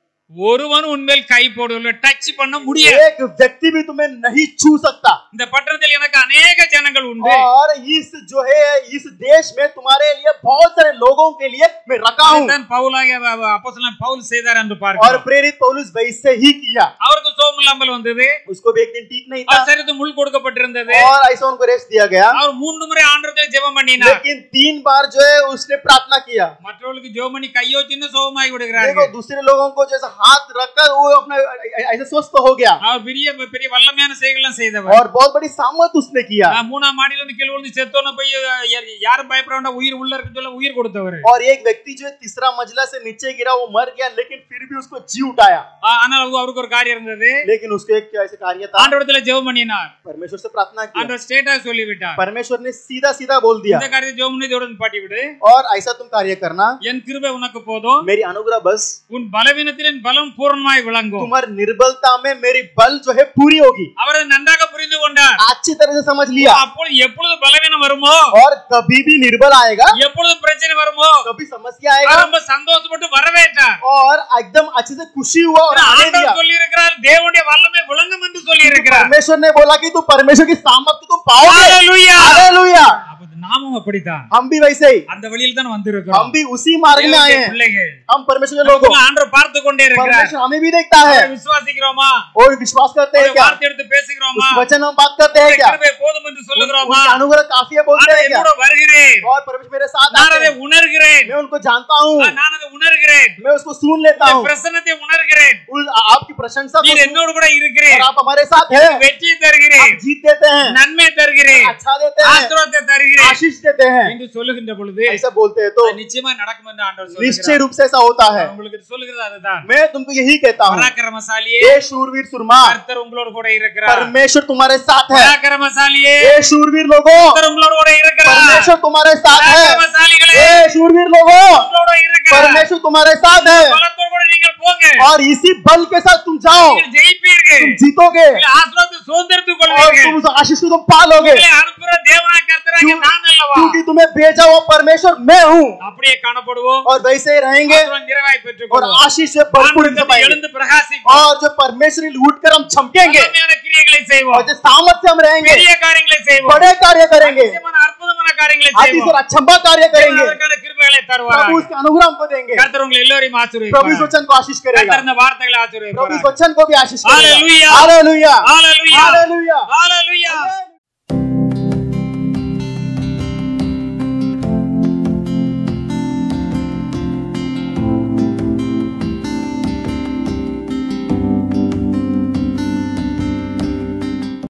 S1: ஒருவன் உன்மேல் கை போடவில்லை, டச் பண்ண முடியாது.
S2: एक व्यक्ति भी तुम्हें नहीं छू सकता।
S1: இந்த பட்டணத்தில் எனக்கு अनेक ஜனங்கள் உண்டு,
S2: और इस जो है इस देश में तुम्हारे लिए बहुत सारे लोगों के लिए मैं रखा हूँ।
S1: அதைத்தான் பவுலாகிய அப்போஸ்தலன் பவுல் செய்தார் என்று
S2: और
S1: பார்க்கிறோம்.
S2: प्रेरित पौलुस वैसे ही किया।
S1: அவருக்கு சோகம் இல்லாமல் வந்தது,
S2: उसको भी एक दिन ठीक नहीं था
S1: அவர் சரீரத்துக்கு முள் கொடுக்கப்பட்டிருந்தது.
S2: और ऐसा उनको रेस्ट दिया गया।
S1: அவர் 3 முறை ஆண்டவரிடத்தில் ஜெபம் பண்ணினார்.
S2: लेकिन 3 बार जो है उसने प्रार्थना किया।
S1: மற்றவர்களுக்கு ஜெபம் பண்ணி கையோ சின்ன சோகமாகி
S2: देखो
S1: விடுகிறார்கள்.
S2: दूसरे लोगों को जैसा हाथ रखकर वो अपना ऐसे स्वस्थ हो गया
S1: அவர் பெரிய பெரிய வல்லமையான செயல்கள் செய்தவர்.
S2: और बहुत बड़ी सामर्थ उसने किया।
S1: 3ஆம் மாடியில இருந்து கீழ விழுந்து செத்தோன போய் யாரும் பயப்பட வேண்டாம், உயிர் உள்ள இருக்குன்னு சொல்ல உயிர் கொடுத்தவர்.
S2: और एक व्यक्ति जो है तीसरा मंजिला से नीचे गिरा, वो मर गया, लेकिन फिर भी उसको जी उठाया।
S1: ஆனால் அவருக்கு ஒரு காரியம் இருந்தது,
S2: लेकिन उसको एक ऐसे कार्य था,
S1: ஆண்டவரிடத்தில் ஜெபம் பண்ணினார்.
S2: परमेश्वर से प्रार्थना की।
S1: ஆண்டவர் ஸ்ட்ரைட்டா சொல்லிவிட்டார்,
S2: परमेश्वर ने सीधा सीधा बोल दिया,
S1: இந்த காரியத்தை ஜெபம் பண்ணி இதோட நிப்பாட்டி விடு,
S2: और ऐसा तुम कार्य करना,
S1: என் கிருபை உனக்கு போதும்,
S2: मेरी अनुग्रह बस,
S1: உன் பலவீனத்தில் என் பலம் பூரணமாய் விளங்கும்.
S2: तुम्हारी निर्बलता में मेरी बल जो है पूरी होगी।
S1: அவர் அதை நன்றாக புரிந்து கொண்டார்.
S2: अच्छी तरह से समझ लिया।
S1: அப்பொழுது எப்பொழுது பலவீனம் வருமோ,
S2: और कभी भी निर्बल आएगा,
S1: எப்பொழுது பிரச்சனை வருமோ,
S2: कभी समस्या आएगा,
S1: அவர் ரொம்ப சந்தோஷப்பட்டு வரவேற்றார்.
S2: और एकदम अच्छे से खुशी हुआ और आने दिया।
S1: ஆண்டவர் சொல்லி இருக்கிறார், தேவனுடைய வல்லமை விளங்கும் என்று சொல்லி இருக்கிறார்.
S2: परमेश्वर ने बोला कि तू परमेश्वर की सामर्थ्य तुम पाओगे।
S1: ஹalleluya.
S2: हालेलुया।
S1: அப்ப நாமும் அப்படித்தான்
S2: हम भी वैसे ही,
S1: அந்த வழியில் தான் வந்திருக்கிறோம்.
S2: हम भी उसी मार्ग में आए हैं।
S1: பிள்ளைகள்
S2: हम परमेश्वर के लोग हैं।
S1: ஆண்டவர் பார்த்து கொண்டே இருக்கிறார்.
S2: परमेश्वर हमें भी देखता है।
S1: அவரை விசுவாசிக்கிறோமா,
S2: और विश्वास करते हैं
S1: அவருடைய
S2: क्या?
S1: வார்த்தை எடுத்து பேசுகிறோமா,
S2: उस वचन हम बात करते हैं क्या?
S1: கிருபை போதும் என்று சொல்லுகிறோமா,
S2: उनकी अनुग्रह काफी है बोलते
S1: ஆண்டவர்
S2: हैं क्या?
S1: என்னோட வருகிறேன்,
S2: और परमेश्वर मेरे साथ
S1: நான்
S2: आते
S1: அதை
S2: हैं।
S1: உணர்கிறேன்,
S2: मैं उनको जानता हूँ,
S1: நான் அதை உணர்கிறேன்,
S2: मैं उसको सुन लेता हूँ,
S1: பிரசன்னத்தை உணர்கிறேன்,
S2: आपकी प्रशंसा को
S1: நீர்
S2: सुन-
S1: என்னோடு கூட இருக்கிறேன்,
S2: और आप हमारे साथ हैं,
S1: வெற்றி தருகிறேன்,
S2: आप जीत देते हैं,
S1: நன்மை தருகிறேன்,
S2: अच्छा देते हैं,
S1: ஆசீர்வாதத்தை தருகிறேன்
S2: आशीष देते हैं।
S1: என்று சொல்லுகின்ற பொழுது
S2: ऐसा बोलते हैं तो
S1: அது நிச்சயமா நடக்கும் என்று ஆண்டவர்
S2: निश्चय
S1: சொல்லுகிறார்.
S2: रूप से ऐसा होता है।
S1: உங்களுக்கு சொல்லுகிறது அதுதான்.
S2: मैं तुमको यही कहता हूँ,
S1: பராக்கிரமசாலியே,
S2: ये शूरवीर सुरमा,
S1: கர்த்தர் உங்களோடு கூட இருக்கிறார்.
S2: परमेश्वर तुम्हारे साथ है।
S1: பராக்கிரமசாலியே,
S2: ये शूरवीर लोगों,
S1: கர்த்தர் உங்களோடு கூட இருக்கிறார்.
S2: परमेश्वर तुम्हारे साथ है।
S1: பராக்கிரமசாலிகளே,
S2: ये शूरवीर लोगों,
S1: உங்களோடு இருக்கிறார்.
S2: परमेश्वर तुम्हारे साथ है।
S1: பலத்தோடு கூட நீங்கள் போங்க,
S2: और इसी बल के साथ तुम जाओ,
S1: நீங்கள் ஜெயிப்பீர்கள்,
S2: तुम जीतोगे
S1: நீங்கள் ஆசீர்வாதத்தை சுதந்திரித்துக்
S2: और
S1: கொள்வீர்கள்.
S2: तुम उस आशीष को तुम पालोगे,
S1: உங்களை அனுப்புகிற தேவனாகிய கர்த்தராகிய நான் அல்லவா.
S2: क्योंकि तुम्हें भेजा हुआ परमेश्वर मैं हूँ।
S1: அப்படியே காணப்படுவோம்,
S2: और वैसे ही रहेंगे
S1: ஆசீர்வாதம் நிறைவாய் பெற்றுக்
S2: और
S1: கொள்வோம்.
S2: आशीष से भरपूर
S1: ஆண்டவரிடத்தில்
S2: पाएंगे।
S1: எழுந்து பிரகாசிப்போம்,
S2: और जो परमेश्वर उठकर हम चमकेंगे
S1: வல்லமையான கிரியைகளை
S2: और
S1: செய்வோம்,
S2: जो सामर्थ्य हम रहेंगे,
S1: பெரிய காரியங்களை செய்வோம்,
S2: बड़े कार्य करेंगे,
S1: அதிசயமான அற்புதமான காரியங்களை
S2: अति
S1: செய்வோம்.
S2: और अचंभा कार्य करेंगे।
S1: அதற்கான கிருபைகளை
S2: प्रभु
S1: தருவார்.
S2: उसके अनुग्रह हमको देंगे।
S1: கர்த்தர் உங்களை எல்லோரையும்
S2: प्रभु इस
S1: ஆசீர்வதிப்பார்.
S2: वचन को आशीष करेगा।
S1: கர்த்தர் இந்த வார்த்தைகளை
S2: प्रभु इस
S1: ஆசீர்வதிப்பார்.
S2: वचन को भी आशीष करेगा।
S1: Hallelujah.
S2: Hallelujah.
S1: Hallelujah.
S2: Hallelujah.
S1: Hallelujah.